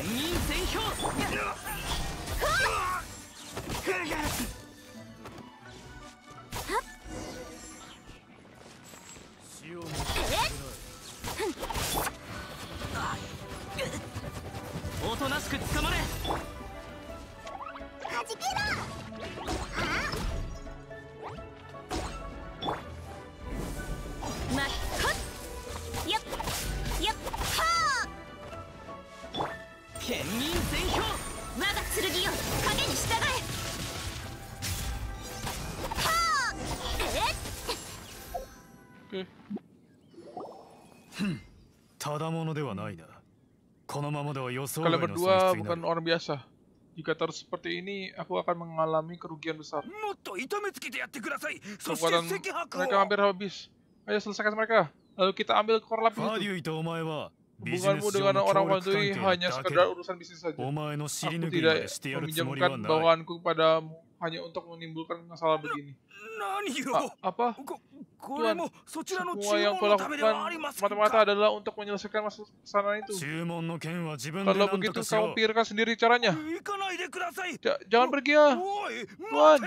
Kalian berdua bukan orang biasa. Jika terus seperti ini, aku akan mengalami kerugian besar. Kekuatan mereka hampir habis. Ayo selesaikan mereka. Lalu kita ambil core lapis itu. Hubunganmu dengan orang Fadui hanya sekedar urusan bisnis saja. Aku tidak meminjamkan bawaanku padamu hanya untuk menimbulkan masalah begini. A apa? Tuan, semua yang kau lakukan mata-mata adalah untuk menyelesaikan masalah itu. Kalau begitu, kamu pikirkan sendiri caranya. Ja jangan pergi ya. Tuan.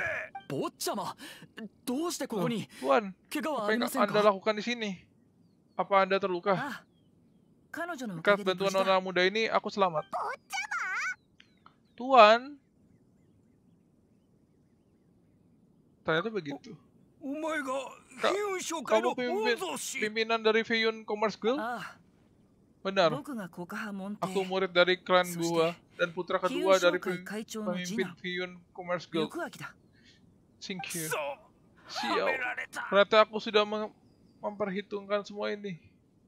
Tuan, apa yang Anda lakukan di sini? Apa Anda terluka? Berkat bantuan orang muda ini, aku selamat. Tuan. Ternyata begitu. Ka kamu pimpin, pimpinan dari Feiyun Commerce Guild? Benar. Aku murid dari klan gua dan putra kedua dari pemimpin Feiyun Commerce Guild. Xinkyu. Sial. Ternyata aku sudah mem memperhitungkan semua ini.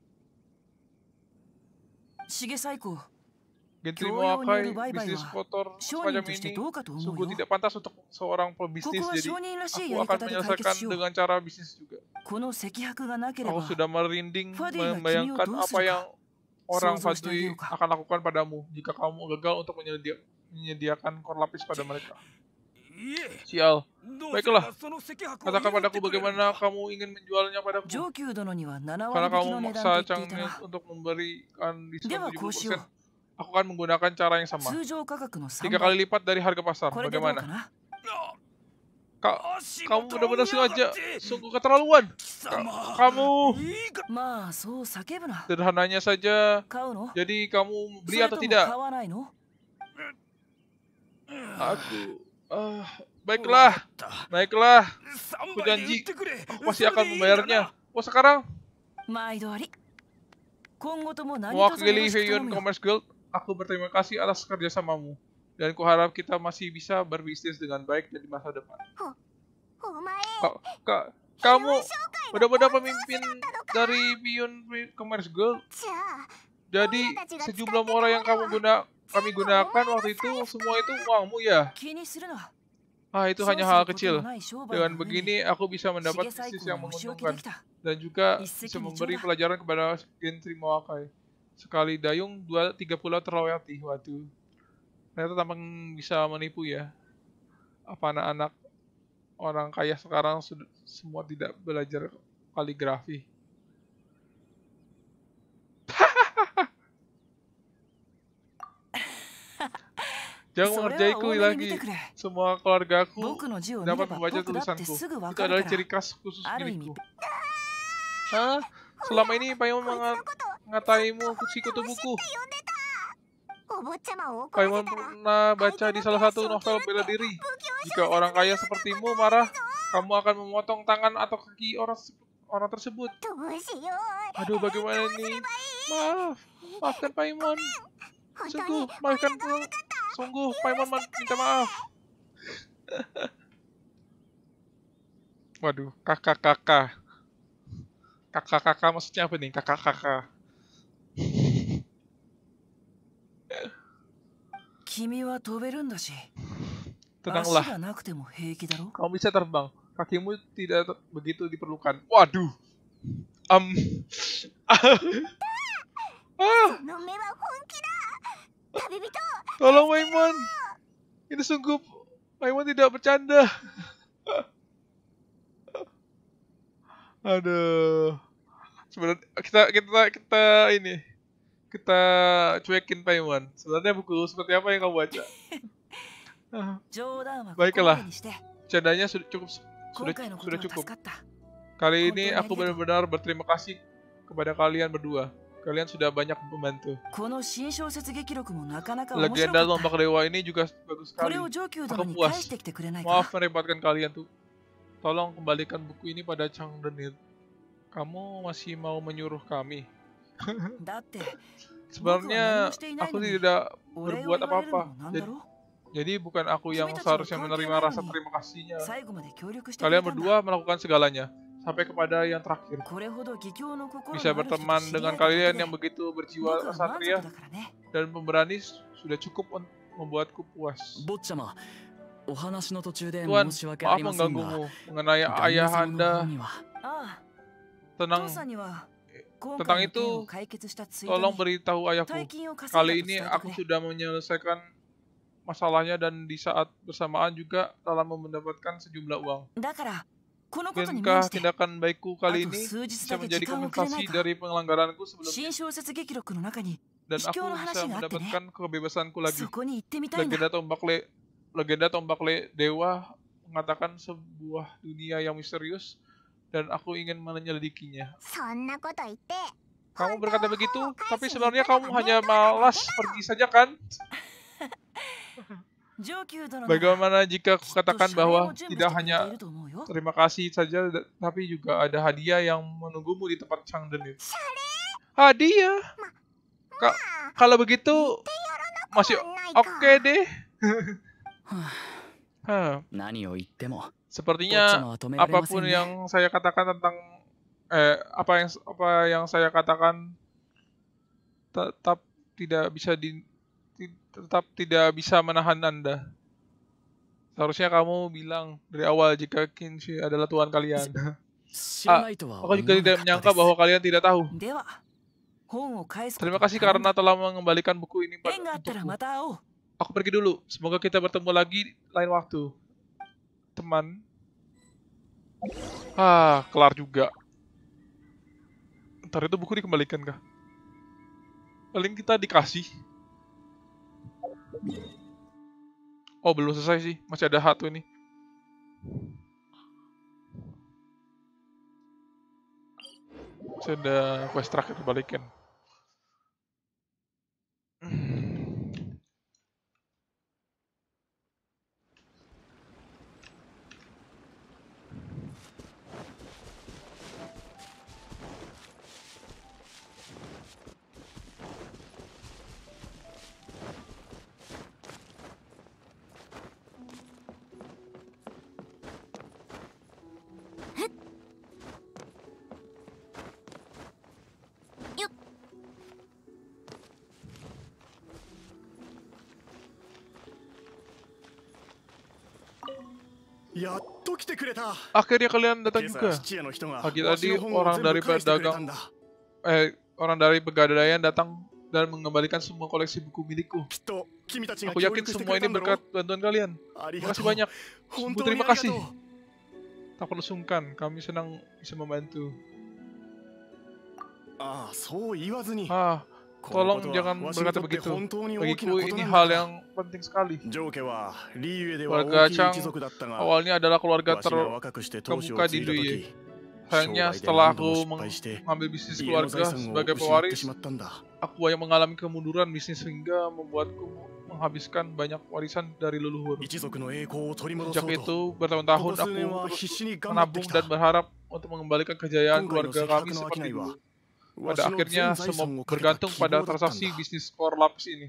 Gentry Moakai, bisnis kotor semacam ini sungguh tidak pantas untuk seorang pebisnis, jadi aku akan menyelesaikan dengan cara bisnis juga. Aku sudah merinding membayangkan apa yang orang Fadui akan lakukan padamu jika kamu gagal untuk menyedia menyediakan core lapis pada mereka. Sial. Baiklah, katakan padaku bagaimana kamu ingin menjualnya padaku. Karena kamu memaksa Chang'e untuk memberikan diskon tujuh puluh persen. Aku akan menggunakan cara yang sama. Tiga kali lipat dari harga pasar. Bagaimana? Ka kamu benar-benar sengaja. Sungguh keterlaluan. Ka kamu. Sederhananya saja. Jadi kamu beli atau tidak? Aku... Uh, baiklah. Baiklah. Aku janji. Aku pasti akan membayarnya. Oh sekarang? Mewakili Feiyun Commerce Guild. Aku berterima kasih atas kerjasamamu, dan kuharap kita masih bisa berbisnis dengan baik di masa depan. Ka ka kamu benar-benar pemimpin dari Feiyun Commerce Guild. Jadi sejumlah orang yang kamu guna kami gunakan waktu itu semua itu uangmu ya? Ah itu hanya hal kecil. Dengan begini aku bisa mendapat bisnis yang menguntungkan dan juga bisa memberi pelajaran kepada Gentry Moakai. Sekali dayung, dua tiga pulau terlewati. Waduh. Ternyata tampang bisa menipu ya. Apa anak-anak orang kaya sekarang sudah semua tidak belajar kaligrafi. Jangan mengerjaiku lagi. Semua keluargaku dapat membaca tulisanku. Itu adalah ciri khas khusus milikku. Hah? Selama ini Paimon mengataimu si kutu buku. Paimon pernah baca di salah satu novel bela diri. Jika orang kaya sepertimu marah, kamu akan memotong tangan atau kaki orang orang tersebut. Aduh, bagaimana ini? Maaf, maafkan Paimon. Sungguh, maafkan Sungguh, Paimon minta maaf. Waduh, kakak-kakak. Kakak-kakak maksudnya apa nih? Kakak-kakak. Tenanglah. Kamu bisa terbang. Kakimu tidak begitu diperlukan. Waduh. Um. ah. Tolong Paimon. Ini sungguh Paimon tidak bercanda. Aduh. Sebenarnya kita kita kita ini kita cuekin Paimon. Sebenarnya buku seperti apa yang kamu baca? Baiklah. Bercandanya sudah cukup sudah sudah cukup. Kali ini aku benar-benar berterima kasih kepada kalian berdua. Kalian sudah banyak membantu. Legenda Tombak Dewa ini juga bagus sekali. Aku puas. Maaf merepotkan kalian tuh. Tolong kembalikan buku ini pada Changdenir. Kamu masih mau menyuruh kami? Sebenarnya aku tidak berbuat apa-apa. Jadi, jadi bukan aku yang seharusnya menerima rasa terima kasihnya. Kalian berdua melakukan segalanya. Sampai kepada yang terakhir. Bisa berteman dengan kalian yang begitu berjiwa satria dan pemberani sudah cukup membuatku puas. Tuan, maaf mengganggumu mengenai ayah Anda. Tenang. Tentang itu, tolong beritahu ayahku. Kali ini aku sudah menyelesaikan masalahnya dan di saat bersamaan juga telah mendapatkan sejumlah uang. Mungkinkah tindakan baikku kali ini bisa menjadi kompensasi dari pelanggaranku sebelumnya? Dan aku bisa mendapatkan kebebasanku lagi. Legenda Tombak Le, Legenda Tombak Le Dewa mengatakan sebuah dunia yang misterius dan aku ingin menyelidikinya. Kamu berkata begitu, tapi sebenarnya kamu hanya malas pergi saja kan? Bagaimana jika aku katakan bahwa tidak hanya terima kasih saja, tapi juga ada hadiah yang menunggumu di tempat Changdenir? Hadiah? Ka kalau begitu, masih oke okay deh. huh. Sepertinya apapun yang saya katakan tentang eh apa yang apa yang saya katakan tetap tidak bisa di tetap tidak bisa menahan Anda. Seharusnya kamu bilang dari awal jika Kinshi adalah Tuhan kalian. ah, aku juga tidak menyangka bahwa kalian tidak tahu. Terima kasih karena telah mengembalikan buku ini untukku. Aku pergi dulu. Semoga kita bertemu lagi lain waktu. Teman. Ah, kelar juga. Ntar itu buku dikembalikan kah? Paling kita dikasih. Oh, belum selesai sih. Masih ada satu ini. Masih ada quest terakhir dibalikin. Akhirnya kalian datang juga. Pagi tadi orang dari pedagang, eh orang dari pegadaian datang dan mengembalikan semua koleksi buku milikku. Aku yakin semua ini berkat bantuan kalian. Terima kasih banyak. Sungguh terima kasih. Tak perlu sungkan, kami senang bisa membantu. Ah, tolong jangan berkata begitu. Bagiku ini hal yang penting sekali. Keluarga Chang awalnya adalah keluarga terkemuka di Liyue. Sayangnya setelah aku mengambil bisnis keluarga sebagai pewaris, Aqua yang mengalami kemunduran bisnis sehingga membuatku menghabiskan banyak warisan dari leluhur. Sejak itu, bertahun-tahun aku terus menabung dan berharap untuk mengembalikan kejayaan keluarga kami seperti dulu. Pada akhirnya, semua bergantung pada transaksi bisnis skor lapis ini.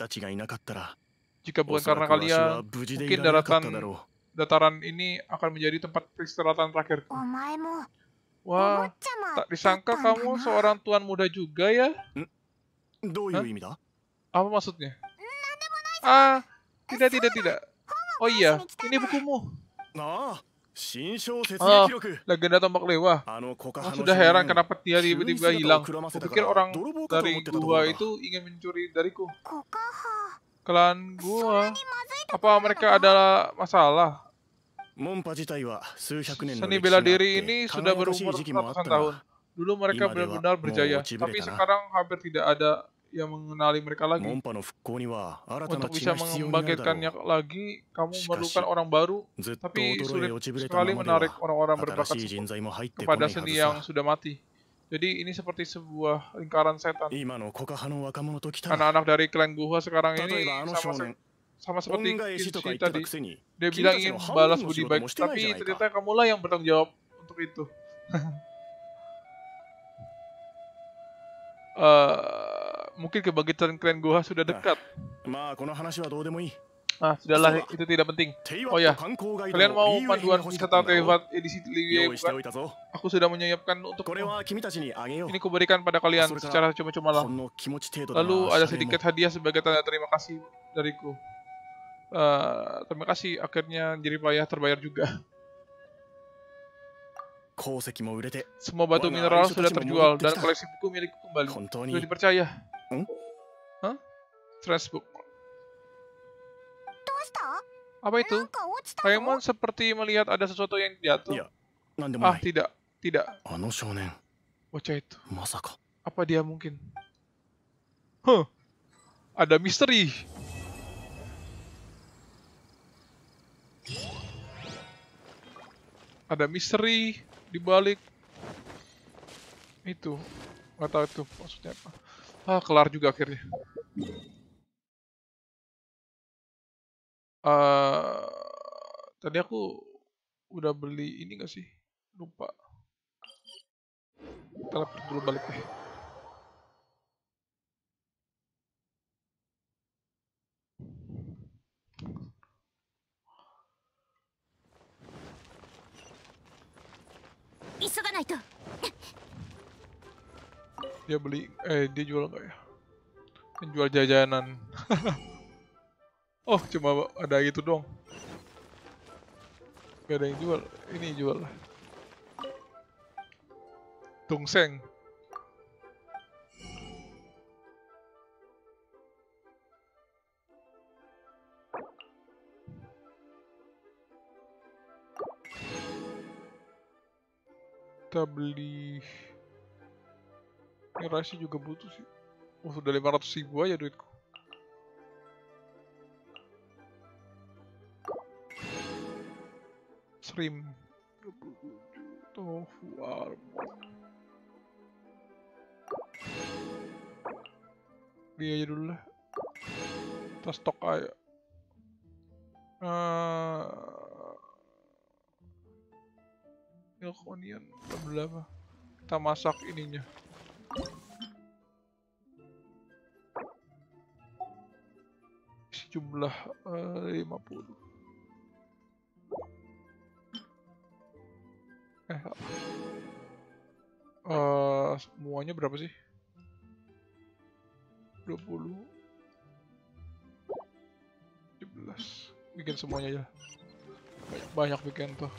Jika bukan karena kalian, mungkin daratan dataran ini akan menjadi tempat peristirahatan terakhirku. Wah, tak disangka kamu seorang tuan muda juga ya? Hah? Apa maksudnya? Ah, tidak, tidak, tidak. Oh iya, ini bukumu. Oh, legenda tombak lewa. Aku sudah heran kenapa dia tiba-tiba hilang. Kupikir orang dari gua itu ingin mencuri dariku. Klan gua. Apa mereka adalah masalah? Seni bela diri ini sudah berumur ratusan tahun. Dulu mereka benar-benar berjaya, tapi sekarang hampir tidak ada yang mengenali mereka lagi. Untuk bisa membangkitkannya lagi, kamu memerlukan orang baru, tapi sulit sekali menarik orang-orang berbakat kepada seni yang sudah mati. Jadi ini seperti sebuah lingkaran setan. Anak-anak dari klan Guha sekarang ini sama, se sama seperti Kinshi tadi. Dia bilang ingin balas budi baik, tapi ternyata kamulah yang bertanggung jawab untuk itu. uh, mungkin kebangkitan klan Guha sudah dekat. Ah, sudahlah, itu tidak penting. Oh ya, kalian mau panduan wisata Teyvat edisi Liyue bukan? Aku sudah menyiapkan untukmu. Ini kuberikan pada kalian secara cuma-cuma lah. Lalu ada sedikit hadiah sebagai tanda terima kasih dariku. Uh, terima kasih, akhirnya jadi payah terbayar juga. Semua batu mineral sudah terjual dan koleksi buku milikku kembali. Sudah dipercaya. Hah? Stress book. Apa itu? Paimon seperti melihat ada sesuatu yang jatuh. Ah, tidak. Tidak. Bocah itu. Apa dia mungkin? Huh. Ada misteri. Ada misteri di balik itu. Nggak tahu itu maksudnya apa. Ah, kelar juga akhirnya. Uh, tadi aku udah beli ini gak sih? Lupa. Teleport dulu balik deh. Dia beli, eh dia jual nggak ya? Menjual jajanan. Oh, cuma ada itu dong. Gak ada yang jual. Ini jual. Dongseng. Kita beli. Ini rasi juga butuh sih. Oh, sudah lima ratus ribu aja duitku. Shrimp dua puluh tujuh, tofu almond. Beli aja dulu lah. Kita stok aja. Uh, milk onion, berapa? Kita masak ininya. Jumlah uh, lima puluh. Eh, uh, semuanya berapa sih? dua puluh. tujuh belas. Bikin semuanya aja. Banyak-banyak bikin tuh.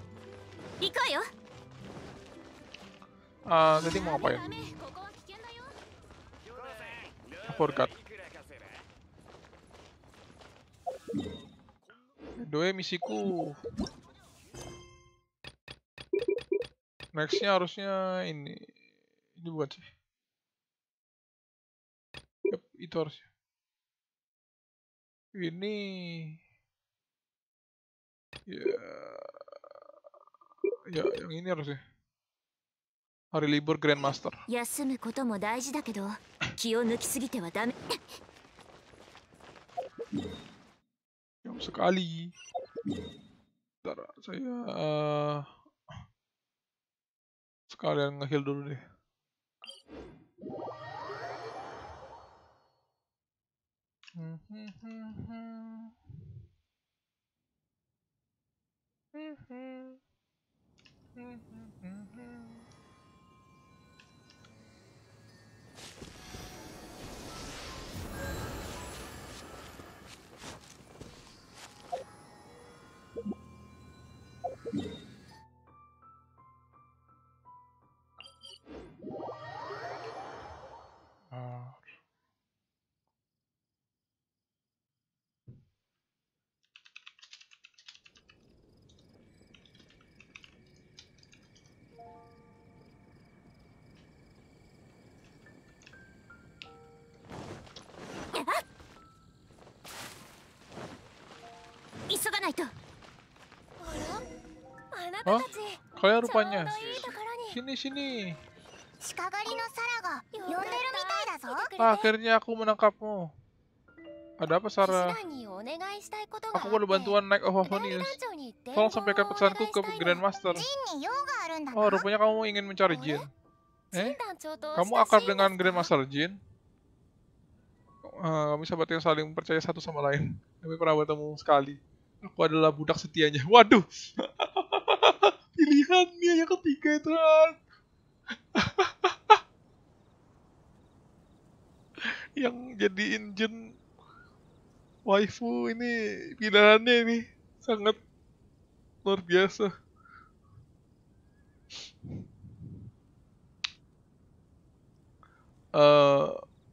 Ah, uh, tadi mau ngapain? I forgot. Doe misiku. Nextnya harusnya ini. Ini bukan sih. Yep, itu harusnya. Ini. Ya. Ya, yang ini harusnya. Hari libur Grandmaster. 休むことも大事だけど、気を抜きすぎてはダメ。 Jam sekali. Bentar, saya uh, sekalian nge-heal dulu deh. Hah? Kalian rupanya. Sini, sini. Ah, akhirnya aku menangkapmu. Ada apa, Sarah? Aku perlu bantuan naik Ovonius. Tolong sampaikan pesanku ke Grandmaster. Oh, rupanya kamu ingin mencari Jin. Eh? Kamu akrab dengan Grandmaster Jin? Uh, kami sahabat yang saling percaya satu sama lain. Kami pernah bertemu sekali. Aku adalah budak setianya. Waduh. Pilihannya yang ketiga itu. Yang jadiin Jin waifu ini, pilihannya ini sangat luar biasa. Uh,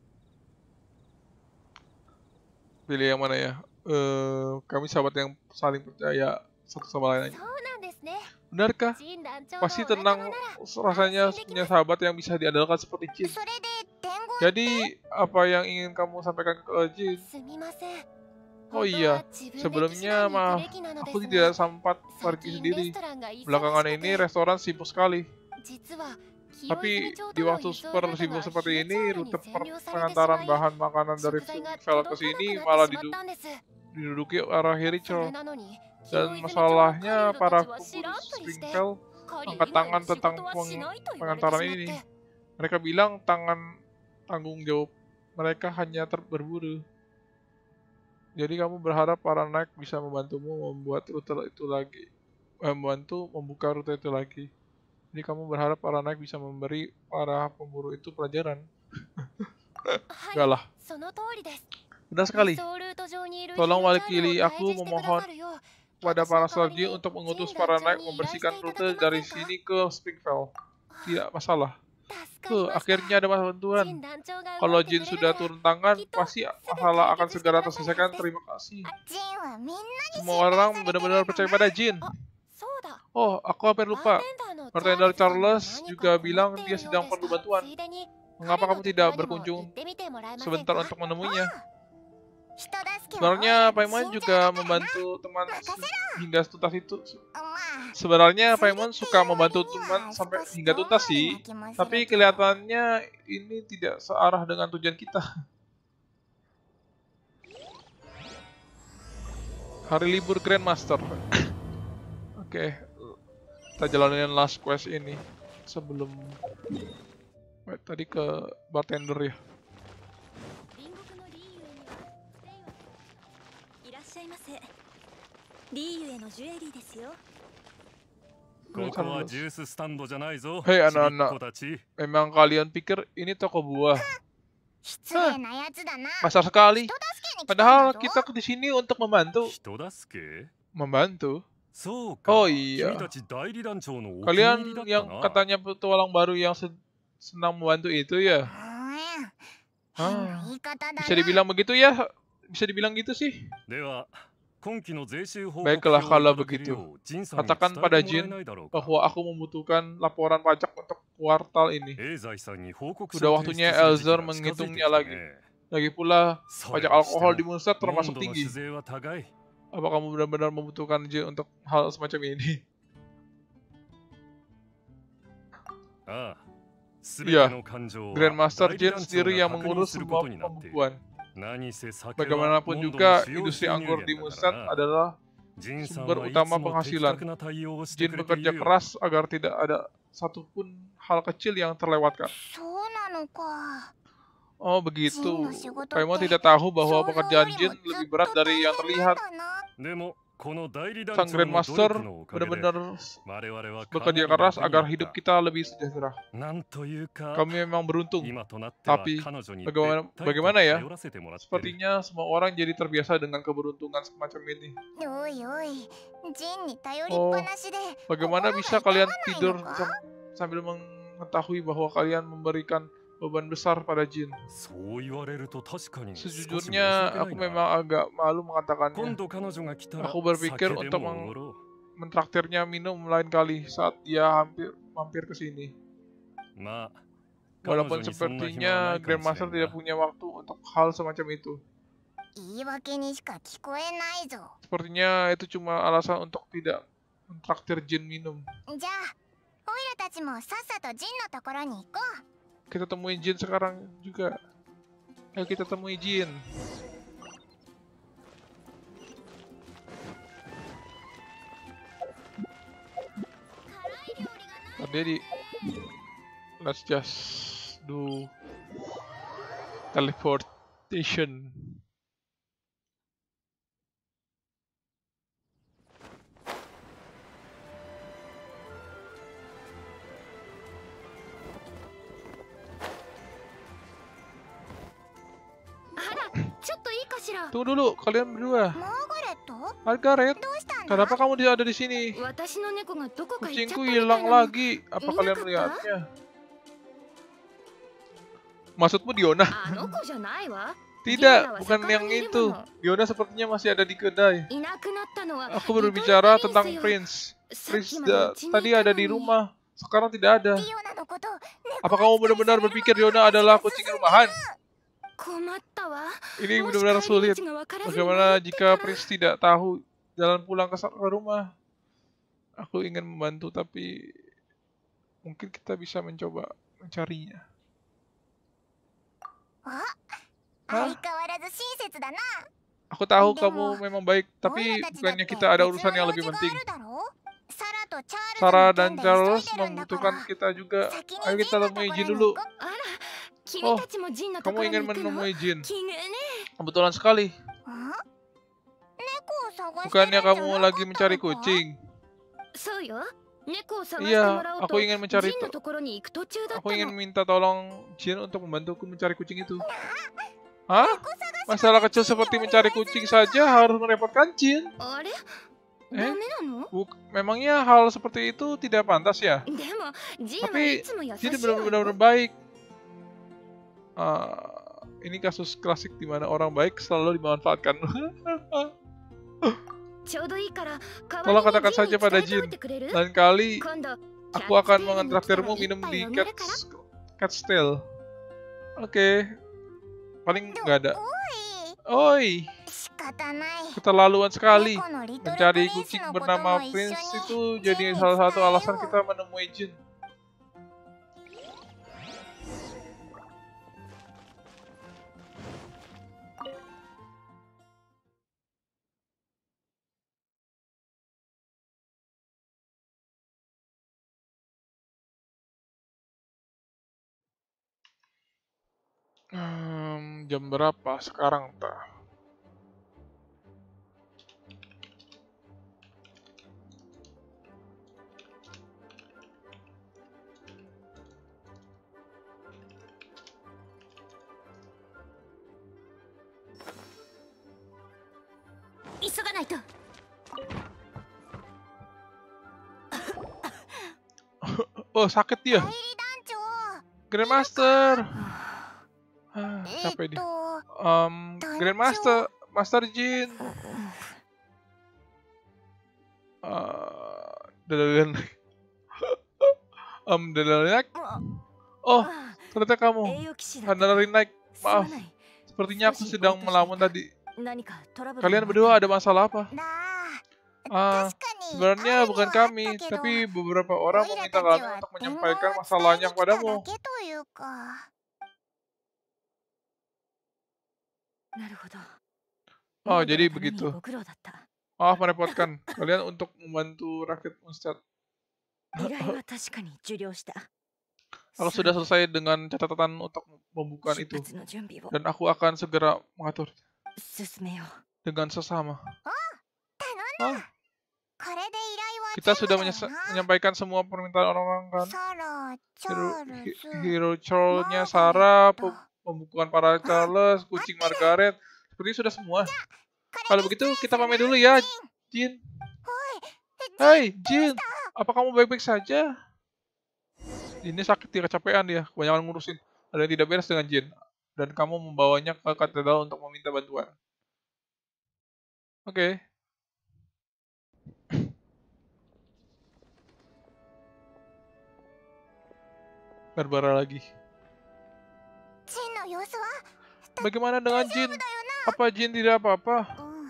pilih yang mana ya? Uh, kami sahabat yang saling percaya satu sama lain aja. Benarkah? Pasti tenang rasanya punya sahabat yang bisa diandalkan seperti Jin. Jadi, apa yang ingin kamu sampaikan ke Jin? Oh iya, sebelumnya maaf, aku tidak sempat pergi sendiri. Belakangan ini restoran sibuk sekali. Tapi di waktu super sibuk seperti ini, rute pengantaran bahan makanan dari Springfell ke sini malah diduk diduduki arah Hirichel. Dan masalahnya para pengurus Springfell angkat tangan tentang peng pengantaran ini. Mereka bilang tangan tanggung jawab mereka hanya berburu. Jadi kamu berharap para Knight bisa membantumu membuat rute itu lagi, eh, membantu membuka rute itu lagi. Jadi kamu berharap para Knight bisa memberi para pemburu itu pelajaran. Enggak lah. Benar sekali. Tolong wakili aku memohon kepada para Sergeant untuk mengutus para Knight membersihkan rute dari sini ke Springfell. Tidak masalah. Tuh, akhirnya ada bantuan. Kalau Jin sudah turun tangan, pasti masalah akan segera terselesaikan. Terima kasih. Semua orang benar-benar percaya pada Jin. Oh, aku hampir lupa. Bartender Charles juga bilang dia sedang perlu bantuan. Mengapa kamu tidak berkunjung sebentar untuk menemuinya? Sebenarnya Paimon juga membantu teman hingga tuntas itu. Sebenarnya Paimon suka membantu teman sampai hingga tuntas sih. Tapi kelihatannya ini tidak searah dengan tujuan kita. Hari libur Grandmaster. Oke, kita jalanin last quest ini sebelum wait, tadi ke bartender ya. Hei anak-anak, memang kalian pikir ini toko buah? Hah, kasar sekali. Padahal kita di sini untuk membantu. Membantu? Oh iya. Kalian yang katanya petualang baru yang senang membantu itu ya? Ah, bisa dibilang begitu ya? Bisa dibilang gitu sih. Baiklah kalau begitu. Katakan pada Jin bahwa aku membutuhkan laporan pajak untuk kuartal ini. Sudah waktunya Elzer menghitungnya lagi. Lagi pula, pajak alkohol di Munster termasuk tinggi. Apa kamu benar-benar membutuhkan Jin untuk hal semacam ini? Iya, Grandmaster Jin sendiri yang mengurus semua pembukuan. Bagaimanapun juga, industri anggur di Musat adalah sumber utama penghasilan. Jin bekerja keras agar tidak ada satupun hal kecil yang terlewatkan. Oh begitu, Paimon tidak tahu bahwa pekerjaan Jin lebih berat dari yang terlihat. Sang Grandmaster benar-benar bekerja keras agar hidup kita lebih sejahtera. Kami memang beruntung, tapi bagaimana, bagaimana ya? Sepertinya semua orang jadi terbiasa dengan keberuntungan semacam ini. Oh, bagaimana bisa kalian tidur sambil mengetahui bahwa kalian memberikan beban besar pada Jin? Sejujurnya, aku memang agak malu mengatakannya. Aku berpikir untuk mentraktirnya minum lain kali saat dia hampir mampir ke sini. Walaupun sepertinya Grandmaster tidak punya waktu untuk hal semacam itu. Sepertinya itu cuma alasan untuk tidak mentraktir Jin minum. Kita temui Jin sekarang juga. Ayo kita temui Jin. Tadi let's just do teleportation. Tunggu dulu, kalian berdua. Margaret, kenapa kamu ada di sini? Kucingku hilang lagi. Apa kalian melihatnya? Maksudmu Diona? Tidak, bukan yang itu. Diona sepertinya masih ada di kedai. Aku berbicara tentang Prince. Prince tadi ada di rumah, sekarang tidak ada. Apa kamu benar-benar berpikir Diona adalah kucing rumahan? Ini benar-benar sulit. Bagaimana jika Prince tidak tahu jalan pulang ke rumah? Aku ingin membantu, tapi mungkin kita bisa mencoba mencarinya. Hah? Aku tahu kamu memang baik, tapi bukannya kita ada urusan yang lebih penting. Sarah dan Charles membutuhkan kita juga. Ayo kita temui Jin dulu. Oh, kamu ingin menemui Jin? Kebetulan sekali. Bukannya kamu lagi mencari kucing? Iya, aku ingin mencari itu. Aku ingin minta tolong Jin untuk membantuku mencari kucing itu. Hah? Masalah kecil seperti mencari kucing saja harus merepotkan Jin? Eh? Buk, memangnya hal seperti itu tidak pantas ya? Tapi Jin benar-benar baik. Uh, ini kasus klasik di mana orang baik selalu dimanfaatkan. Tolong katakan saja pada Jin. Lain kali aku akan mengontraktirmu minum di Catstale. Oke. Okay. Paling nggak ada. Oi. Keterlaluan sekali. Mencari kucing bernama Prince itu jadi salah satu alasan kita menemui Jin. Hmm, jam berapa sekarang, tak? Oh, sakit dia. Grandmaster. Ah, capek dia. Um, Grandmaster, Master Jin. Uh, Dalalan. um, Dalalan. Oh, ternyata kamu. Dalalan naik. Maaf. Sepertinya aku sedang melamun tadi. Kalian berdua ada masalah apa? Ah, sebenarnya bukan kami, tapi beberapa orang meminta kami untuk menyampaikan masalahnya kepadamu. Oh, jadi begitu. Maaf merepotkan kalian untuk membantu rakyat Mondstadt. Aku sudah selesai dengan catatan untuk pembukaan itu, dan aku akan segera mengatur dengan sesama. Oh. Kita sudah menyampaikan semua permintaan orang-orang kan? Hero, hero Charles-nya Sarah, pembukuan para Charles, kucing Margaret, seperti sudah semua. Kalau begitu kita pamit dulu ya, Jin. Hai, Jin, apa kamu baik-baik saja? Ini sakit dia, kecapean dia, kebanyakan ngurusin. Ada yang tidak beres dengan Jin, dan kamu membawanya ke katedral untuk meminta bantuan. Oke. Okay. Barbara lagi. Bagaimana dengan Jin? Apa Jin tidak apa-apa?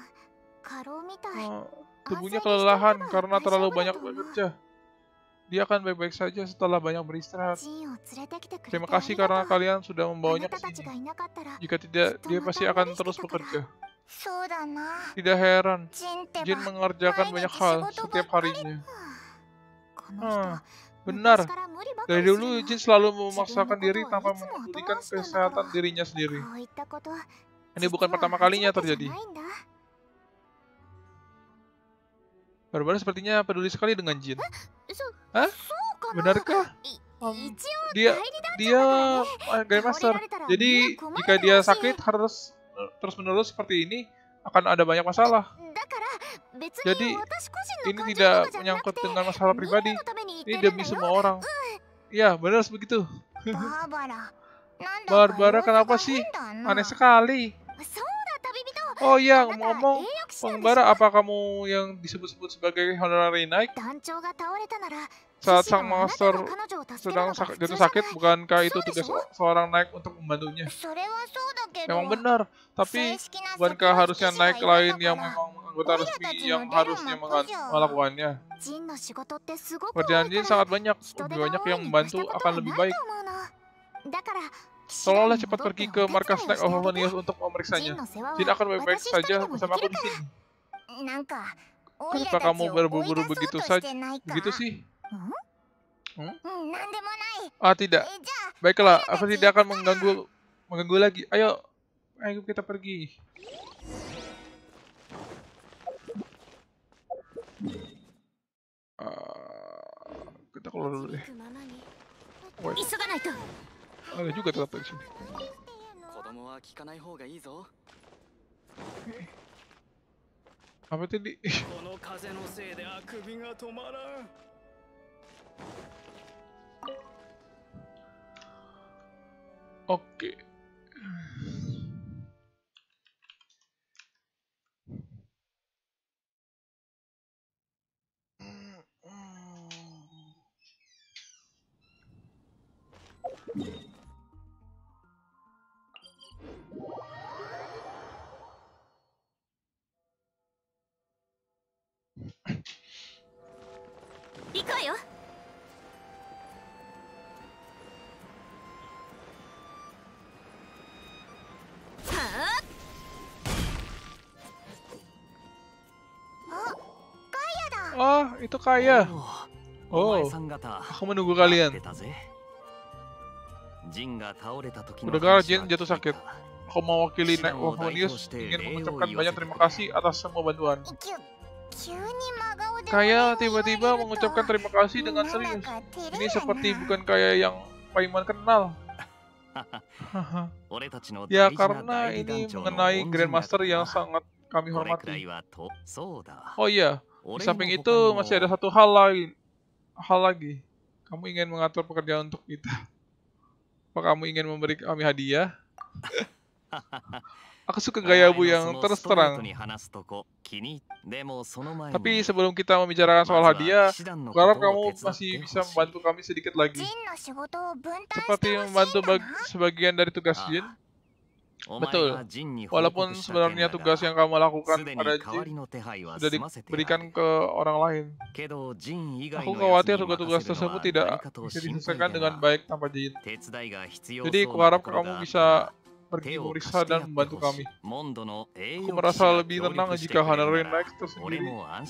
Oh, tubuhnya kelelahan karena terlalu banyak bekerja. Dia akan baik-baik saja setelah banyak beristirahat. Terima kasih karena kalian sudah membawanya ke sini. Jika tidak, dia pasti akan terus bekerja. Tidak heran, Jin mengerjakan banyak hal setiap harinya. Hmm, benar, dari dulu Jin selalu memaksakan diri tanpa memedulikan kesehatan dirinya sendiri. Ini bukan pertama kalinya terjadi. Barbara sepertinya peduli sekali dengan Jin. Hah? Benarkah? Um, dia dia Grandmaster. Jadi jika dia sakit harus terus-menerus seperti ini, akan ada banyak masalah. Jadi ini tidak menyangkut dengan masalah pribadi. Ini demi semua orang. Ya, benar begitu. Barbara, kenapa sih? Aneh sekali. Oh iya, ngomong-ngomong, Barbara, apa kamu yang disebut-sebut sebagai honorary knight? Saat sang master sedang sak jatuh sakit, bukankah itu tugas seorang knight untuk membantunya? Memang benar, tapi bukankah harusnya knight lain yang memang anggota resmi yang harusnya melakukannya? Pekerjaan Jin sangat banyak, lebih banyak yang membantu akan lebih baik. Tolonglah cepat pergi ke markas Knight of Harmonious untuk memeriksanya. Jin akan baik-baik saja bersama aku di sini. Kenapa kamu berburu-buru begitu saja? Begitu sih? Hmm? Ah tidak. Baiklah, aku tidak akan mengganggu mengganggu lagi. Ayo, ayo kita pergi. Uh, kita keluar dulu deh. Wait. Ada juga tetap di sini. Apa tadi? Oke. Oh, itu Kaya. Oh, aku menunggu kalian. Mendengar Jin jatuh sakit, aku mewakili Knight of Harmonious ingin mengucapkan banyak terima kasih atas semua bantuan. Kaya tiba-tiba mengucapkan terima kasih dengan serius. Ini seperti bukan Kaya yang Paimon kenal. Ya, karena ini mengenai Grandmaster yang sangat kami hormati. Oh iya, di samping itu masih ada satu hal lain. Hal lagi. Kamu ingin mengatur pekerjaan untuk kita. Apa kamu ingin memberi kami hadiah? Aku suka gayamu yang terus terang. Tapi sebelum kita membicarakan soal hadiah, aku harap kamu masih bisa membantu kami sedikit lagi. Seperti membantu sebagian dari tugas Jin. Betul. Walaupun sebenarnya tugas yang kamu lakukan pada Jin sudah diberikan ke orang lain. Aku khawatir tugas-tugas tersebut tidak bisa diselesaikan dengan baik tanpa Jin. Jadi aku harap kamu bisa pergi memeriksa dan membantu kami. Aku merasa lebih tenang jika Hanarin Knights tersendiri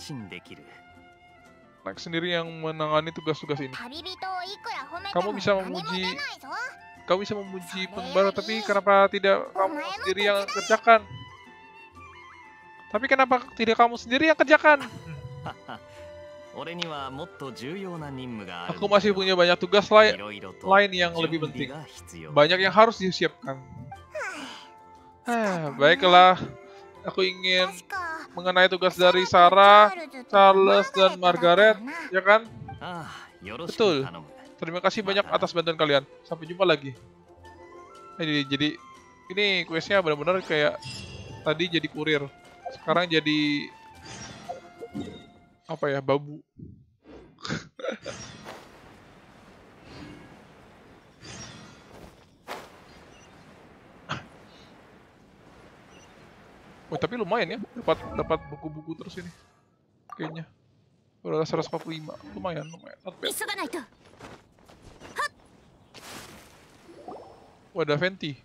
Knights sendiri yang menangani tugas-tugas ini. Kamu bisa memuji Kamu bisa memuji pengembara, tapi kenapa tidak kamu sendiri yang kerjakan? Tapi kenapa tidak kamu sendiri yang kerjakan? Aku masih punya banyak tugas lain, lain yang lebih penting. Banyak yang harus disiapkan. Ah, baiklah, aku ingin mengenai tugas dari Sarah, Charles, dan Margaret, ya kan? Betul. Terima kasih banyak atas bantuan kalian. Sampai jumpa lagi. Jadi, jadi ini questnya benar-benar kayak tadi jadi kurir. Sekarang jadi apa ya, babu. Oh, tapi lumayan ya, dapat dapat buku-buku terus ini. Kayaknya. Udah seratus empat puluh lima. Lumayan, lumayan. Not bad. Wadah Venti.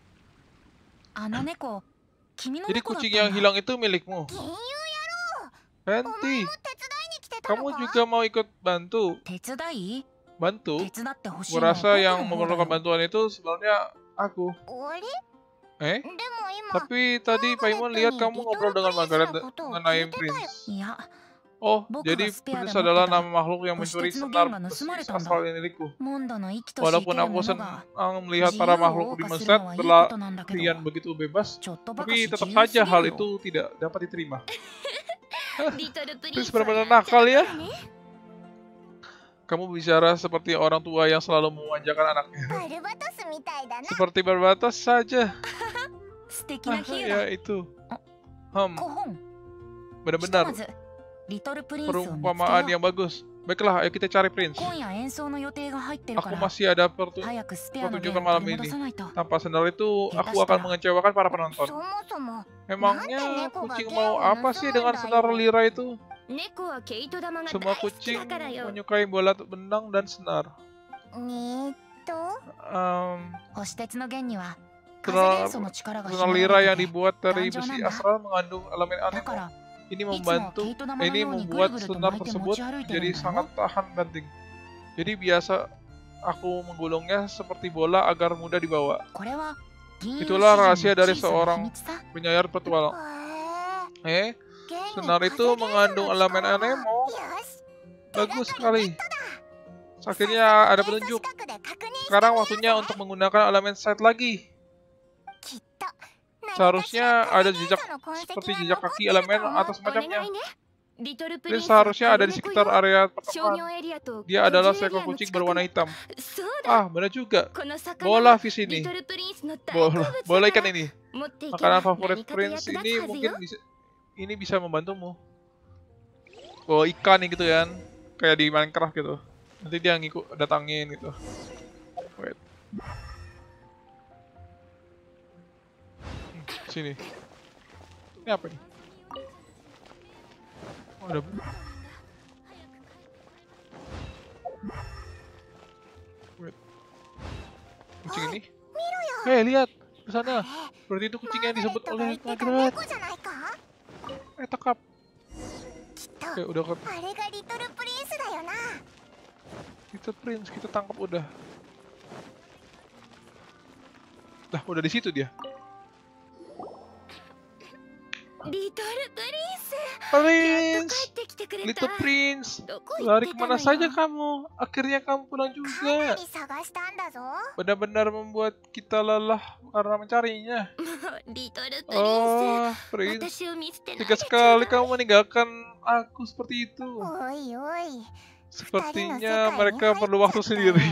Jadi kucing yang hilang itu milikmu. Venti, kamu juga mau ikut bantu? Bantu? Merasa yang memerlukan bantuan itu sebenarnya aku. Eh? Tapi tadi Paimon lihat kamu ngobrol dengan Margaret mengenai Prince. Oh, jadi Prince adalah nama makhluk yang mencuri senar besi astral milikku. Walaupun aku senang melihat para makhluk di Mesnet berlarian begitu bebas, tapi tetap saja hal itu tidak dapat diterima. Prince benar-benar nakal ya. Kamu bicara seperti orang tua yang selalu memanjakan anaknya. Seperti Barbatos saja. Ah, ya itu. Hmm. Benar-benar. Perumpamaan yang bagus. Baiklah, ayo kita cari Prince. Aku masih ada pertu pertunjukan malam ini. Tanpa senar itu, aku akan mengecewakan para penonton. Memangnya kucing mau apa sih dengan senar lira itu? Semua kucing menyukai bola benang dan senar. Um, senar lira yang dibuat dari besi astral mengandung elemen aneh. Ini membantu, ini membuat senar tersebut jadi sangat tahan banting. Jadi biasa aku menggulungnya seperti bola agar mudah dibawa. Itulah rahasia dari seorang penyayar petualang. Eh, senar itu mengandung elemen anemo. Bagus sekali. Akhirnya ada petunjuk. Sekarang waktunya untuk menggunakan elemen sight lagi. Seharusnya ada jejak seperti jejak kaki elemen atau semacamnya. Prince seharusnya ada di sekitar area pertemuan. Dia adalah seekor kucing berwarna hitam. Ah, benar juga. Bola fish ini. Bola, bola ikan ini. Makanan favorit Prince ini mungkin bisa, ini bisa membantumu. Bawa ikan gitu kan, kayak di Minecraft gitu. Nanti dia ngikut datangin gitu. Wait. Sini. Ini apa nih? Oh, ada. Wait. Kucing ini? Hei, lihat ke sana. Berarti itu kucing yang disebut oleh Margaret. Eh, tangkap. Oke, udah ke Little Prince, kita tangkap udah. Lah, udah di situ dia. Prince, Little Prince, lari kemana saja kamu? Akhirnya kamu pulang juga. Benar-benar membuat kita lelah karena mencarinya. Oh, Prince, tega sekali kamu meninggalkan aku seperti itu. Sepertinya mereka perlu waktu sendiri.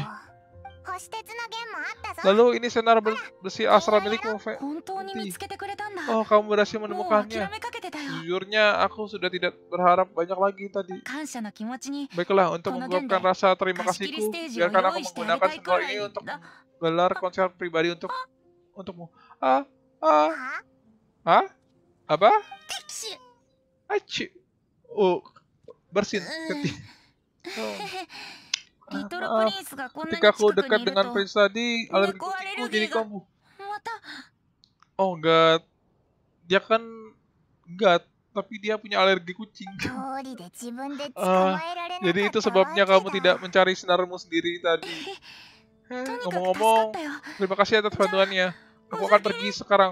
Lalu ini senar besi astral milikmu, Venti. Oh, kamu berhasil menemukannya. Jujurnya, aku sudah tidak berharap banyak lagi tadi. Baiklah, untuk mengungkapkan rasa terima kasihku, biarkan aku menggunakan senar ini untuk gelar konser pribadi untuk untukmu. Ah, Ah, hah? Apa? Aci. Oh, bersin. Oh. Ah, ketika aku dekat dengan Prince tadi, alergi kucingku jadi kambuh. Oh, enggak. Dia kan enggak, tapi dia punya alergi kucing. Uh, jadi itu sebabnya kamu tidak mencari senarmu sendiri tadi. Ngomong-ngomong, terima kasih atas bantuannya. Aku akan pergi sekarang.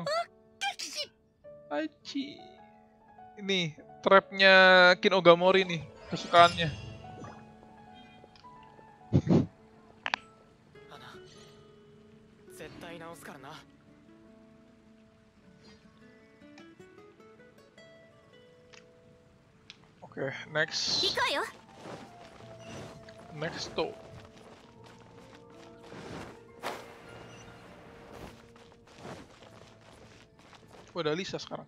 Aci. Ini trapnya Kin Ogamori nih, kesukaannya. Oke, okay, next. Next tuh. Oh, ada Lisa sekarang.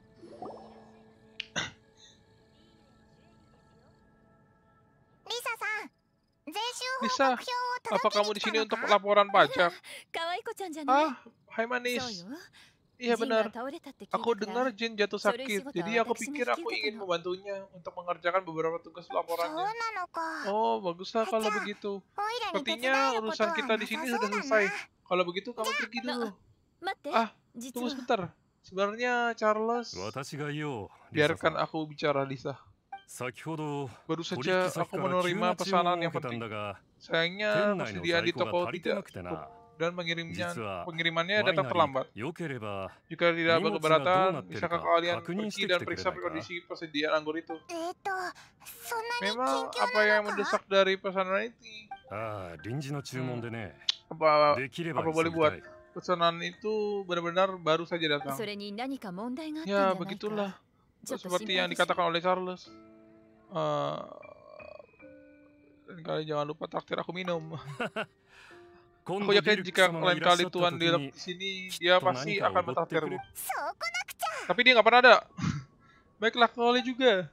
Lisa, apa kamu di sini untuk laporan pajak? Ah, hai manis. Iya benar. Aku dengar Jin jatuh sakit, jadi aku pikir aku ingin membantunya untuk mengerjakan beberapa tugas laporannya. Oh, baguslah kalau begitu. Sepertinya urusan kita di sini sudah selesai. Kalau begitu kamu pergi dulu. Ah, tunggu sebentar. Sebenarnya Charles, biarkan aku bicara, Lisa. Baru saja aku menerima pesanan yang penting. Sayangnya persediaan di toko tidak cukup dan pengirimnya, pengirimannya datang terlambat. Jika tidak berkeberatan, bisakah kalian pergi dan periksa kondisi persediaan anggur itu? Memang apa yang mendesak dari pesanan ini? Hmm. Apa, apa boleh buat? Pesanan itu benar-benar baru saja datang. Ya, begitulah. Seperti yang dikatakan oleh Charles. Uh, dan kalian jangan lupa traktir aku minum. Aku yakin jika lain kali Tuan Dirk di sini, dia pasti akan mentraktirku. Tapi dia nggak pernah ada. Baiklah, kalian juga.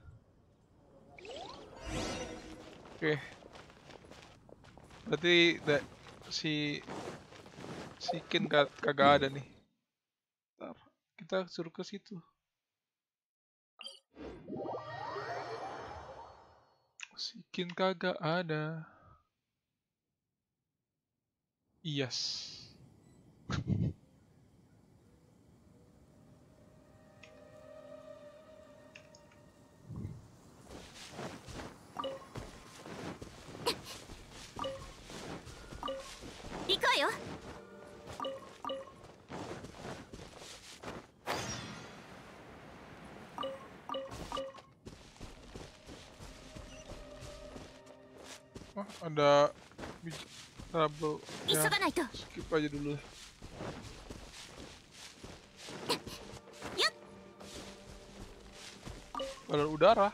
Oke. Okay. Berarti si si Kin kagak ada nih. Ntar, kita suruh ke situ. Si Kin kagak ada. Yes. Oh, ada trouble ya, skip aja dulu. Balon udara.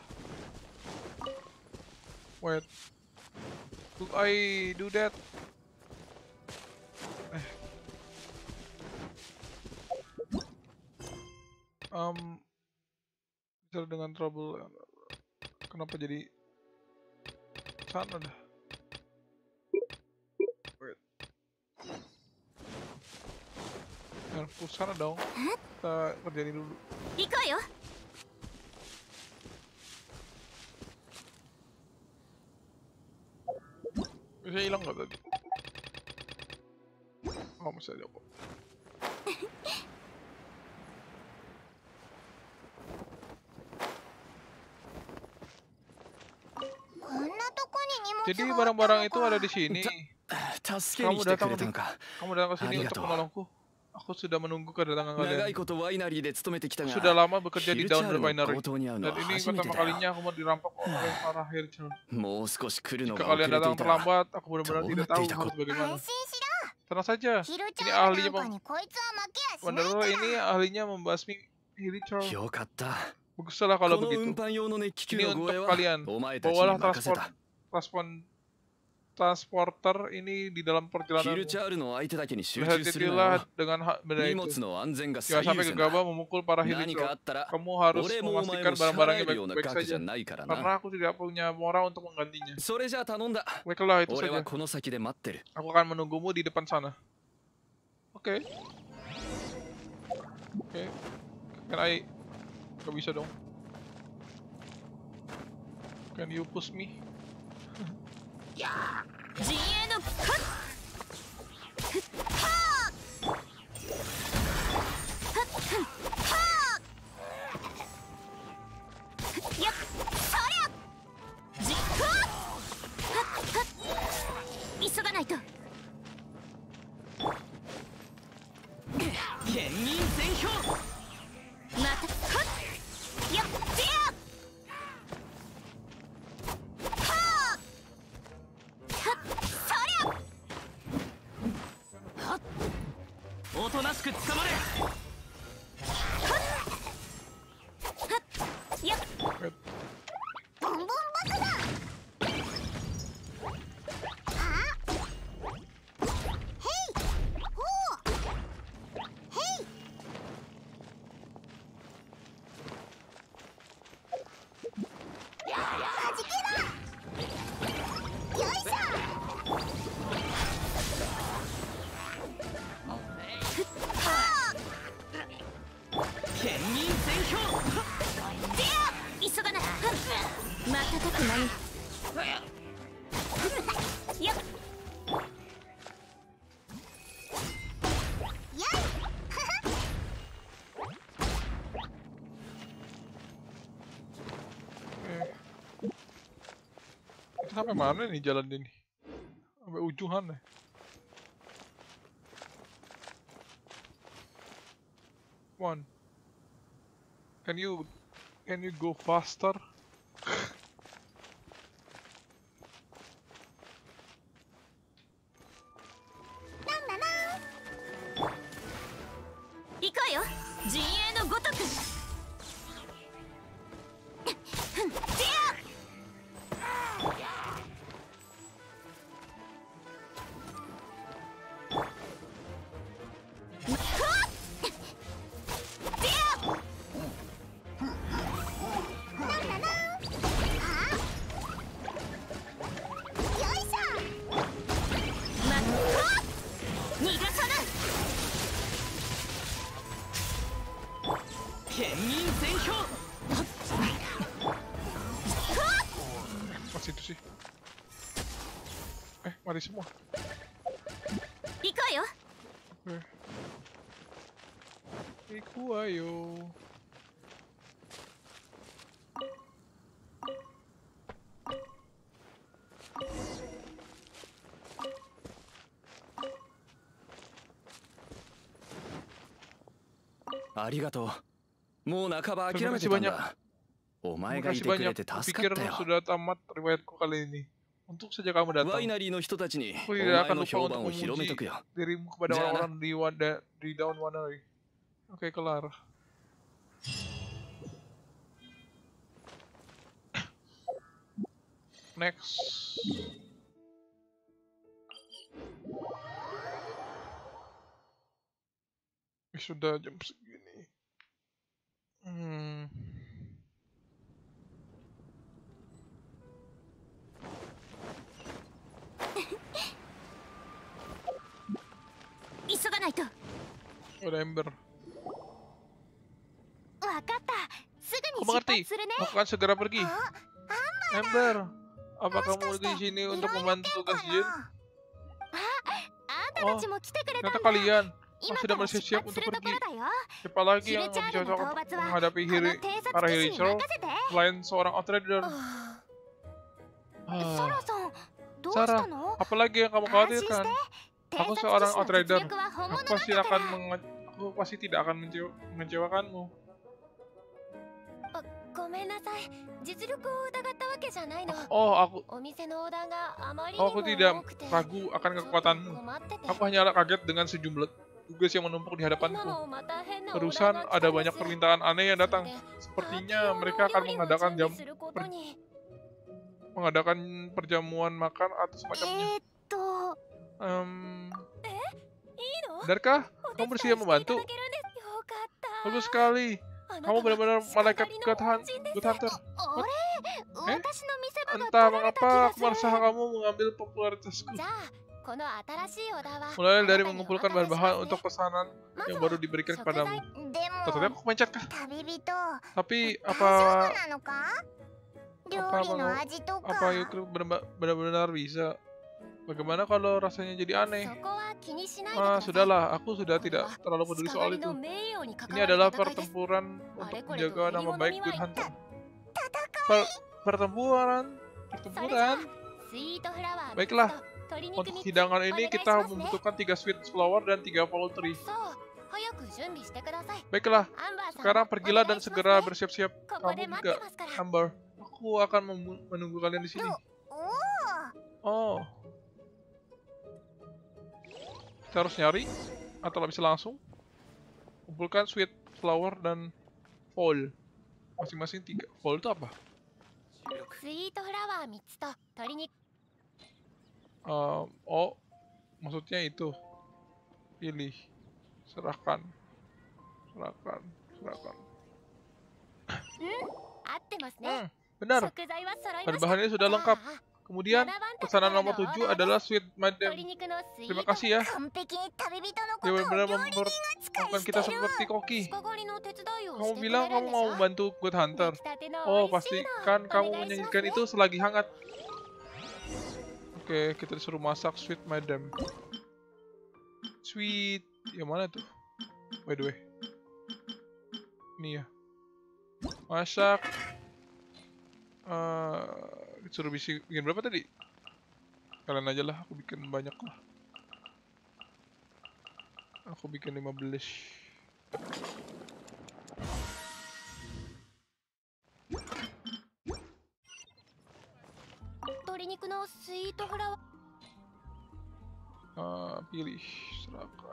Wait, could I do that? Eh. Um, bisa dengan trouble. Kenapa jadi sana dah? Ke sana dong. Kita kerjain dulu. Bisa hilang nggak tadi? Oh, masih ada kok. Jadi barang-barang itu ada di sini. Kamu datang nih. Kamu datang ke sini untuk menolongku. Aku sudah menunggu kedatangan kalian. Sudah lama bekerja di Down Winery. Dan ini pertama kalinya aku mau dirampok oleh para Hirchel. Jika kalian datang terlambat, aku benar-benar tidak tahu harus bagaimana. Tenang saja, ini ahlinya Menurut ini ahlinya membasmi Hirchel. Baguslah kalau begitu. Ini untuk kalian. Bawalah transport, transport transporter ini di dalam perjalanan. Hati-hatilah dengan benda itu. Jangan sampai gegabah memukul para Hirchel. Kamu harus memastikan barang-barangnya baik-baik saja. Karena aku tidak punya moral untuk menggantinya. Baiklah, itu saja. Aku akan menunggumu di depan sana. Oke. Okay. Oke, okay. Can I? Gak bisa dong. Can you push me? Sampai mana nih jalan ini? Sampai ujungan nih. One. Can you can you go faster? Masih itu sih. Eh, mati semua. Iku ayo. Oke. Iku ayo. Arigato. Mau nakaba akirame Terima kasih banyak. Terima kasih banyak. Pikir sudah tamat riwayatku kali ini. Untuk saja kamu datang. Aku tidak akan lupa untuk memuji dirimu kepada orang-orang di Wanda di Daun Wanari. Oke, kelar. Next. Sudah jam segini. Hmm. Ada Ember. Aku mengerti. Aku akan segera pergi. Ember, apa kamu di sini untuk membantu tugas Jin? Oh, ternyata kalian sudah bersiap-siap untuk pergi. Siapa lagi yang bisa cocok menghadapi Hiri, para Hirichiro selain seorang outsider? Ah. Sarah, apa lagi yang kamu khawatirkan? Aku seorang outsider. Aku pasti akan menge aku pasti tidak akan mencew mengecewakanmu. Oh, aku oh, aku tidak ragu akan kekuatanmu. Aku hanyalah kaget dengan sejumlah tugas yang menumpuk di hadapanku. Terusan ada banyak permintaan aneh yang datang. Sepertinya mereka akan mengadakan jam per, mengadakan perjamuan makan atau semacamnya. Um, Benarkah kamu bersedia membantu? Bagus sekali. Kamu benar-benar malaikat God Hunter. Eh? Entah mengapa aku merasa kamu mengambil popularitasku. Mulai dari mengumpulkan bahan-bahan untuk pesanan yang baru diberikan kepadamu. Tadi aku mencet kah? Tapi apa apa apa Yukri benar-benar bisa? Bagaimana kalau rasanya jadi aneh? Ah, sudahlah, aku sudah tidak terlalu peduli soal itu. Ini adalah pertempuran untuk menjaga nama baik Good Hunter. Per pertempuran, pertempuran. Baiklah, untuk hidangan ini kita membutuhkan tiga sweet flower dan tiga foul tree. Baiklah, sekarang pergilah dan segera bersiap-siap. Kamu juga, Amber. Aku akan menunggu kalian di sini. Oh. Kita harus nyari atau bisa langsung kumpulkan sweet flower dan foal masing-masing tiga. Foal itu apa? Uh, oh, maksudnya itu pilih, serahkan, serahkan, serahkan. Hmm, benar. Bahan-bahannya sudah lengkap. Kemudian pesanan nomor tujuh adalah sweet madam. Terima kasih ya. Dia benar-benar memperlakukan kita seperti koki. Kamu bilang kamu mau membantu Good Hunter. Oh, pastikan kamu menyajikan itu selagi hangat. Oke, kita disuruh masak sweet madam. Sweet, yang mana tuh? By the way, ini ya. Masak. Uh, disuruh bikin berapa tadi? Kalian aja lah, aku bikin banyak lah. Aku bikin lima belas. Uh, pilih, serahkan.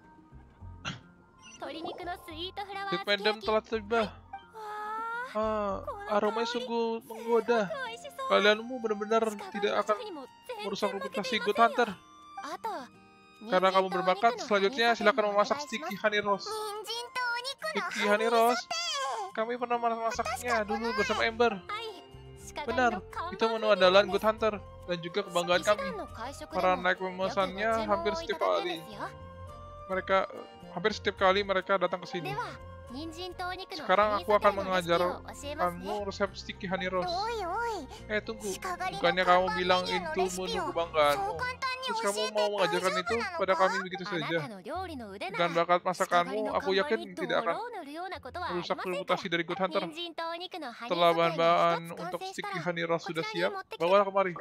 Sweet madam telah tiba. Ah, aromanya sungguh menggoda. Kalianmu benar-benar tidak akan merusak reputasi Good Hunter. Karena kamu berbakat, selanjutnya silakan memasak sticky honey roast. Sticky honey roast? Kami pernah masaknya dulu bersama Amber. Benar, itu menu andalan Good Hunter dan juga kebanggaan kami. Para naik memesannya hampir setiap kali. Mereka hampir setiap kali mereka datang ke sini. Sekarang aku akan mengajarkanmu resep sticky honey roast. Eh, tunggu. Bukannya kamu bilang itu menu kebanggaanmu. Terus kamu mau mengajarkan itu pada kami begitu saja. Dengan bakat masakanmu, aku yakin tidak akan merusak reputasi dari Good Hunter. Setelah bahan-bahan untuk sticky honey roast sudah siap, bawalah kemari.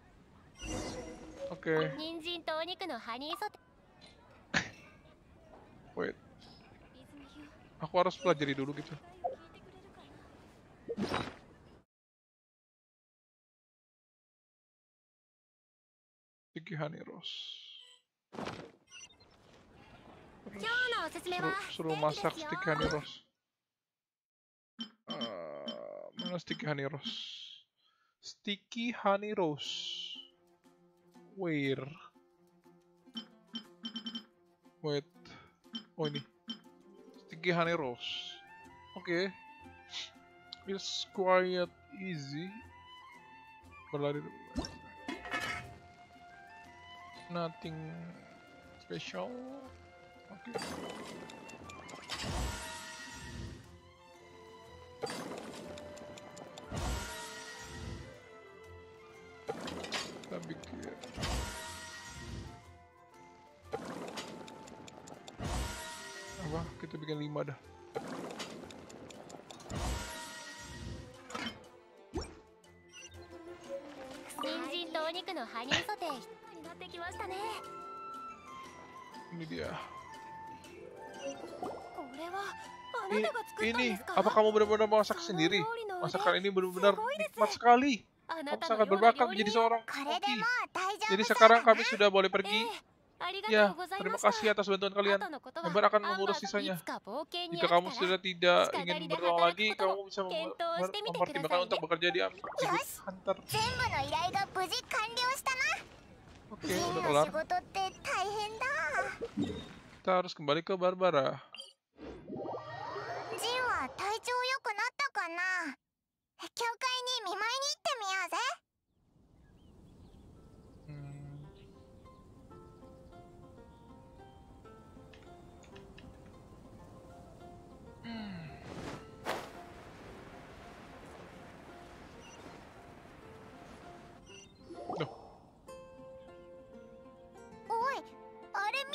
Oke. Okay. Wait. Aku harus pelajari dulu gitu. Sticky honey roast. Suruh, suruh masak sticky honey roast. Uh, mana sticky honey roast? Sticky honey roast. Where? Wait. Oh ini. Sticky honey roast. Oke. Okay. It's quite easy. Berlari. Nothing special. Oke. Okay. Kita bikin. Apa? Kita bikin lima dah. Ini dia. Ini, ini apa kamu benar-benar masak sendiri? Masakan ini benar-benar nikmat sekali. Kamu sangat berbakat menjadi seorang koki. Jadi sekarang kami sudah boleh pergi. Ya, terima kasih atas bantuan kalian. Amber akan mengurus sisanya. Jika kamu sudah tidak ingin bertolong lagi, kamu bisa mem mempertimbangkan untuk bekerja di Good Hunter. Oke, okay, udah kelar. Kita harus kembali ke Barbara. Hmm.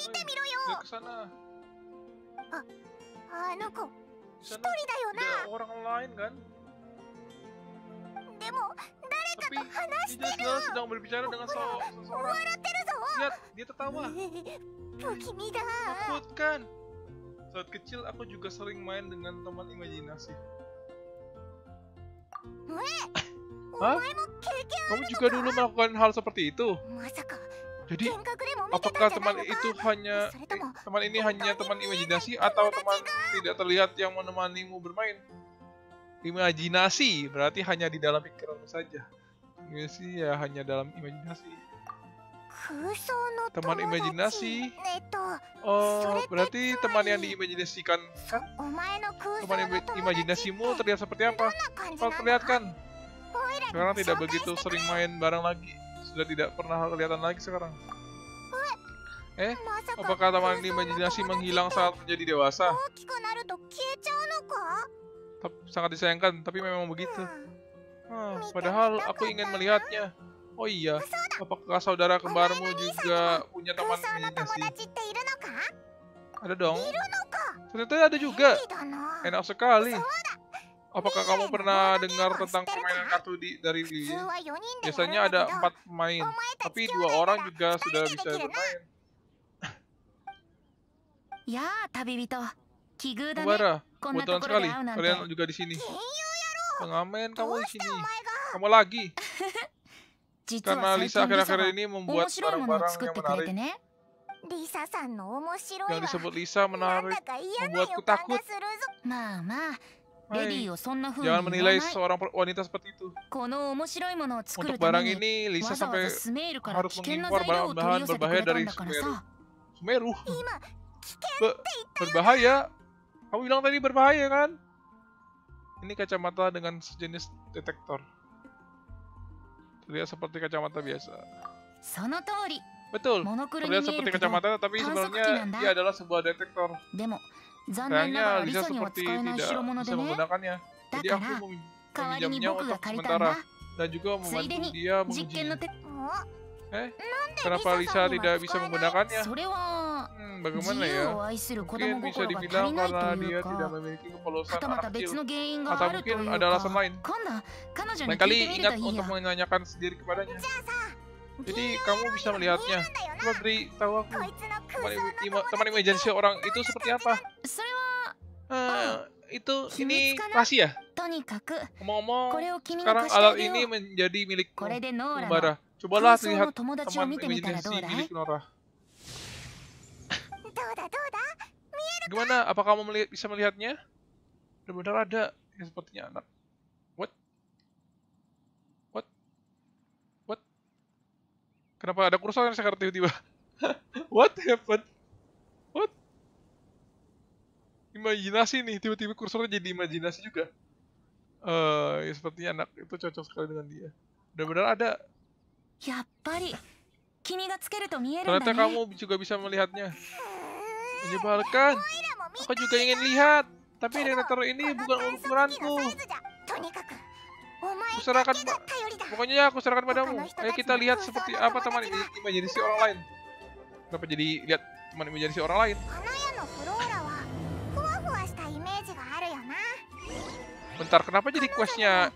Lihat ke sana. Di sana ada orang lain kan? Tapi dia jelas-jelas sedang berbicara dengan seseorang. Lihat, dia tertawa. Menakutkan. Saat kecil aku juga sering main dengan teman imajinasi. Hah? Kamu juga dulu melakukan hal seperti itu? Jadi, apakah teman itu hanya eh, teman ini hanya teman imajinasi atau teman tidak terlihat yang menemanimu bermain? Imajinasi berarti hanya di dalam pikiranmu saja. Imajinasi ya hanya dalam imajinasi. Teman imajinasi. Oh, berarti teman yang diimajinasikan kan? Teman imajinasimu terlihat seperti apa? Kau terlihat kan? Sekarang tidak begitu sering main bareng lagi. Sudah tidak pernah kelihatan lagi sekarang. Eh, apakah teman imajinasi menghilang saat menjadi dewasa? Sangat disayangkan, tapi memang begitu. Ah, padahal aku ingin melihatnya. Oh iya, apakah saudara kembarmu juga punya teman imajinasi? Ada dong. Ternyata ada juga. Enak sekali. Apakah kamu pernah dengar tentang permainan kartu di, dari Lily? Biasanya ada empat pemain, tapi dua orang juga sudah bisa bermain. Ya, tabibito. Kembara, kebetulan sekali. Kalian juga di sini. Pengamen kamu di sini. Kamu lagi. Karena Lisa akhir-akhir ini membuat barang-barang yang menarik. Yang disebut Lisa menarik, membuatku takut. Hai, jangan menilai seorang wanita seperti itu. Untuk barang ini, Lisa sampai harus mengimpor bahan-bahan berbahaya dari Sumeru. Sumeru? Be berbahaya? Kamu bilang tadi berbahaya kan? Ini kacamata dengan sejenis detektor. Terlihat seperti kacamata biasa. Betul, terlihat seperti kacamata, tapi sebenarnya dia adalah sebuah detektor. Sayangnya Lisa seperti tidak bisa menggunakannya. Jadi aku meminjamnya untuk sementara dan juga membantu dia mengujinya. Eh, kenapa Lisa tidak bisa menggunakannya? Hmm, bagaimana ya? Mungkin bisa dibilang karena dia tidak memiliki kepolosan anak kecil, atau mungkin ada alasan lain. Lain kali ingat untuk menanyakan sendiri kepadanya. Jadi kamu bisa melihatnya. Coba beri tahu aku. Teman, ima, teman imajinasi orang itu seperti apa? Uh, itu ini rahasia. Ngomong-ngomong, sekarang alat ini menjadi milikku, Kembara. Cobalah lihat teman imajinasi milik Nora. Gimana? Apa kamu melihat, bisa melihatnya? Benar-benar ada yang sepertinya anak. What? What? What? Kenapa ada kursor yang sekarang tiba-tiba? What happened? What? Imajinasi nih, tiba-tiba kursornya jadi imajinasi juga. Eh, uh, ya sepertinya anak itu cocok sekali dengan dia. Benar-benar ada. Ternyata kamu juga bisa melihatnya. Menyebalkan. Aku juga ingin lihat, tapi detektor ini bukan ukuranku. Aku serahkan, pokoknya aku serahkan padamu. Ayo kita lihat seperti apa teman imajinasi orang lain. Kenapa jadi lihat teman imajinasi orang lain? Bentar, kenapa jadi questnya?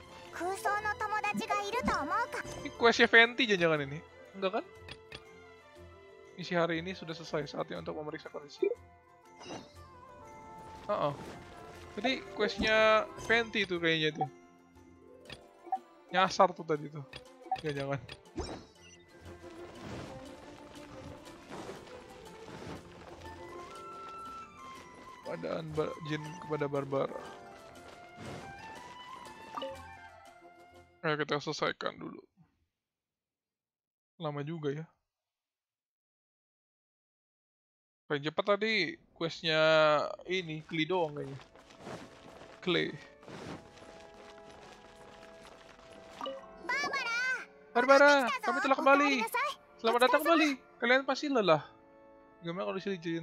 Ini questnya Venti jangan-jangan ini? Enggak kan? Misi hari ini sudah selesai, saatnya untuk memeriksa kondisi. Uh -oh. Jadi questnya Venti tuh kayaknya tuh. Nyasar tuh tadi tuh. Jangan-jangan. Keadaan jin kepada Barbara. Ayo kita selesaikan dulu. Lama juga ya. Paling cepat tadi questnya ini Clay doang kayaknya. Clay. Barbara, kami telah kembali. Selamat datang kembali. Kalian pasti lelah. Gimana kalau disini Jin?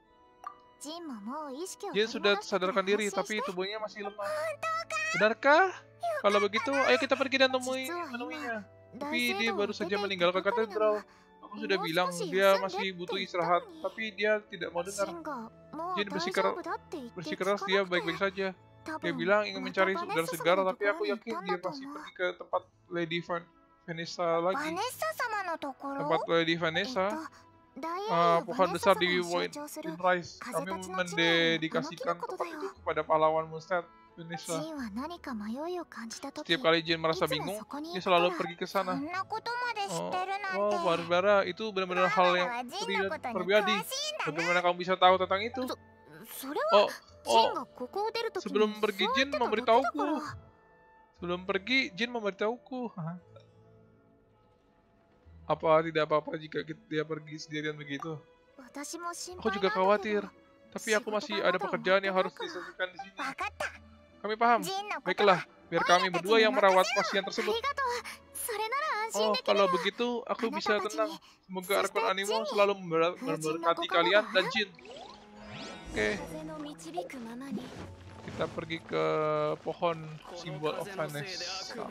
Jin sudah sadarkan diri, tapi tubuhnya masih lemah. Benarkah? Kalau begitu, ayo kita pergi dan temui menemuinya. Tapi dia baru saja meninggalkan katedral. Aku Aku sudah bilang dia masih butuh istirahat, tapi dia tidak mau dengar. Jin bersikeras, bersikeras dia baik-baik saja. Dia bilang ingin mencari udara segar, tapi aku yakin dia pasti pergi ke tempat Lady Van Vanessa lagi. Tempat Lady Vanessa, uh, pohon besar di Windrise. Kami mendedikasikan tempat itu kepada pahlawan Mustad Vanessa. Setiap kali Jin merasa bingung, dia selalu pergi ke sana. Oh, wow, Barbara, itu benar-benar hal yang pribadi. Bagaimana kamu bisa tahu tentang itu? Oh, oh, sebelum pergi Jin memberitahuku. Sebelum pergi Jin memberitahuku. Apa tidak apa-apa jika dia pergi sendirian begitu? Aku juga khawatir, tapi aku masih ada pekerjaan yang harus diselesaikan di sini. Kami paham. Baiklah, biar kami berdua yang merawat pasien tersebut. Oh, kalau begitu aku bisa tenang. Semoga Arkon Animo selalu memberkati kalian dan Jin. Oke. Kita pergi ke pohon simbol of Vanessa.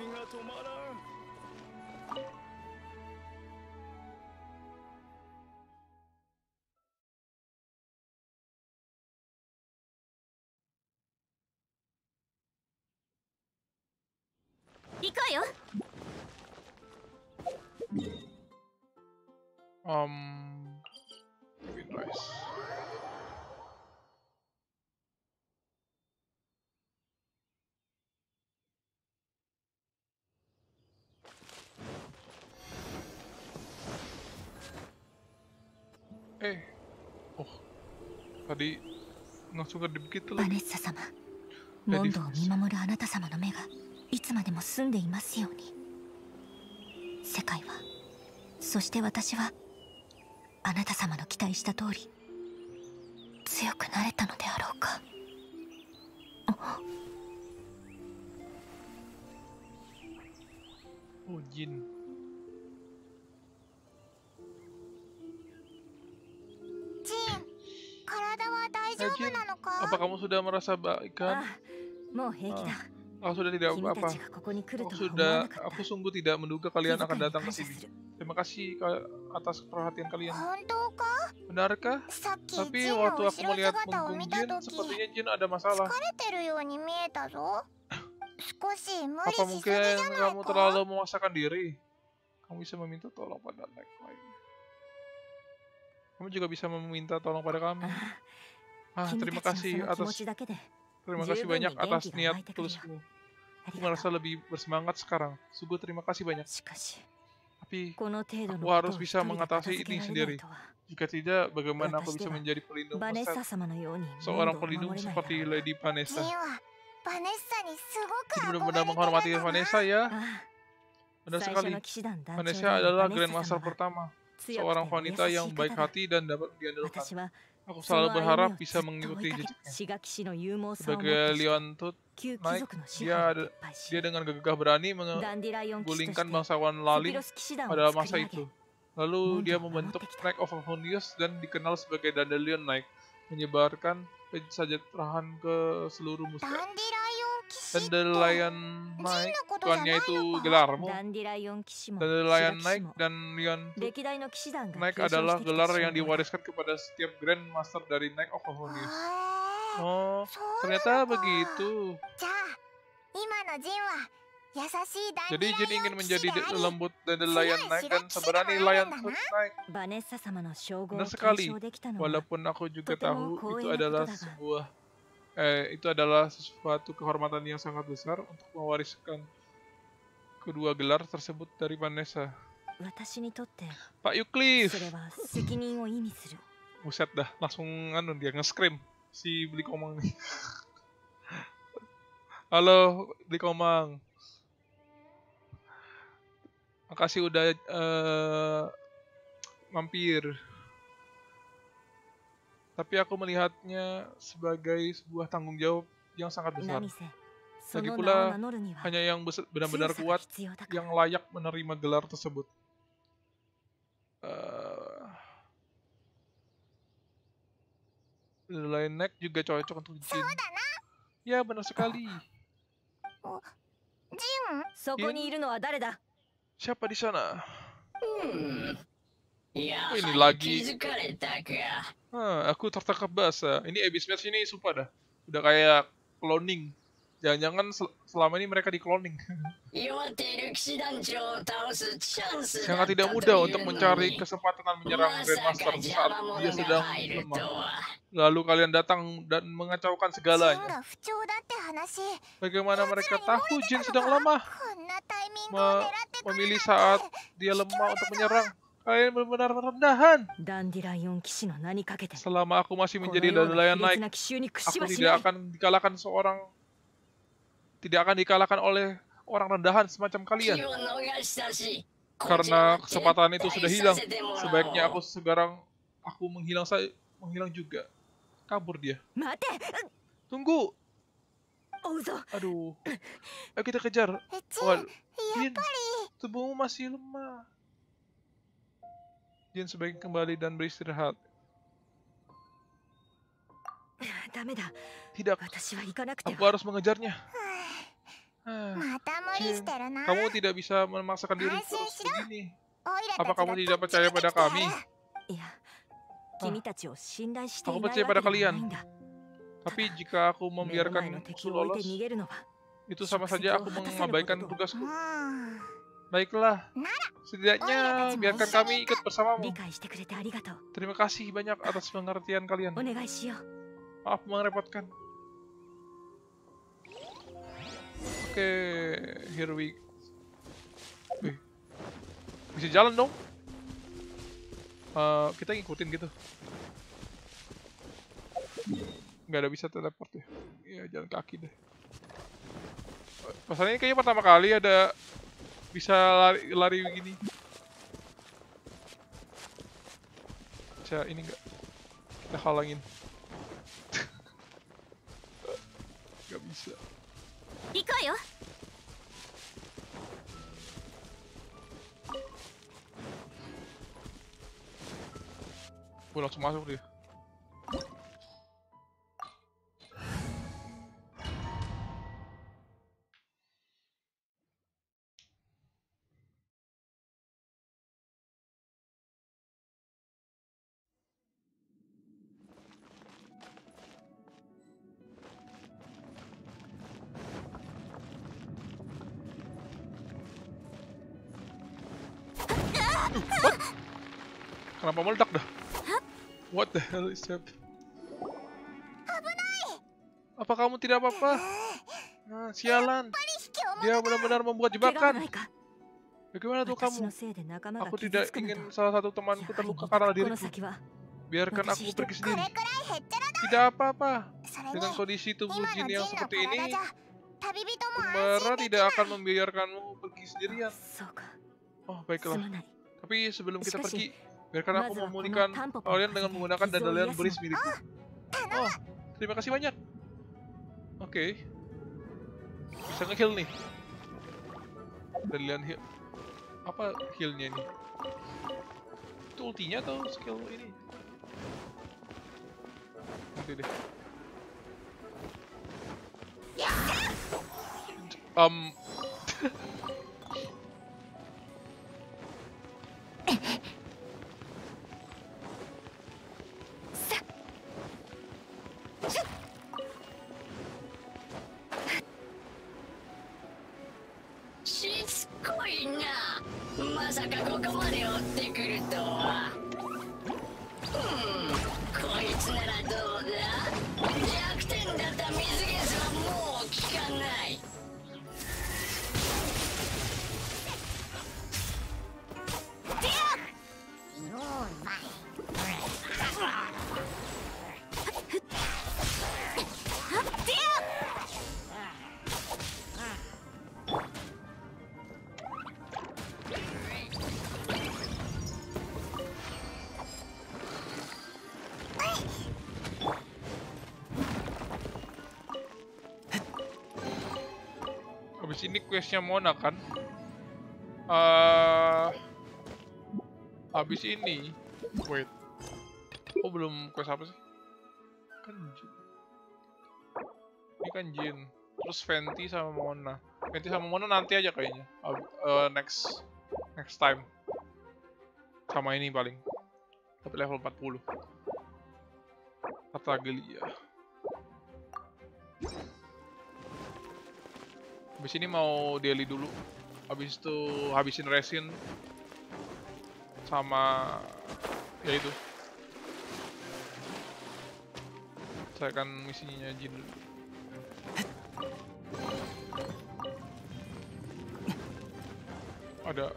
Um, Windrise. Eh, oh, tadi langsung ke begitu lagi. Vanessa sama, Mondoを見守るあなた様の目がいつまでも澄んでいますように。世界は、そして私はあなた様の期待した通り強くなれたのであろうか。 Oh, Jin. Eh, Jin, apa kamu sudah merasa baik kan? Ah, aku sudah tidak apa-apa. Aku sudah, aku sungguh tidak menduga kalian akan datang ke sini. Terima kasih atas perhatian kalian. Benarkah? Tapi waktu aku melihat punggung Jin, sepertinya Jin ada masalah. Apa mungkin kamu terlalu memaksakan diri? Kamu bisa meminta tolong pada Naik lainnya. Kamu juga bisa meminta tolong pada kami. Ah, terima kasih atas terima kasih banyak atas niat tulusmu. Aku merasa lebih bersemangat sekarang. Sungguh terima kasih banyak. Tapi aku harus bisa mengatasi ini sendiri. Jika tidak, bagaimana aku bisa menjadi pelindung Mustad? Seorang pelindung seperti Lady Vanessa. Jadi benar-benar menghormati Vanessa ya. Benar sekali. Vanessa adalah Grandmaster pertama. Seorang wanita yang baik hati dan dapat diandalkan. Aku selalu berharap bisa mengikuti jejaknya. Sebagai Leontut Naik, dia, dia dengan gegah berani menggulingkan bangsawan Lalin pada masa itu. Lalu dia membentuk Knight of Hondius dan dikenal sebagai Dandelion Knight, menyebarkan kesejahteraan ke seluruh Mustad. Dandelion Knight, bukannya itu gelarmu. Dandelion Knight dan Leontut Knight adalah gelar yang diwariskan kepada setiap Grandmaster dari Knight of Hondius. Oh, ternyata begitu. Jadi Jin ingin menjadi lembut Dandelion Knight dan seberani Leontut Knight. Benar sekali. Walaupun aku juga tahu itu adalah sebuah eh itu adalah sesuatu kehormatan yang sangat besar untuk mewariskan kedua gelar tersebut dari Vanessa. Pak Euclid. Buset dah, langsung anu dia nge-scream si Beli Komang nih. Halo Beli Komang. Makasih udah uh, mampir. Tapi aku melihatnya sebagai sebuah tanggung jawab yang sangat besar. Lagi pula hanya yang benar-benar kuat yang layak menerima gelar tersebut. Uh, Dandelion Knight juga cocok untuk Jin. Ya, benar sekali. Jin? Siapa di sana? Oh, ini lagi. Hah, aku tertangkap basah. Ini Abyss Match ini sumpah dah. Udah kayak cloning. Jangan-jangan sel selama ini mereka di cloning. Sangat tidak mudah untuk mencari kesempatan menyerang Grandmaster saat dia sedang lemah. Lalu kalian datang dan mengacaukan segalanya. Bagaimana mereka tahu Jin sedang lemah? Me memilih saat dia lemah untuk menyerang. Kalian benar-benar rendahan. Selama aku masih menjadi dandelion naik, aku tidak akan dikalahkan seorang, tidak akan dikalahkan oleh orang rendahan semacam kalian. Karena kesempatan itu sudah hilang, sebaiknya aku sekarang aku menghilang saya, menghilang juga. Kabur dia. Tunggu. Aduh. Ayo kita kejar. Wah, Jin, tubuhmu masih lemah. Jin sebaiknya kembali dan beristirahat. Tidak, aku harus mengejarnya. Jin, kamu tidak bisa memaksakan diri terus begini. Apa kamu tidak percaya pada kami? Ah, aku percaya pada kalian. Tapi jika aku membiarkan musuh lolos, itu sama saja aku mengabaikan tugasku. Baiklah, setidaknya biarkan kami ikut bersamamu. Terima kasih banyak atas pengertian kalian. Maaf merepotkan. Oke, okay, here we. Wih, bisa jalan dong? Uh, kita ngikutin gitu. Nggak ada bisa teleport ya. Ya jalan kaki deh. Masalahnya kayaknya pertama kali ada bisa lari, lari begini. Bisa ini enggak? Kita halangin. Gak bisa. Iko yo. Gue langsung masuk dia. What? Kenapa meledak dah? What the hell is that? Apa kamu tidak apa-apa? Nah, sialan. Dia benar-benar membuat jebakan. Bagaimana tuh kamu? Aku tidak ingin salah satu temanku terluka karena diriku. Biarkan aku pergi sendiri. Tidak apa-apa. Dengan kondisi tubuh Jin yang seperti ini, Kumbara tidak akan membiarkanmu pergi sendirian. Oh, baiklah. Tapi sebelum kita pergi, biarkan aku memulihkan kalian dengan menggunakan dandelion beris milikku. Oh, terima kasih banyak. Oke. Okay. Bisa nge-heal nih. Dandelion heal. Apa healnya nih? Itu ultinya atau skill ini? Nanti deh. Um... Habis ini questnya Mona kan? Uh, habis ini, wait, oh belum quest apa sih? Kan Jin. Ini kan Jin, terus Venti sama Mona. Venti sama Mona nanti aja kayaknya. Uh, next, next time. Sama ini paling. Tapi level empat puluh. Tartaglia. Habis ini mau daily dulu. Habis itu habisin resin. Sama ya itu. Saya akan misinya Jin dulu. Ada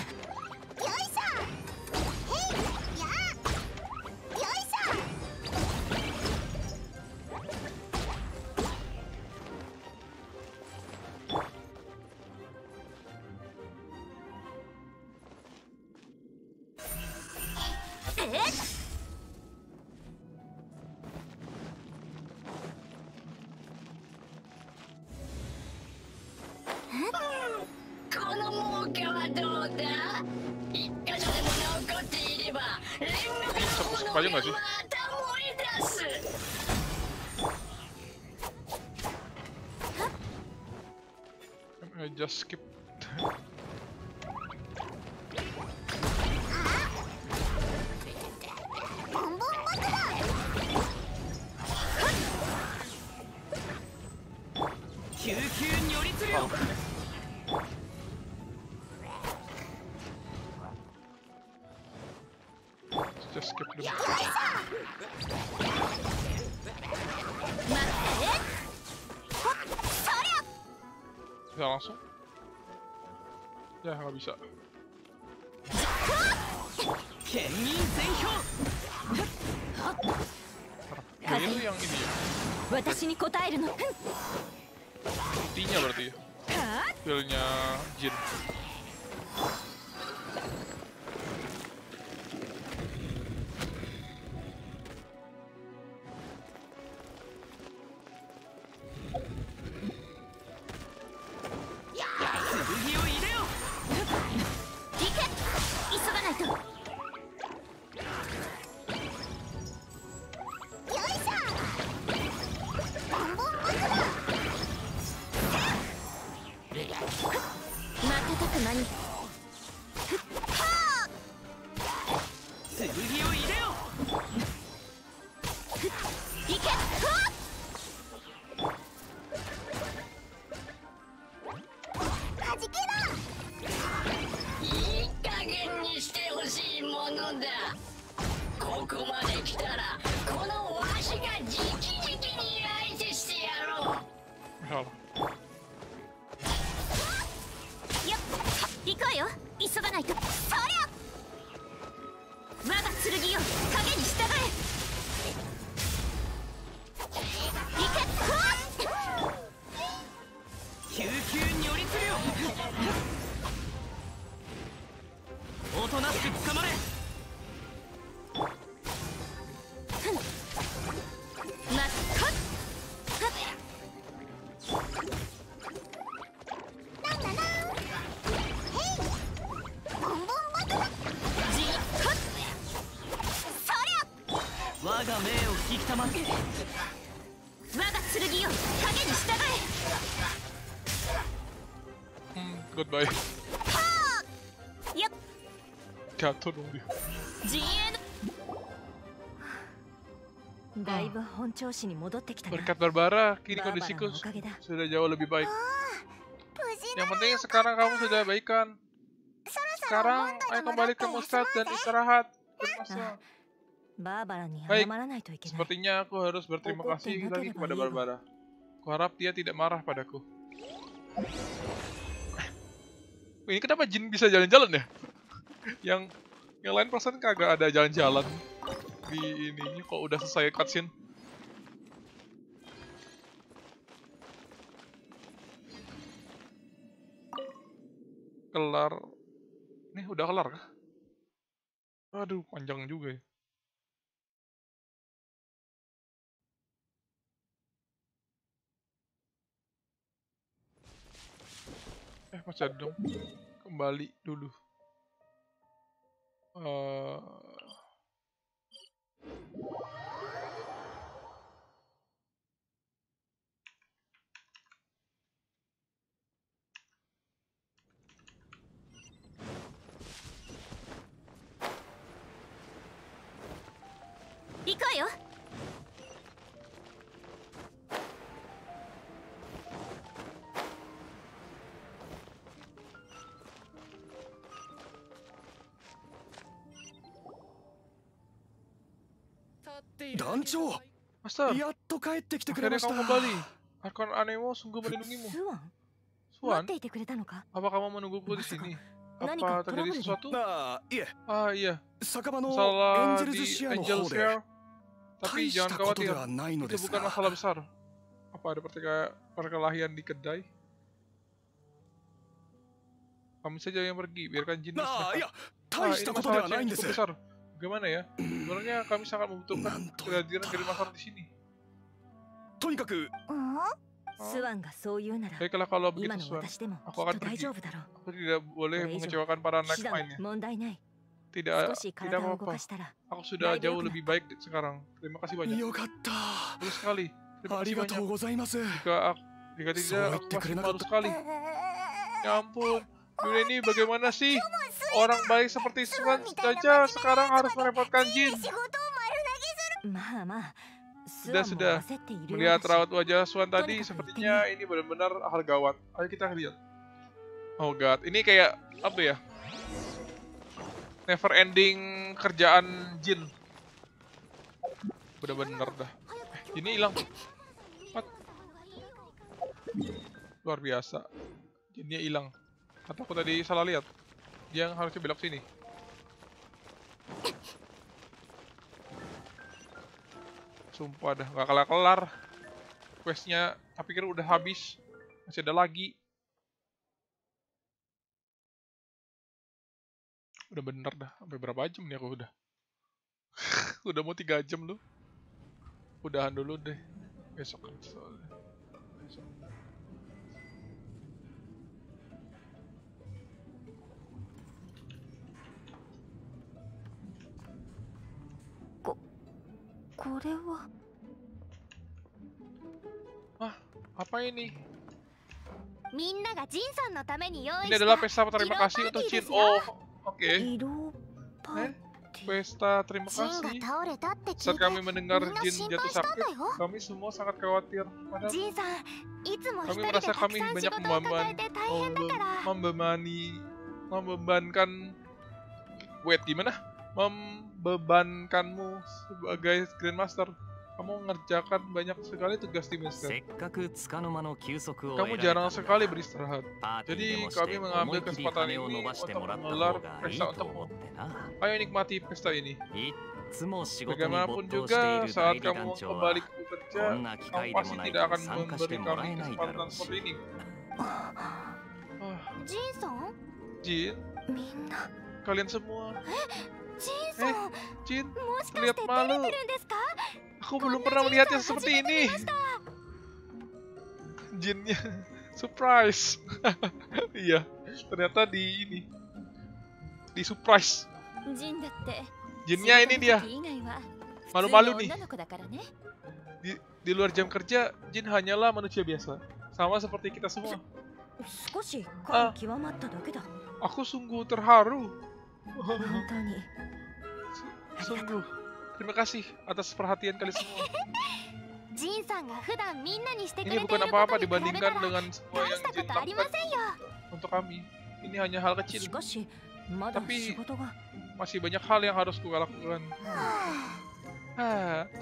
bisa aja nggak sih? I just skip. Just skip dulu. Bisa langsung? Ya, nggak bisa. Ini yang ini ya? Buktinya berarti ya? Feelnya Jin. Hmm, goodbye. Jatuh dong dia. Berkat Barbara, kini kondisiku sudah jauh lebih baik. Yang penting sekarang kamu sudah baikan. Sekarang ayo kembali ke Muscat dan istirahat. Baik, sepertinya aku harus berterima kasih lagi kepada Barbara. Kuharap dia tidak marah padaku. Ini kenapa Jin bisa jalan-jalan ya? Yang yang lain perasaan kagak ada jalan-jalan di ininya kok udah selesai cutscene. Kelar. Nih udah kelar kah? Aduh, panjang juga ya. Eh, masih ada dong. Kembali dulu. Uh... 行くわよ。 団長、 Master, やっと帰ってきてくれま akhirnya した。 kamu kembali. Arkan Anemo sungguh melindungimu. スワン、待 Swan, っていてくれたのか。 apa kamu menungguku di sini? Nanika Apa terjadi trouble sesuatu? ああ、いえ、 Ah iya, 酒場のエン masalah ジェル di ズシアの Angel 方で Share. Tapi 大し jangan たことで khawatir, はないので itu す bukan が、 masalah besar. Apa ada pertika- perkelahian di kedai? Kami saja yang pergi, biarkan Jin ああ、い istirahat. や、 Ah, 大し ini たことで masalah はない yang んで cukup す。 besar. Bagaimana ya? Sebenarnya kami sangat membutuhkan Nanto kehadiran ita. dari Master di sini. とにかく、 スワンがそう言うなら、 Baiklah kalau 今 begitu の Swan, 私でもき aku っ akan と大 pergi. 丈夫だろう。 Aku tidak boleh Oleh ijo, mengecewakan para anak 手段 lainnya. 問題ない。 Tidak, 少し tidak 体を動 apa-apa. かしたら、 Aku sudah Baik, jauh baik. lebih baik sekarang. Terima kasih banyak. よかった。 Bagus sekali. Terima あり kasih がと banyak. うございます。 Jika aku, jika tidak, Soalnya aku masih keren malu banget. sekali. Ya ampun, Yuna ini bagaimana sih? Orang baik seperti Swan saja sekarang harus merepotkan Jin. まあまあ、ス Sudah ワンも sudah. 焦っているよう Melihat だし。 raut wajah Swan tadi, Tony, sepertinya ini benar-benar hal gawat. Ayo kita lihat. Oh god, ini kayak apa ya? Never ending kerjaan Jin. Bener-bener dah. Eh, ini hilang. What? Luar biasa. Jinnya hilang. Atau aku tadi salah lihat? Dia yang harusnya belok sini. Sumpah dah, gak kelar-kelar. Questnya, aku pikir udah habis. Masih ada lagi. Udah bener dah, sampai berapa jam nih aku udah. Udah mau tiga jam lu. Udahan dulu deh. Besok kan soalnya. Besok. Ko, これは Hah? Apa ini? みんながジンさんのために用意 Ini した adalah pesta terima kasih untuk Jin. Oh, oke. 色パー Eh, pesta terima ジンが kasih. 倒れたって聞 Saat いて kami mendengar みんな Jin 心 jatuh 配したん sakit, だよ。 kami semua sangat khawatir. Padahal ジンさん、いつも一 kami 人で merasa たく kami さん仕 banyak 事を抱 membeban, えて大変だから。 membebani, membebankan. Wait, gimana? Membebankanmu sebagai Grandmaster. Kamu mengerjakan banyak sekali tugas di Master. Kamu jarang sekali beristirahat. Jadi kami mengambil kesempatan ini untuk menggelar pesta untukmu. Ayo nikmati pesta ini. Bagaimanapun juga, saat kamu kembali ke bekerja, kamu pasti tidak akan memberi kami kesempatan seperti ini. Ah, ジンさん Jin, みんな kalian semua. ジンさん、 Eh, Jin, もしか terlihat して照 malu. れてるんですか？ Aku belum pernah melihatnya seperti ini. Jinnya surprise. Iya, ternyata di ini. Di surprise. ジンだって Jinnya ini dia. 以外は Malu-malu 普通 nih. の女の子だからね。 Di, di luar jam kerja, Jin hanyalah manusia biasa. Sama seperti kita semua. 少し感極まっただけだ。 Aku sungguh terharu. 本当に。 Sungguh. Terima kasih atas perhatian kalian semua. ジンさんが普段みんなにしてく Ini れてい bukan るこ apa-apa とに比べた dibandingkan ら dengan semua 大 yang したこ Jin とありません lakukan よ。 untuk kami. Ini hanya hal kecil. しかし、まだ Tapi 仕事が。 masih banyak hal yang harus ku lakukan. Ah.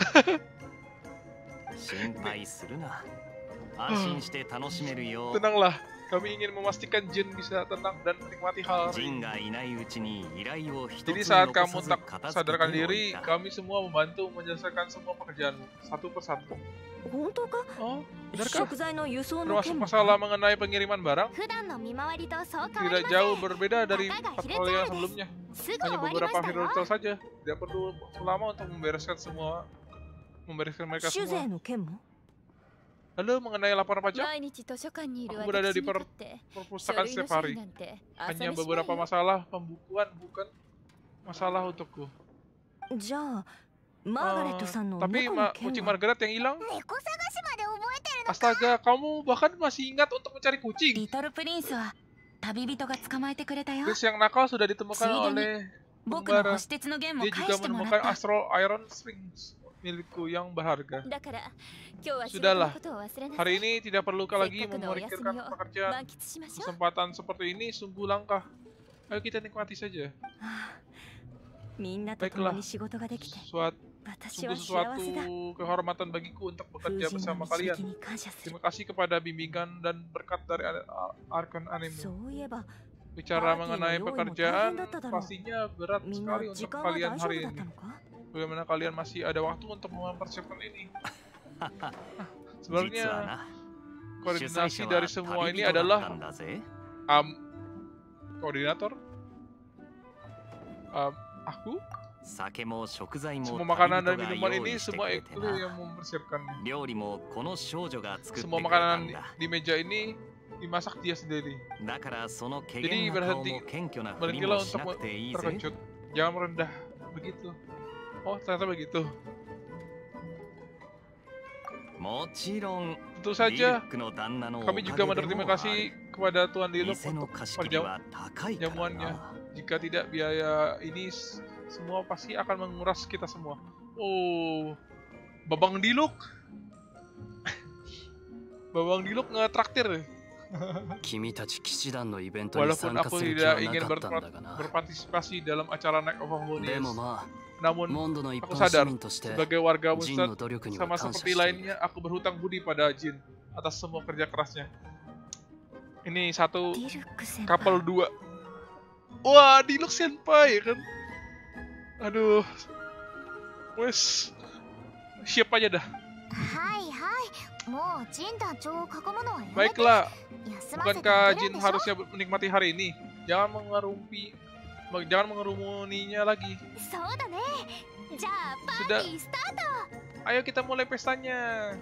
心配するな。安心して楽しめるよ。 Tenanglah, kami ingin memastikan Jin bisa tenang dan menikmati hal ジ ini. ンがいないうちに依頼を一 Jadi つ saat 残 kamu さず tak 片付け sadarkan てお diri, いた。 kami semua membantu menyelesaikan semua pekerjaanmu satu persatu. 本当か？ Oh, benarkah? 食材の輸送の Termasuk 件も。 masalah mengenai pengiriman barang 普段の見回りとそう変わり tidak ませ jauh ん。 berbeda dari Kakak patroli Hirutsuru yang desu. sebelumnya. すぐ終 Hanya わりま beberapa したよ。 Hirutsuru saja. Tidak perlu waktu lama untuk membereskan semua, membereskan mereka 酒税 semua. の件も。 Lalu mengenai laporan pajak, 毎日図書館にいる aku berada 私 di にと per って書 perpustakaan 類の setiap 処理 hari. なんて朝 Hanya 飯前 beberapa よ。 masalah pembukuan, bukan masalah untukku. じゃあ、マーガレット Eh, さんの tapi 猫 ma の件 kucing は。 Margaret yang hilang. 猫探しまで覚えてるの。 Astaga, kamu bahkan masih ingat untuk mencari kucing. リトルプリンスは旅人が捕まえてくれたよ。 Terus yang nakal sudah ditemukan Sudah nih. oleh 僕の pembara. 星鉄の弦も Dia 返 juga してもらっ menemukan た。 Astro Iron Strings. milikku yang berharga. だから今日は仕事 Sudahlah, のことを忘れなさい。 hari ini tidak perlu kau せっ lagi かくのお休み memikirkan を pekerjaan. 満喫しましょう。 Kesempatan seperti ini sungguh langka. Ayo kita nikmati saja. みんなと共に仕事ができて Suat, 私 sungguh は幸せ sesuatu だ。 kehormatan bagiku untuk 風 bekerja 神の bersama 導 kalian. きに感謝する。 Terima kasih kepada bimbingan dan berkat dari Arkan そ Anemo. ういえば Bicara Party mengenai no yoi mo pekerjaan, tahen datta daro. pastinya berat みん sekali な untuk 時間は kalian 大丈 hari 夫だっ ini. たのか？ Bagaimana kalian masih ada waktu untuk mempersiapkan ini? 実は Sebenarnya な、主催 koordinasi 者 dari は semua 旅 ini 人だった adalah んだぜ。 um, koordinator, um, aku, 酒も食材も semua makanan dan 旅人が minuman 用 ini 意して semua くれて itu な。 yang mempersiapkannya. 料理もこの少女が作ってく Semua れた makanan んだ。 di meja ini dimasak dia sendiri. だからその怪 Jadi げな顔 berhenti, も謙虚なふり berhentilah もし untuk なくていいぜ。 terkejut. Jangan merendah begitu. Oh, ternyata begitu. もちろん、 Tentu リル saja, ックの旦那のおか kami げ juga で berterima もあ kasih る。 kepada Tuan Liluk 店の untuk 貸し切り perjam は高いから jamuannya. な。 Jika tidak biaya ini s- semua pasti akan menguras kita semua. Oh, Babang Diluk. Babang Diluk ngetraktir. 君たち騎士団のイベントに Walaupun 参加 aku する気は tidak な ingin かったん berpart- だがな。 berpartisipasi dalam acara Night of でも Harmonious. まあ、 Namun モンドの一 aku 般市 sadar 民として sebagai warga ジンの Mustad 努力には sama 感謝 seperti している。 lainnya aku berhutang budi pada Jin atas semua kerja kerasnya. Ini satu ディルック先 couple 輩。 dua. Wah, Diluk Senpai ya kan. Aduh. Wes. Siap aja dah. はいはいもうジン団長を囲むのはやめて Baiklah, 休ませて bukankah あげるん Jin でしょ harusnya menikmati hari ini? Jangan mengerumpi, jangan mengerumuninya lagi. そうだねじゃあパ Sudah, ーティースタート ayo kita mulai pestanya.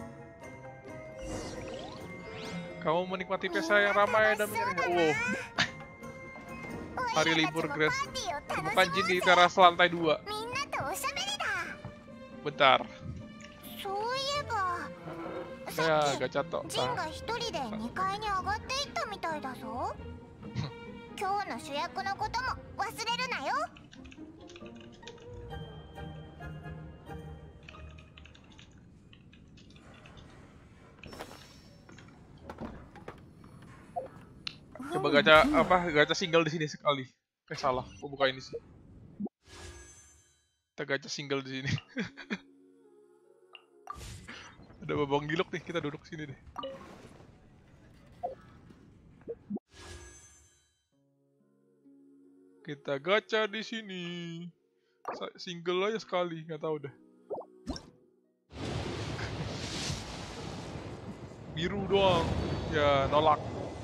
Kamu menikmati pesta yang ramai dan menyeriah. Wow, hari libur Grace. パーティーを楽 Temukan し Jin もう di ぜ teras lantai dua. みんなとおしゃべりだ Bentar, そういえば saya gacato. ジンが一人でにかいに上がっていったみたいだぞ今日の主役のことも忘れるなよ Coba gacha apa? Gacha single di sini sekali. Eh salah, aku buka ini sih. Kita gacha single di sini. Ada babang giluk nih, kita duduk sini deh. Kita gacha di sini. Sa- Single aja sekali, nggak tahu dah. Biru doang, ya nolak.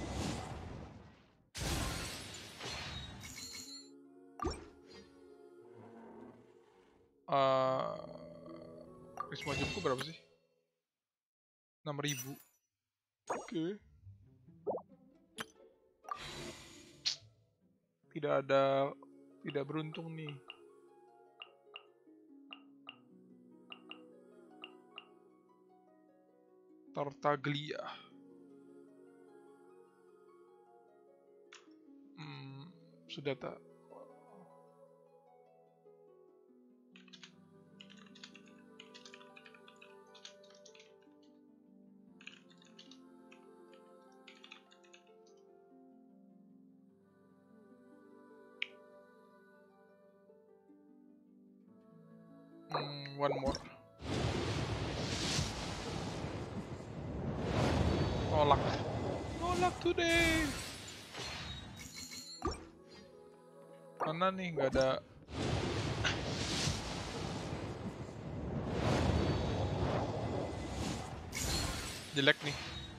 Uh, Risma Jemku berapa sih? enam ribu. Oke. Okay. Tidak ada, tidak beruntung nih. Tartaglia. Hmm, sudah tak. Hmm, one more. Nolak. Nolak today. Mana nih nggak ada. Jelek nih.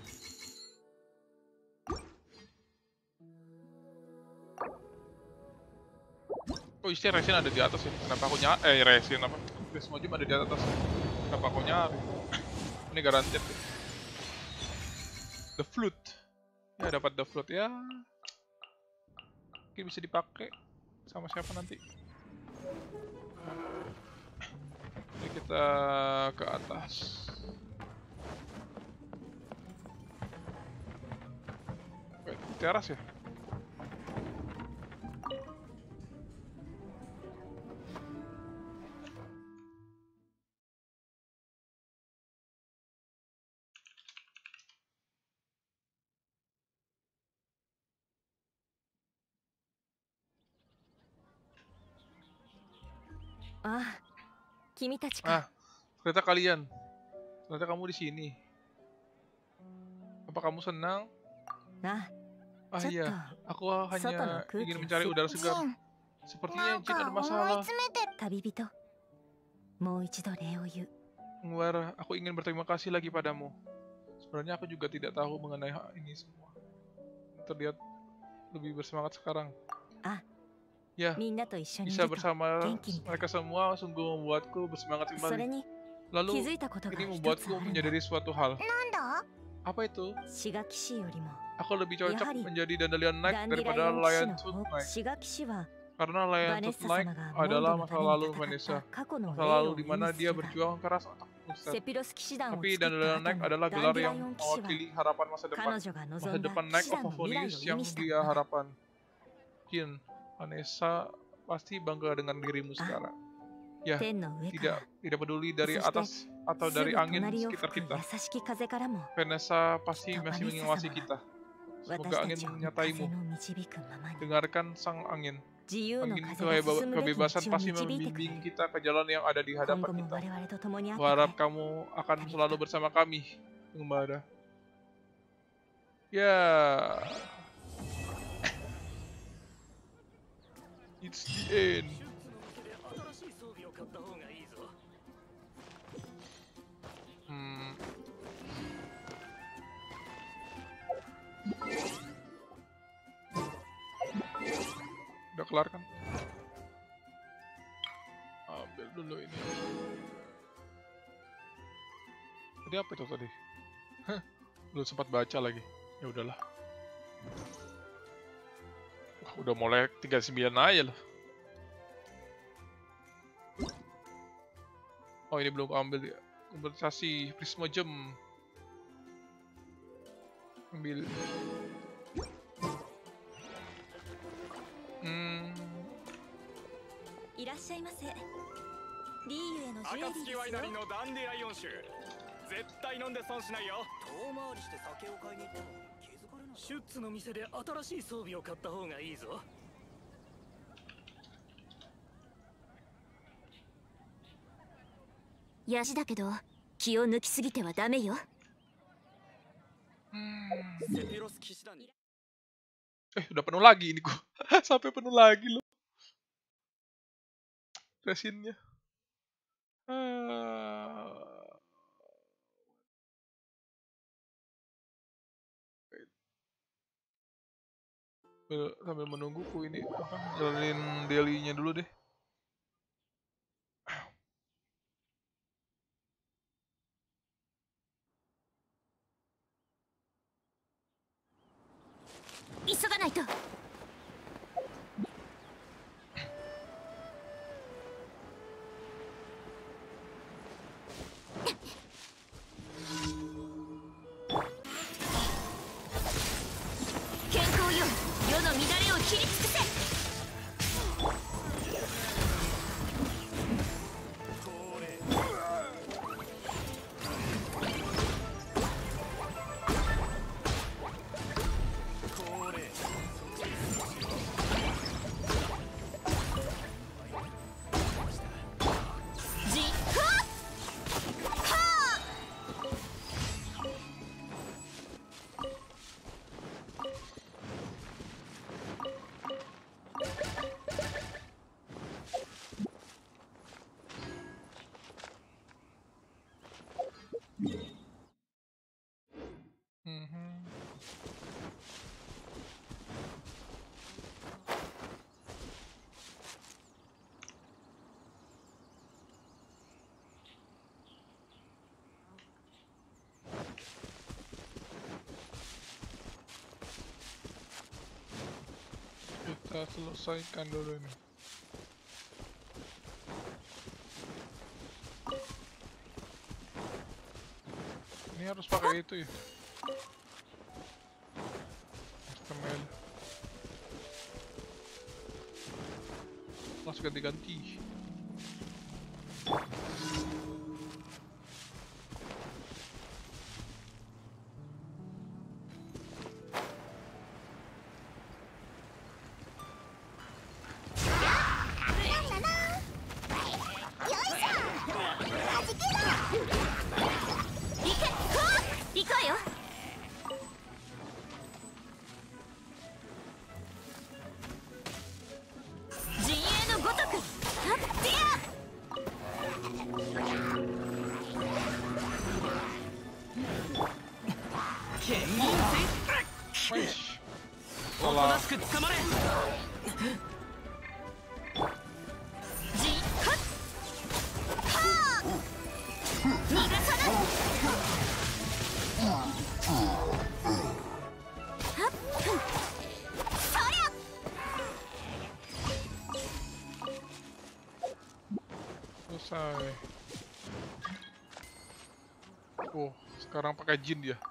Oh isi resin ada di atas ya. Kenapa aku nyari? Eh resin apa? Prisma Gem ada di atas. Kenapa aku nyari? Ini garanted ya. The flute. Ya dapat the flute ya. Mungkin bisa dipakai sama siapa nanti. Ini kita ke atas. Wait, teras ya? Ah, kimitachi Ah, ternyata kalian. Ternyata kamu di sini. Apa kamu senang? Nah, ah iya, aku hanya ingin mencari udara segar. Sepertinya Jin ada masalah. Tabibito, mau ichido re o yu. Pengembara, aku ingin berterima kasih lagi padamu. Sebenarnya aku juga tidak tahu mengenai hal ini semua. Terlihat lebih bersemangat sekarang. Ah, ya, bisa bersama mereka semua sungguh membuatku bersemangat kembali. Lalu, ini membuatku menyadari suatu hal. Apa itu? Aku lebih cocok menjadi Dandelion Knight daripada Lion Tooth Knight. Karena Lion Tooth Knight adalah masa lalu Vanessa. Masa lalu di mana dia berjuang keras untuk Mustad. Tapi Dandelion Knight adalah gelar yang mewakili harapan masa depan. Masa depan Knight of Favonius yang dia harapkan. Jin, Vanessa pasti bangga dengan dirimu sekarang. Ya, tidak tidak peduli dari atas atau dari angin sekitar kita. Vanessa pasti masih mengawasi kita. Semoga angin menyertaimu. Dengarkan sang angin. Angin kebebasan pasti membimbing kita ke jalan yang ada di hadapan kita. Kuharap kamu akan selalu bersama kami, pengembara. Ya. It's the end. Hmm. Udah kelar kan? Ambil dulu ini. Tadi apa itu tadi? Hah, belum sempat baca lagi. Ya udahlah. Wah, udah mulai tiga puluh sembilan aja lah. Oh, ini belum ambil ya. Kompensasi Prisma Gem. Ambil. Hmm. Yashi da kedo, ki o nuki sugite wa dame yo. Eh, udah penuh lagi ini gua. Sampai penuh lagi loh. Resinnya. Ah. Sambil menungguku ini apa? Jalanin daily-nya dulu deh. Isoganai to. Kenkou yo, yo no midare o kiri tsukuse. Kita selesaikan dulu ini. Ini harus pakai itu ya. Estamel. Langsung ganti-ganti. Salah. Selesai. Oh, sekarang pakai jin dia.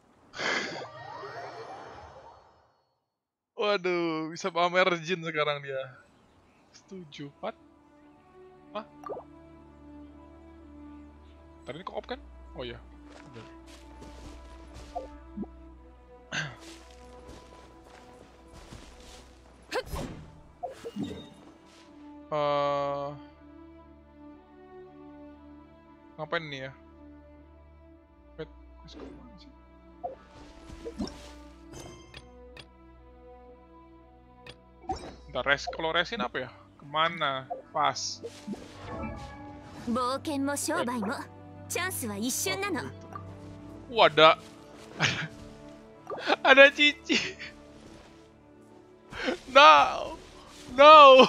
Waduh, bisa pamer jin sekarang dia. Setuju, Pat? Hah? Tadi ini ko-op kan? Oh iya, bener. Uh, ngapain nih ya? Wait, kemana sih? Bentar, res, kalau resin apa ya? Kemana? Pas. 冒険も商売もチャンスは一瞬なの。 Wah, ada ada cici. No, no.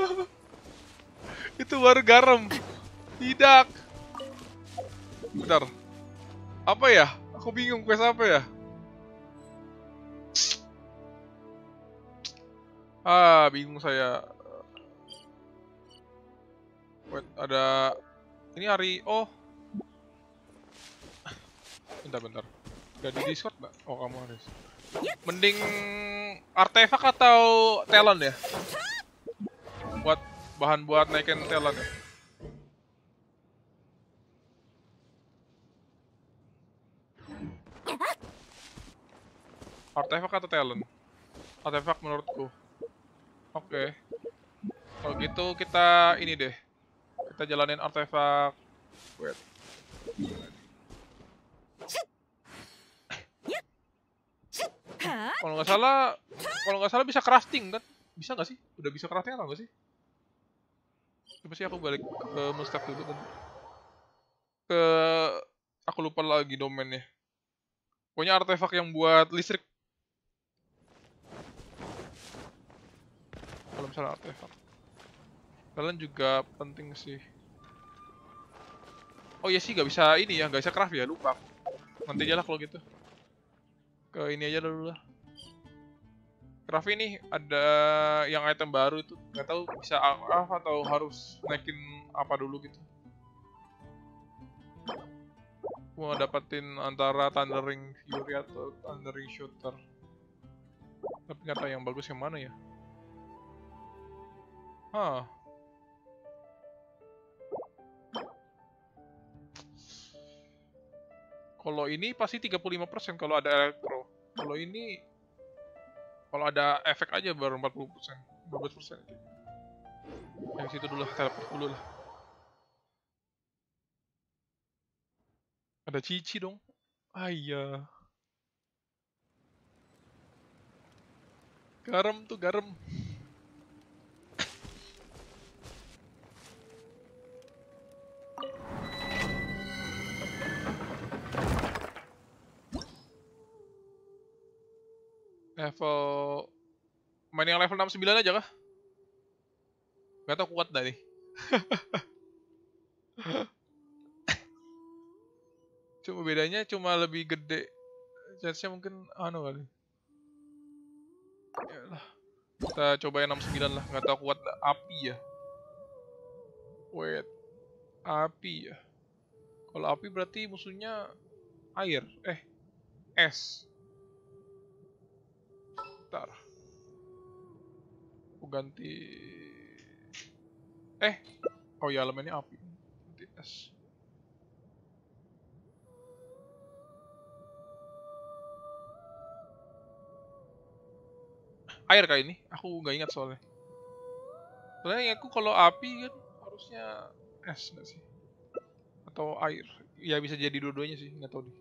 Itu baru garam. Tidak. Bentar. Apa ya? Aku bingung quest apa ya? Ah, bingung saya. Wait, ada ini hari oh. Bentar, bentar. Udah di Discord, Mbak? Oh, kamu harus. Mending artefak atau talent ya? Buat bahan buat naikin talent ya? Artefak atau talent? Artefak menurutku. Oke. Okay. Kalau gitu kita ini deh. Kita jalanin artefak. Wait. Kalau nggak salah, kalau nggak salah bisa crafting kan? Bisa nggak sih? Udah bisa crafting atau nggak sih? Coba sih aku balik ke Mustaf dulu kan. Ke aku lupa lagi domainnya. Pokoknya artefak yang buat listrik. Kalau misalnya artefak, kalian juga penting sih. Oh iya sih, nggak bisa ini ya, nggak bisa craft ya, lupa. Nanti aja lah kalau gitu. Ke ini aja dulu lah. Craft ini ada yang item baru itu, nggak tahu bisa apa atau harus naikin apa dulu gitu. Mau dapetin antara Thundering Fury atau Thundering Shooter. Tapi nggak tahu yang bagus yang mana ya. Hah. Kalau ini pasti tiga puluh lima persen kalau ada elektro. Kalau ini kalau ada efek aja baru empat puluh persen, empat belas persen. Yang situ dulu lah, teleport dulu lah. Ada cici dong. Ah iya. Garam tuh garam. Level main yang level enam puluh sembilan aja kah? Gak tau kuat dah nih. Cuma bedanya cuma lebih gede. Chance-nya mungkin anu kali. Yalah. Kita coba yang enam puluh sembilan lah, gak tau kuat dah. Api ya. Wait. Api ya. Kalau api berarti musuhnya air. Eh. Es. Bentar. Aku ganti. Eh. Oh ya, elemennya api. Ganti es. Air kayak ini. Aku nggak ingat soalnya. Soalnya aku kalau api kan harusnya es nggak sih? Atau air? Ya bisa jadi dua-duanya sih, nggak tahu deh.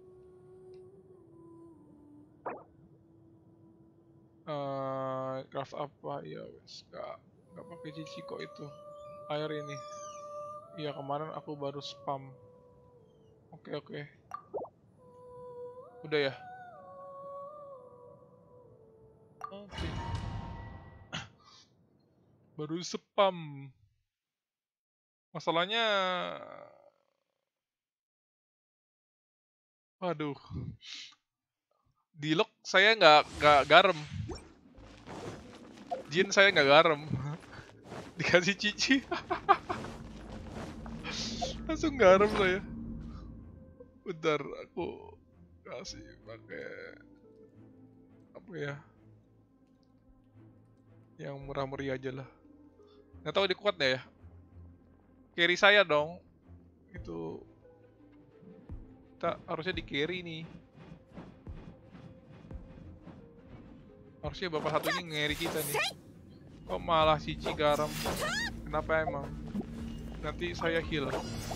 Uh, craft apa ya wes nggak nggak pakai cici kok itu air ini. Iya kemarin aku baru spam. Oke oke. Udah ya. Oke. Baru spam. Masalahnya, waduh, di lock saya nggak nggak garam. Jin saya nggak garam. Dikasih cici. Langsung garam saya. Bentar, aku kasih pakai apa ya? Yang murah meriah aja lah. Nggak tahu di kuat ya? Carry saya dong. Itu kita harusnya di carry nih. Harusnya bapak satunya ngeri kita nih. Kok malah cici garam? Kenapa emang? Nanti saya heal.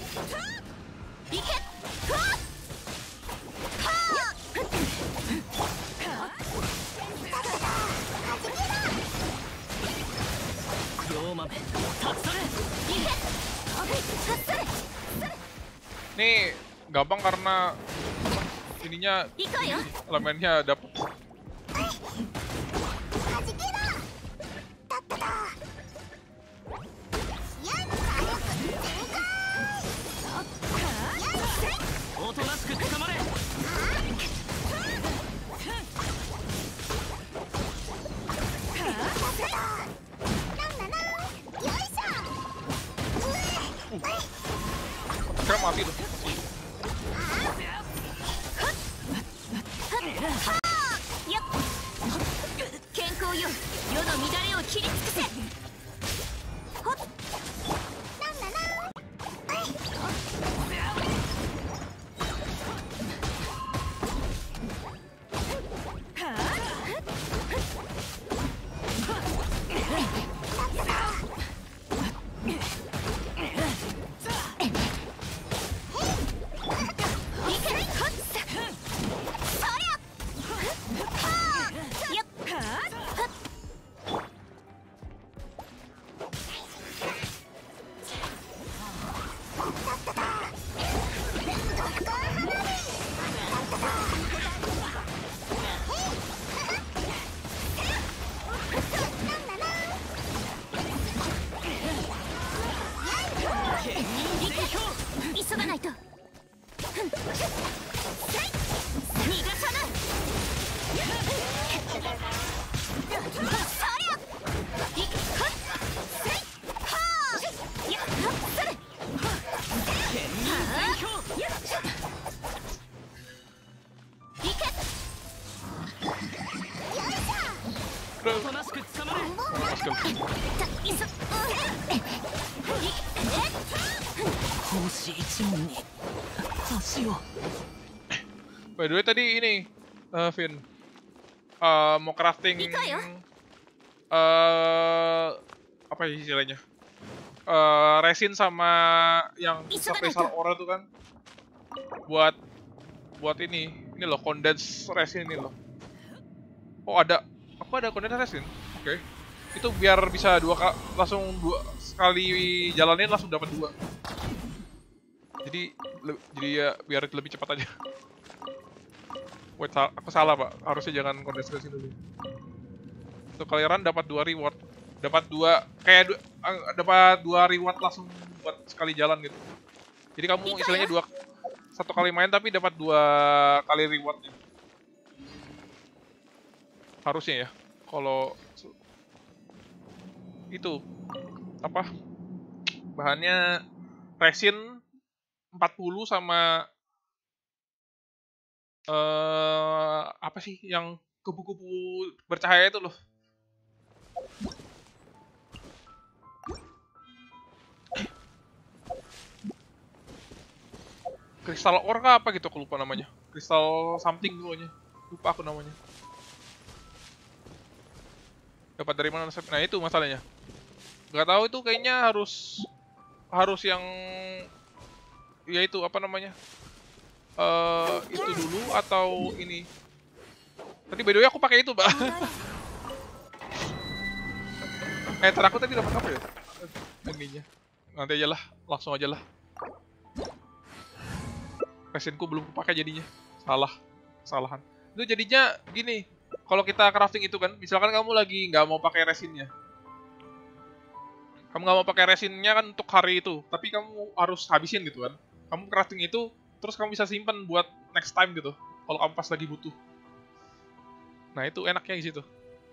Nih gampang karena ininya elemennya dapet. Sekarang mati tuh. By the way tadi ini, uh, Vin, uh, mau crafting, uh, apa ya istilahnya, uh, resin sama yang kristal ora tuh kan, buat, buat ini, ini loh condense resin ini loh. Oh ada, apa ada condense resin? Oke, okay. Itu biar bisa dua kali, langsung dua sekali jalanin langsung dapat dua. Jadi, jadi ya biar lebih cepat aja. Wait, aku salah pak, harusnya jangan kondes resin dulu. Untuk kali run dapat dua reward, dapat dua kayak du, dapat dua reward langsung buat sekali jalan gitu. Jadi kamu istilahnya dua satu kali main tapi dapat dua kali rewardnya. Harusnya ya, kalau itu apa bahannya resin empat puluh sama Uh, apa sih yang kupu-kupu bercahaya itu loh. Kristal ore kah apa gitu, aku lupa namanya. Kristal something pokoknya. Lupa aku namanya. Dapat dari mana? Nah itu masalahnya. Gak tahu itu kayaknya harus harus yang ya itu apa namanya? Uh, itu dulu atau ini? Tadi by the way aku pakai itu, Mbak. eh, ter aku tadi dapat apa ya? Ininya. Nanti aja lah, langsung aja lah. Resinku belum pakai jadinya. Salah, kesalahan. Itu jadinya gini. kalau kita crafting itu kan, misalkan kamu lagi nggak mau pakai resinnya, kamu nggak mau pakai resinnya kan untuk hari itu, tapi kamu harus habisin gitu kan. Kamu crafting itu, terus kamu bisa simpan buat next time gitu, kalau kamu pas lagi butuh. Nah itu enaknya di situ.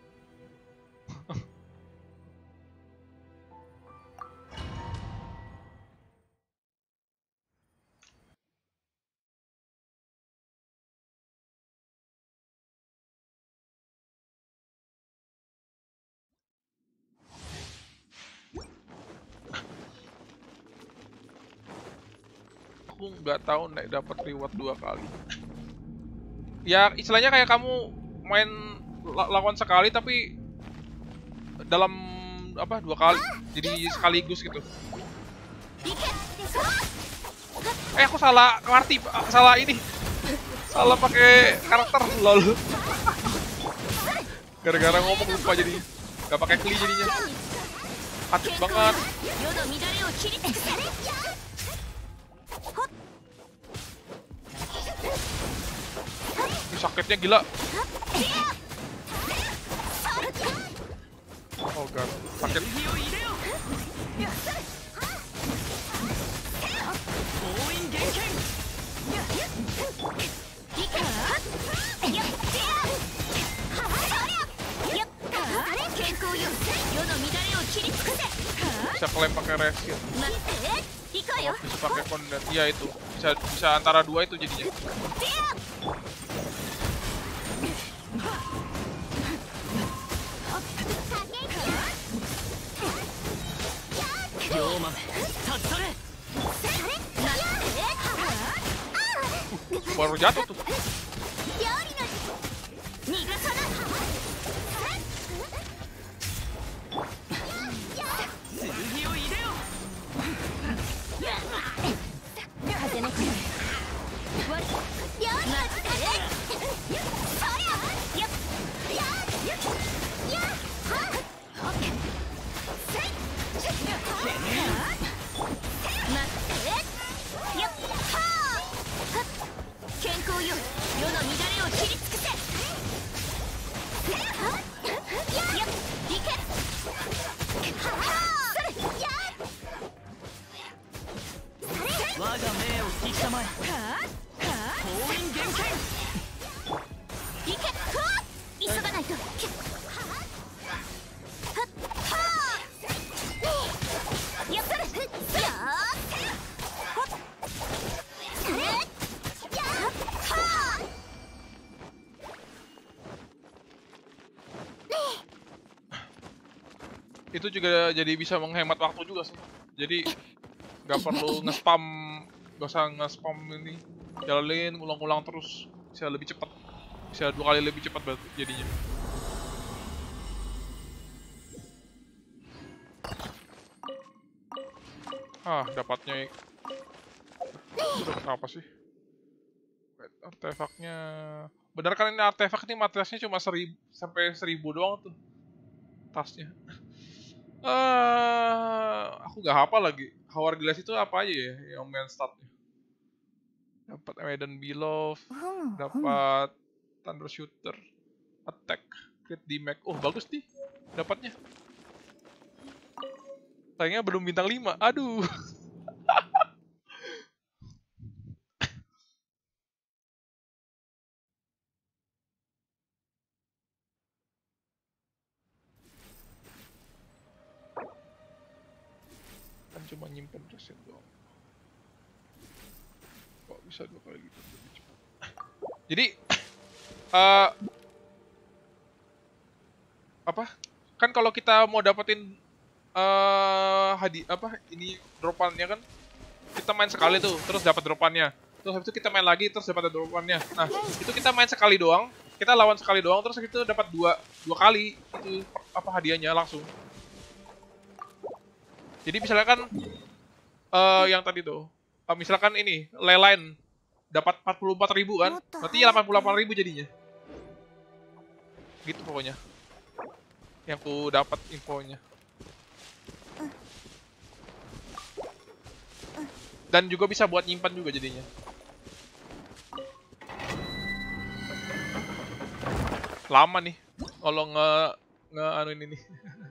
Aku nggak tahu nek dapat reward dua kali. Ya istilahnya kayak kamu main lawan sekali tapi dalam apa dua kali, jadi sekaligus gitu. Eh aku salah ngerti, salah ini, salah pakai karakter lol. Gara-gara ngomong lupa jadi nggak pakai kli jadinya. Hati banget. Ini sakitnya gila. Oh god, sakit. Bisa klaim pakai resin. Oh, bisa pakai konden. Iya itu. Bisa bisa antara dua itu jadinya. Baru jatuh tuh. Itu juga jadi bisa menghemat waktu juga sih. Jadi nggak perlu nge-spam, nggak usah nge-spam ini, jalanin ulang-ulang terus, bisa lebih cepat, bisa dua kali lebih cepat jadinya. Ah, dapatnya apa sih? Artefaknya, benar kan ini artefak ini materialnya cuma seribu sampai seribu doang tuh tasnya. Uh, aku nggak hafal lagi. Hourglass itu apa aja ya yang main statnya? Dapat Maiden Beloved, dapat Thunder Shooter, Attack, Crit Damage. Oh bagus nih, dapatnya. Sayangnya belum bintang lima. Aduh. Cuma nyimpen reset doang. Kok bisa dua kali gitu lebih cepat. Jadi uh, apa? Kan kalau kita mau dapetin uh, hadiah apa ini dropannya kan, kita main sekali tuh terus dapat dropannya. Terus habis itu kita main lagi terus dapat dropannya. Nah, itu kita main sekali doang, kita lawan sekali doang terus itu dapat dua dua kali itu apa hadiahnya langsung. Jadi misalnya kan uh, yang tadi tuh, uh, misalkan ini Leyline dapat empat puluh empat ribu kan, berarti delapan puluh delapan ribu jadinya. Gitu pokoknya. Yang ku dapat infonya. Dan juga bisa buat nyimpan juga jadinya. Lama nih kalau nge nge anu ini nih.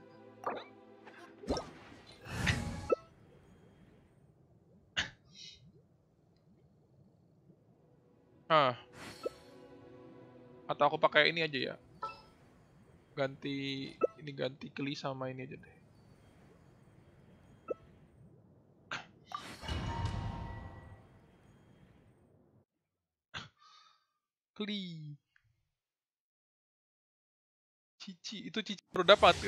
Ah. Atau aku pakai ini aja ya. Ganti ini ganti Kli sama ini aja deh. Kli. Cici, itu Cici baru dapat ya.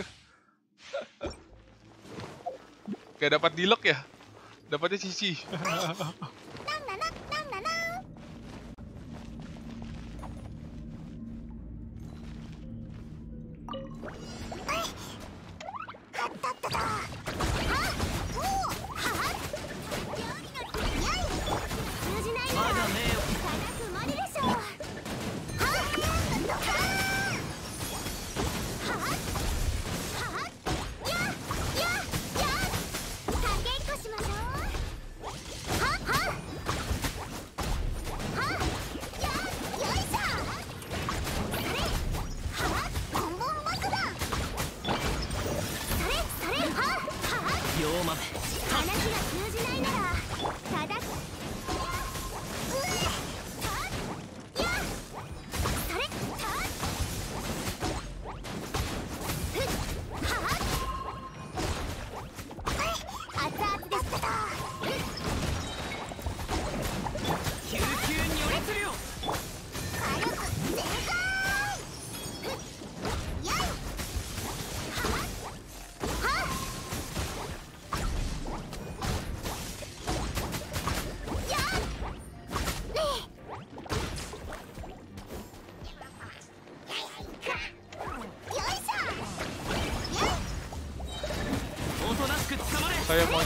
Gak dapat di lock ya? Dapatnya Cici. Saya mau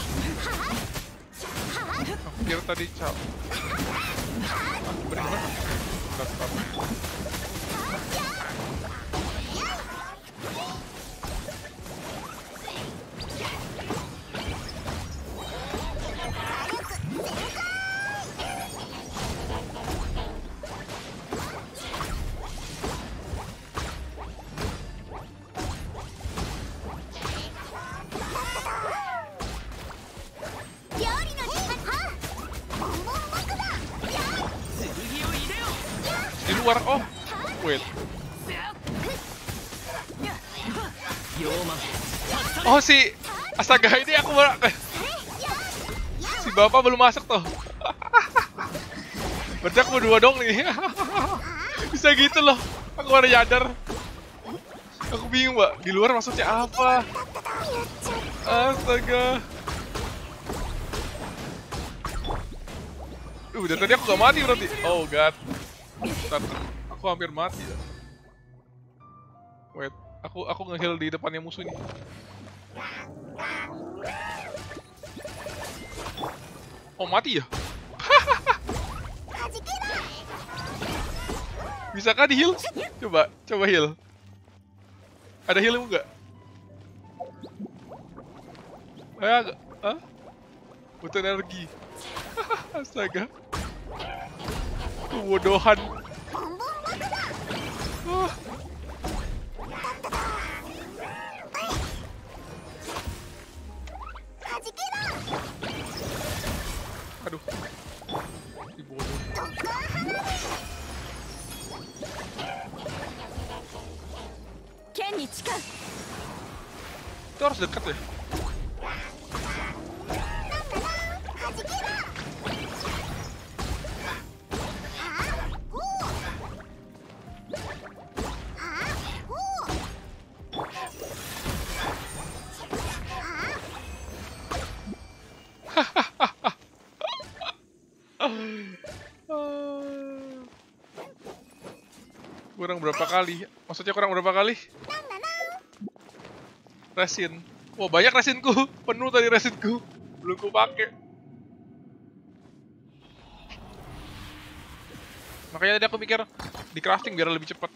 aku kira tadi cap. Aku beriman. Enggak apa-apa. Di luar, oh, wait. Oh si, astaga ini aku baru, si bapak belum masuk tuh. Berarti aku berdua dong nih. Bisa gitu loh, aku baru nyadar. Aku bingung mbak, di luar maksudnya apa? Astaga. Uh, dari tadi aku gak mati berarti. Oh god. Bentar, aku hampir mati ya. Wait, aku aku nge-heal di depannya musuh ini. Oh mati ya? Bisa kah di heal? Coba, coba heal. Ada heal enggak? Eh, agak, ah? Butuh energi. Astaga. Kebodohan. Oh. Aduh. Dibodoh. Itu harus dekat ya? Kurang berapa kali? Maksudnya kurang berapa kali? Resin. Wah banyak resinku, penuh tadi resinku, belum ku pakai. Makanya tadi aku mikir di crafting biar lebih cepat.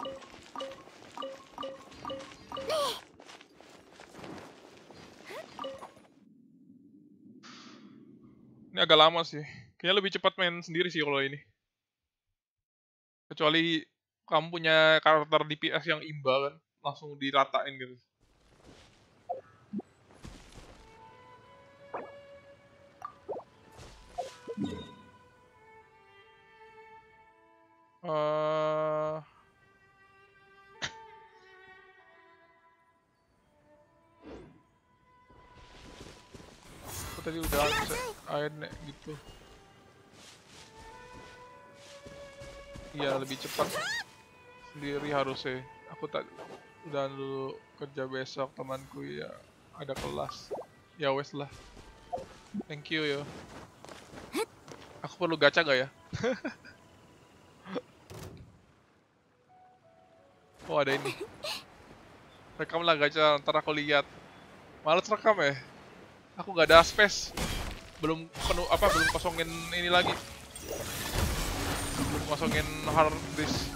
Ini agak lama sih. Kayaknya lebih cepat main sendiri sih kalau ini. Kecuali kamu punya karakter D P S yang imbal kan, langsung diratain gitu. Uh... Aku tadi udah airnya gitu. Iya lebih cepat sendiri harusnya. Aku tak udah dulu kerja besok, temanku ya ada kelas. Ya wes lah. Thank you yo. Aku perlu gacha gak ya? Oh ada ini. Rekam lah gacha, ntar aku lihat. Males rekam ya. Aku gak ada space. Belum penuh apa belum kosongin ini lagi. Belum kosongin hard disk.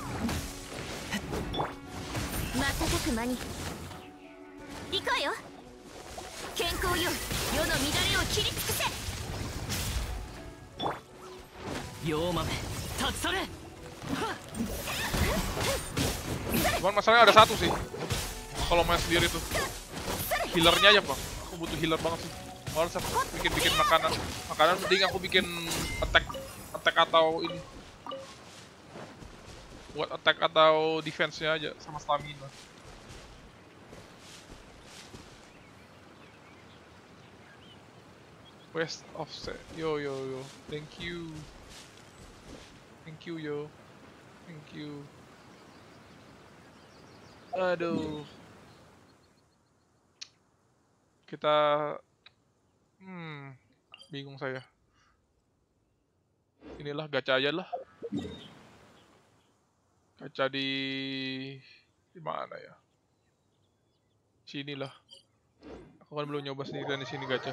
Cuman masalahnya ada satu sih. Kalau main sendiri tuh healernya aja bang. Aku butuh healer banget sih. Males aku bikin-bikin makanan. Makanan mending aku bikin attack attack atau ini. Buat attack atau defense-nya aja sama stamina. West offset. Yo yo yo. Thank you. Thank you yo. Thank you. Aduh. Kita hmm bingung saya. Inilah gacha aja lah. Gacha di di mana ya? Sini lah. Aku kan belum nyoba sendirian di sini gacha.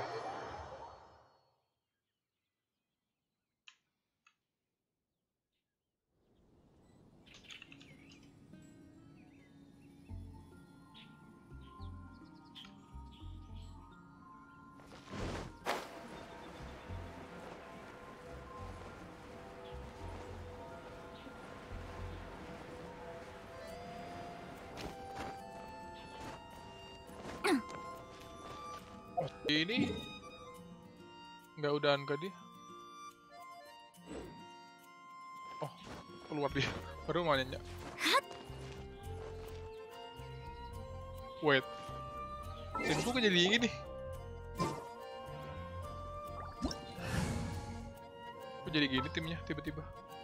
Ini nggak udahan ke dia. Oh keluar dia baru mau nanya. Wait timku kok jadi gini. Kok jadi gini timnya tiba-tiba.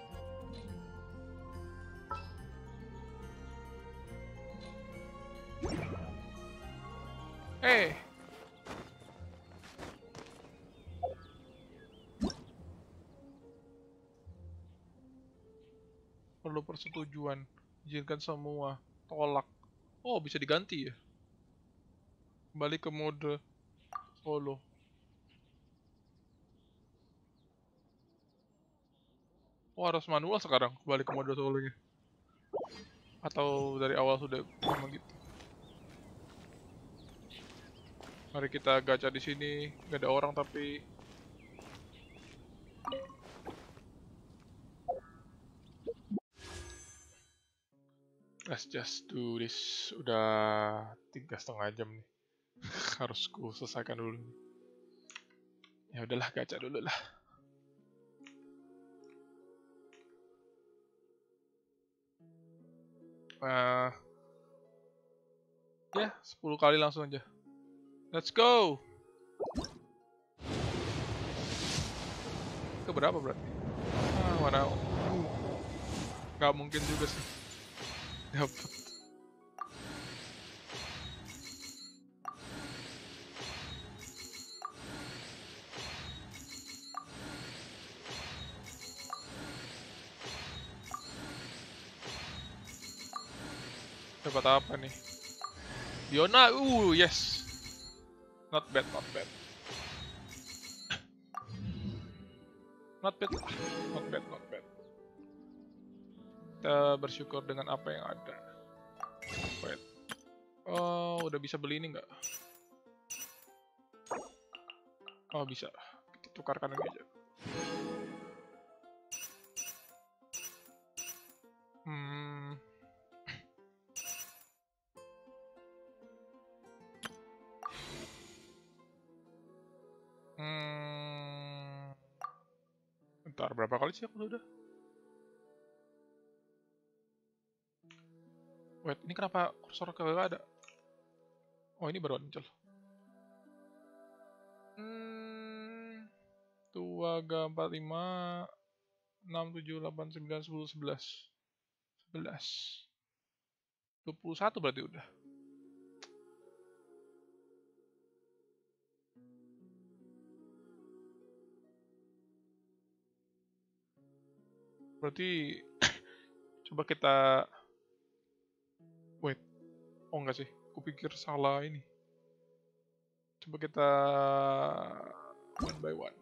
Eh perlu persetujuan, izinkan semua, tolak. Oh bisa diganti ya. Kembali ke mode solo. Oh harus manual sekarang kembali ke mode solonya. Atau dari awal sudah memang gitu. Mari kita gacha di sini, nggak ada orang tapi. Let's just do this. Udah tiga setengah jam nih. Harus ku selesaikan dulu. Ya udahlah gacha dulu lah. Uh, ya sepuluh kali langsung aja. Let's go. Ke berapa berarti? Ah, mana? Uh, gak mungkin juga sih. Dapat. Dapat apa nih? Diona, uh, yes. Not bad, not bad. Not bad, not bad, not bad. Kita bersyukur dengan apa yang ada. Wait. Oh, udah bisa beli ini nggak? Oh, bisa. Kita tukarkan ini aja. Hmm. Bentar, berapa kali sih aku sudah? Wait, ini kenapa kursor kagak ada? Oh, ini baru muncul. Hmm, dua, tiga, empat, lima, enam, tujuh, delapan, sembilan, sepuluh, sebelas. sebelas. dua puluh satu berarti udah. Berarti coba kita wait. Oh enggak sih, kupikir salah ini. Coba kita one by one.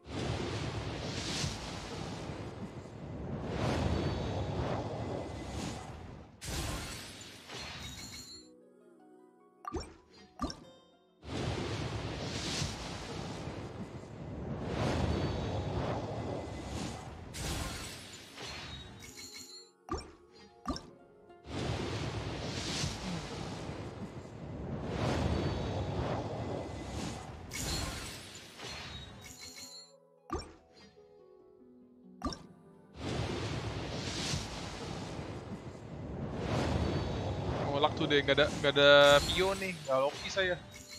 Nolak tuh deh, nggak ada nggak ada Pio nih, nggak Loki saya.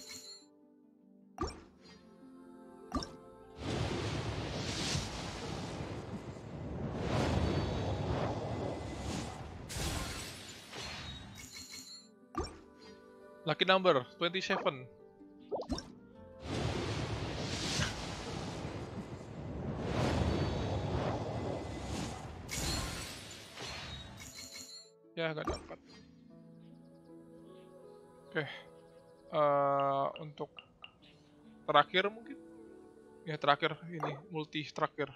Lucky number twenty-seven. Ya nggak dapat. Oke, uh, untuk terakhir mungkin, ya terakhir ini multi terakhir.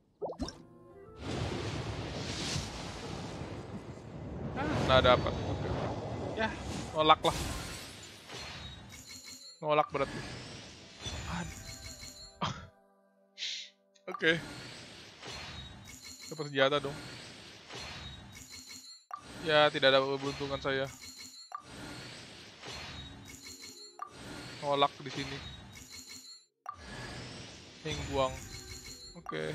Ah, nggak dapat juga. Ya, nolak lah. Nolak berarti. Oke, okay. Dapat senjata dong. Ya, tidak ada keberuntungan saya. Nolak di sini. Ningguang. Oke. Okay.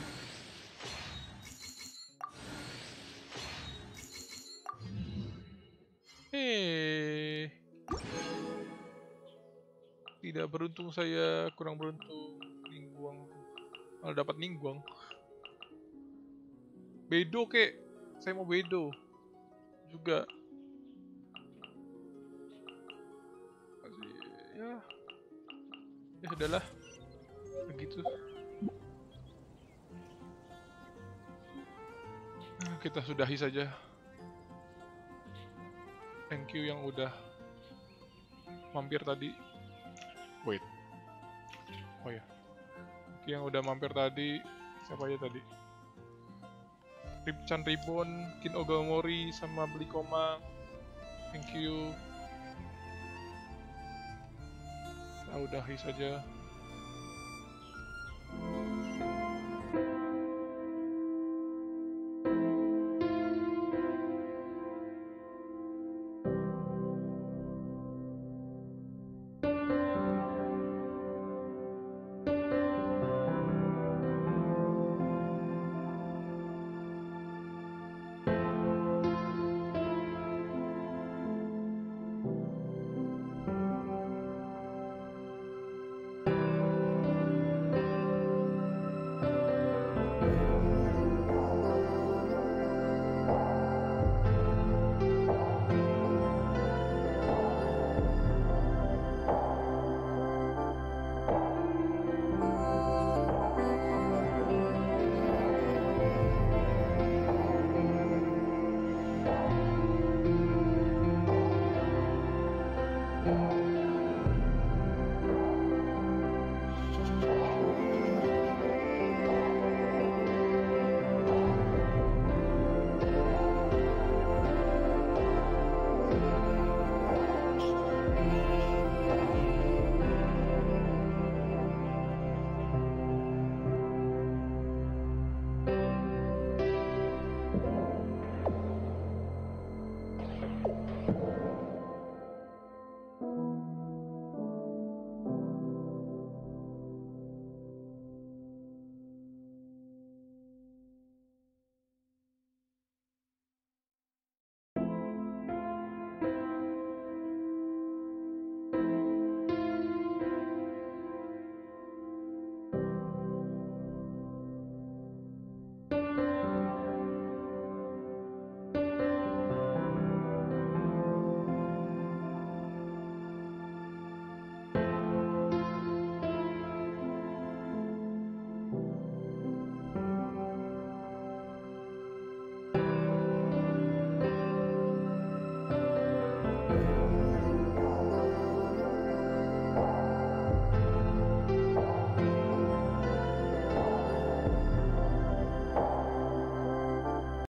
Hei. Tidak beruntung saya, kurang beruntung. Ningguang. Malah dapat Ningguang. Bedo kek. Saya mau Bedo. Juga. Masih ya. Ya sudahlah. Begitu. Nah, kita sudahi saja. Thank you yang udah mampir tadi. Wait. Oh ya. Thank you yang udah mampir tadi. Siapa aja tadi? Ripchan Ribbon, Kin Ogamori, sama Beli Komang. Thank you. Kita udahi saja.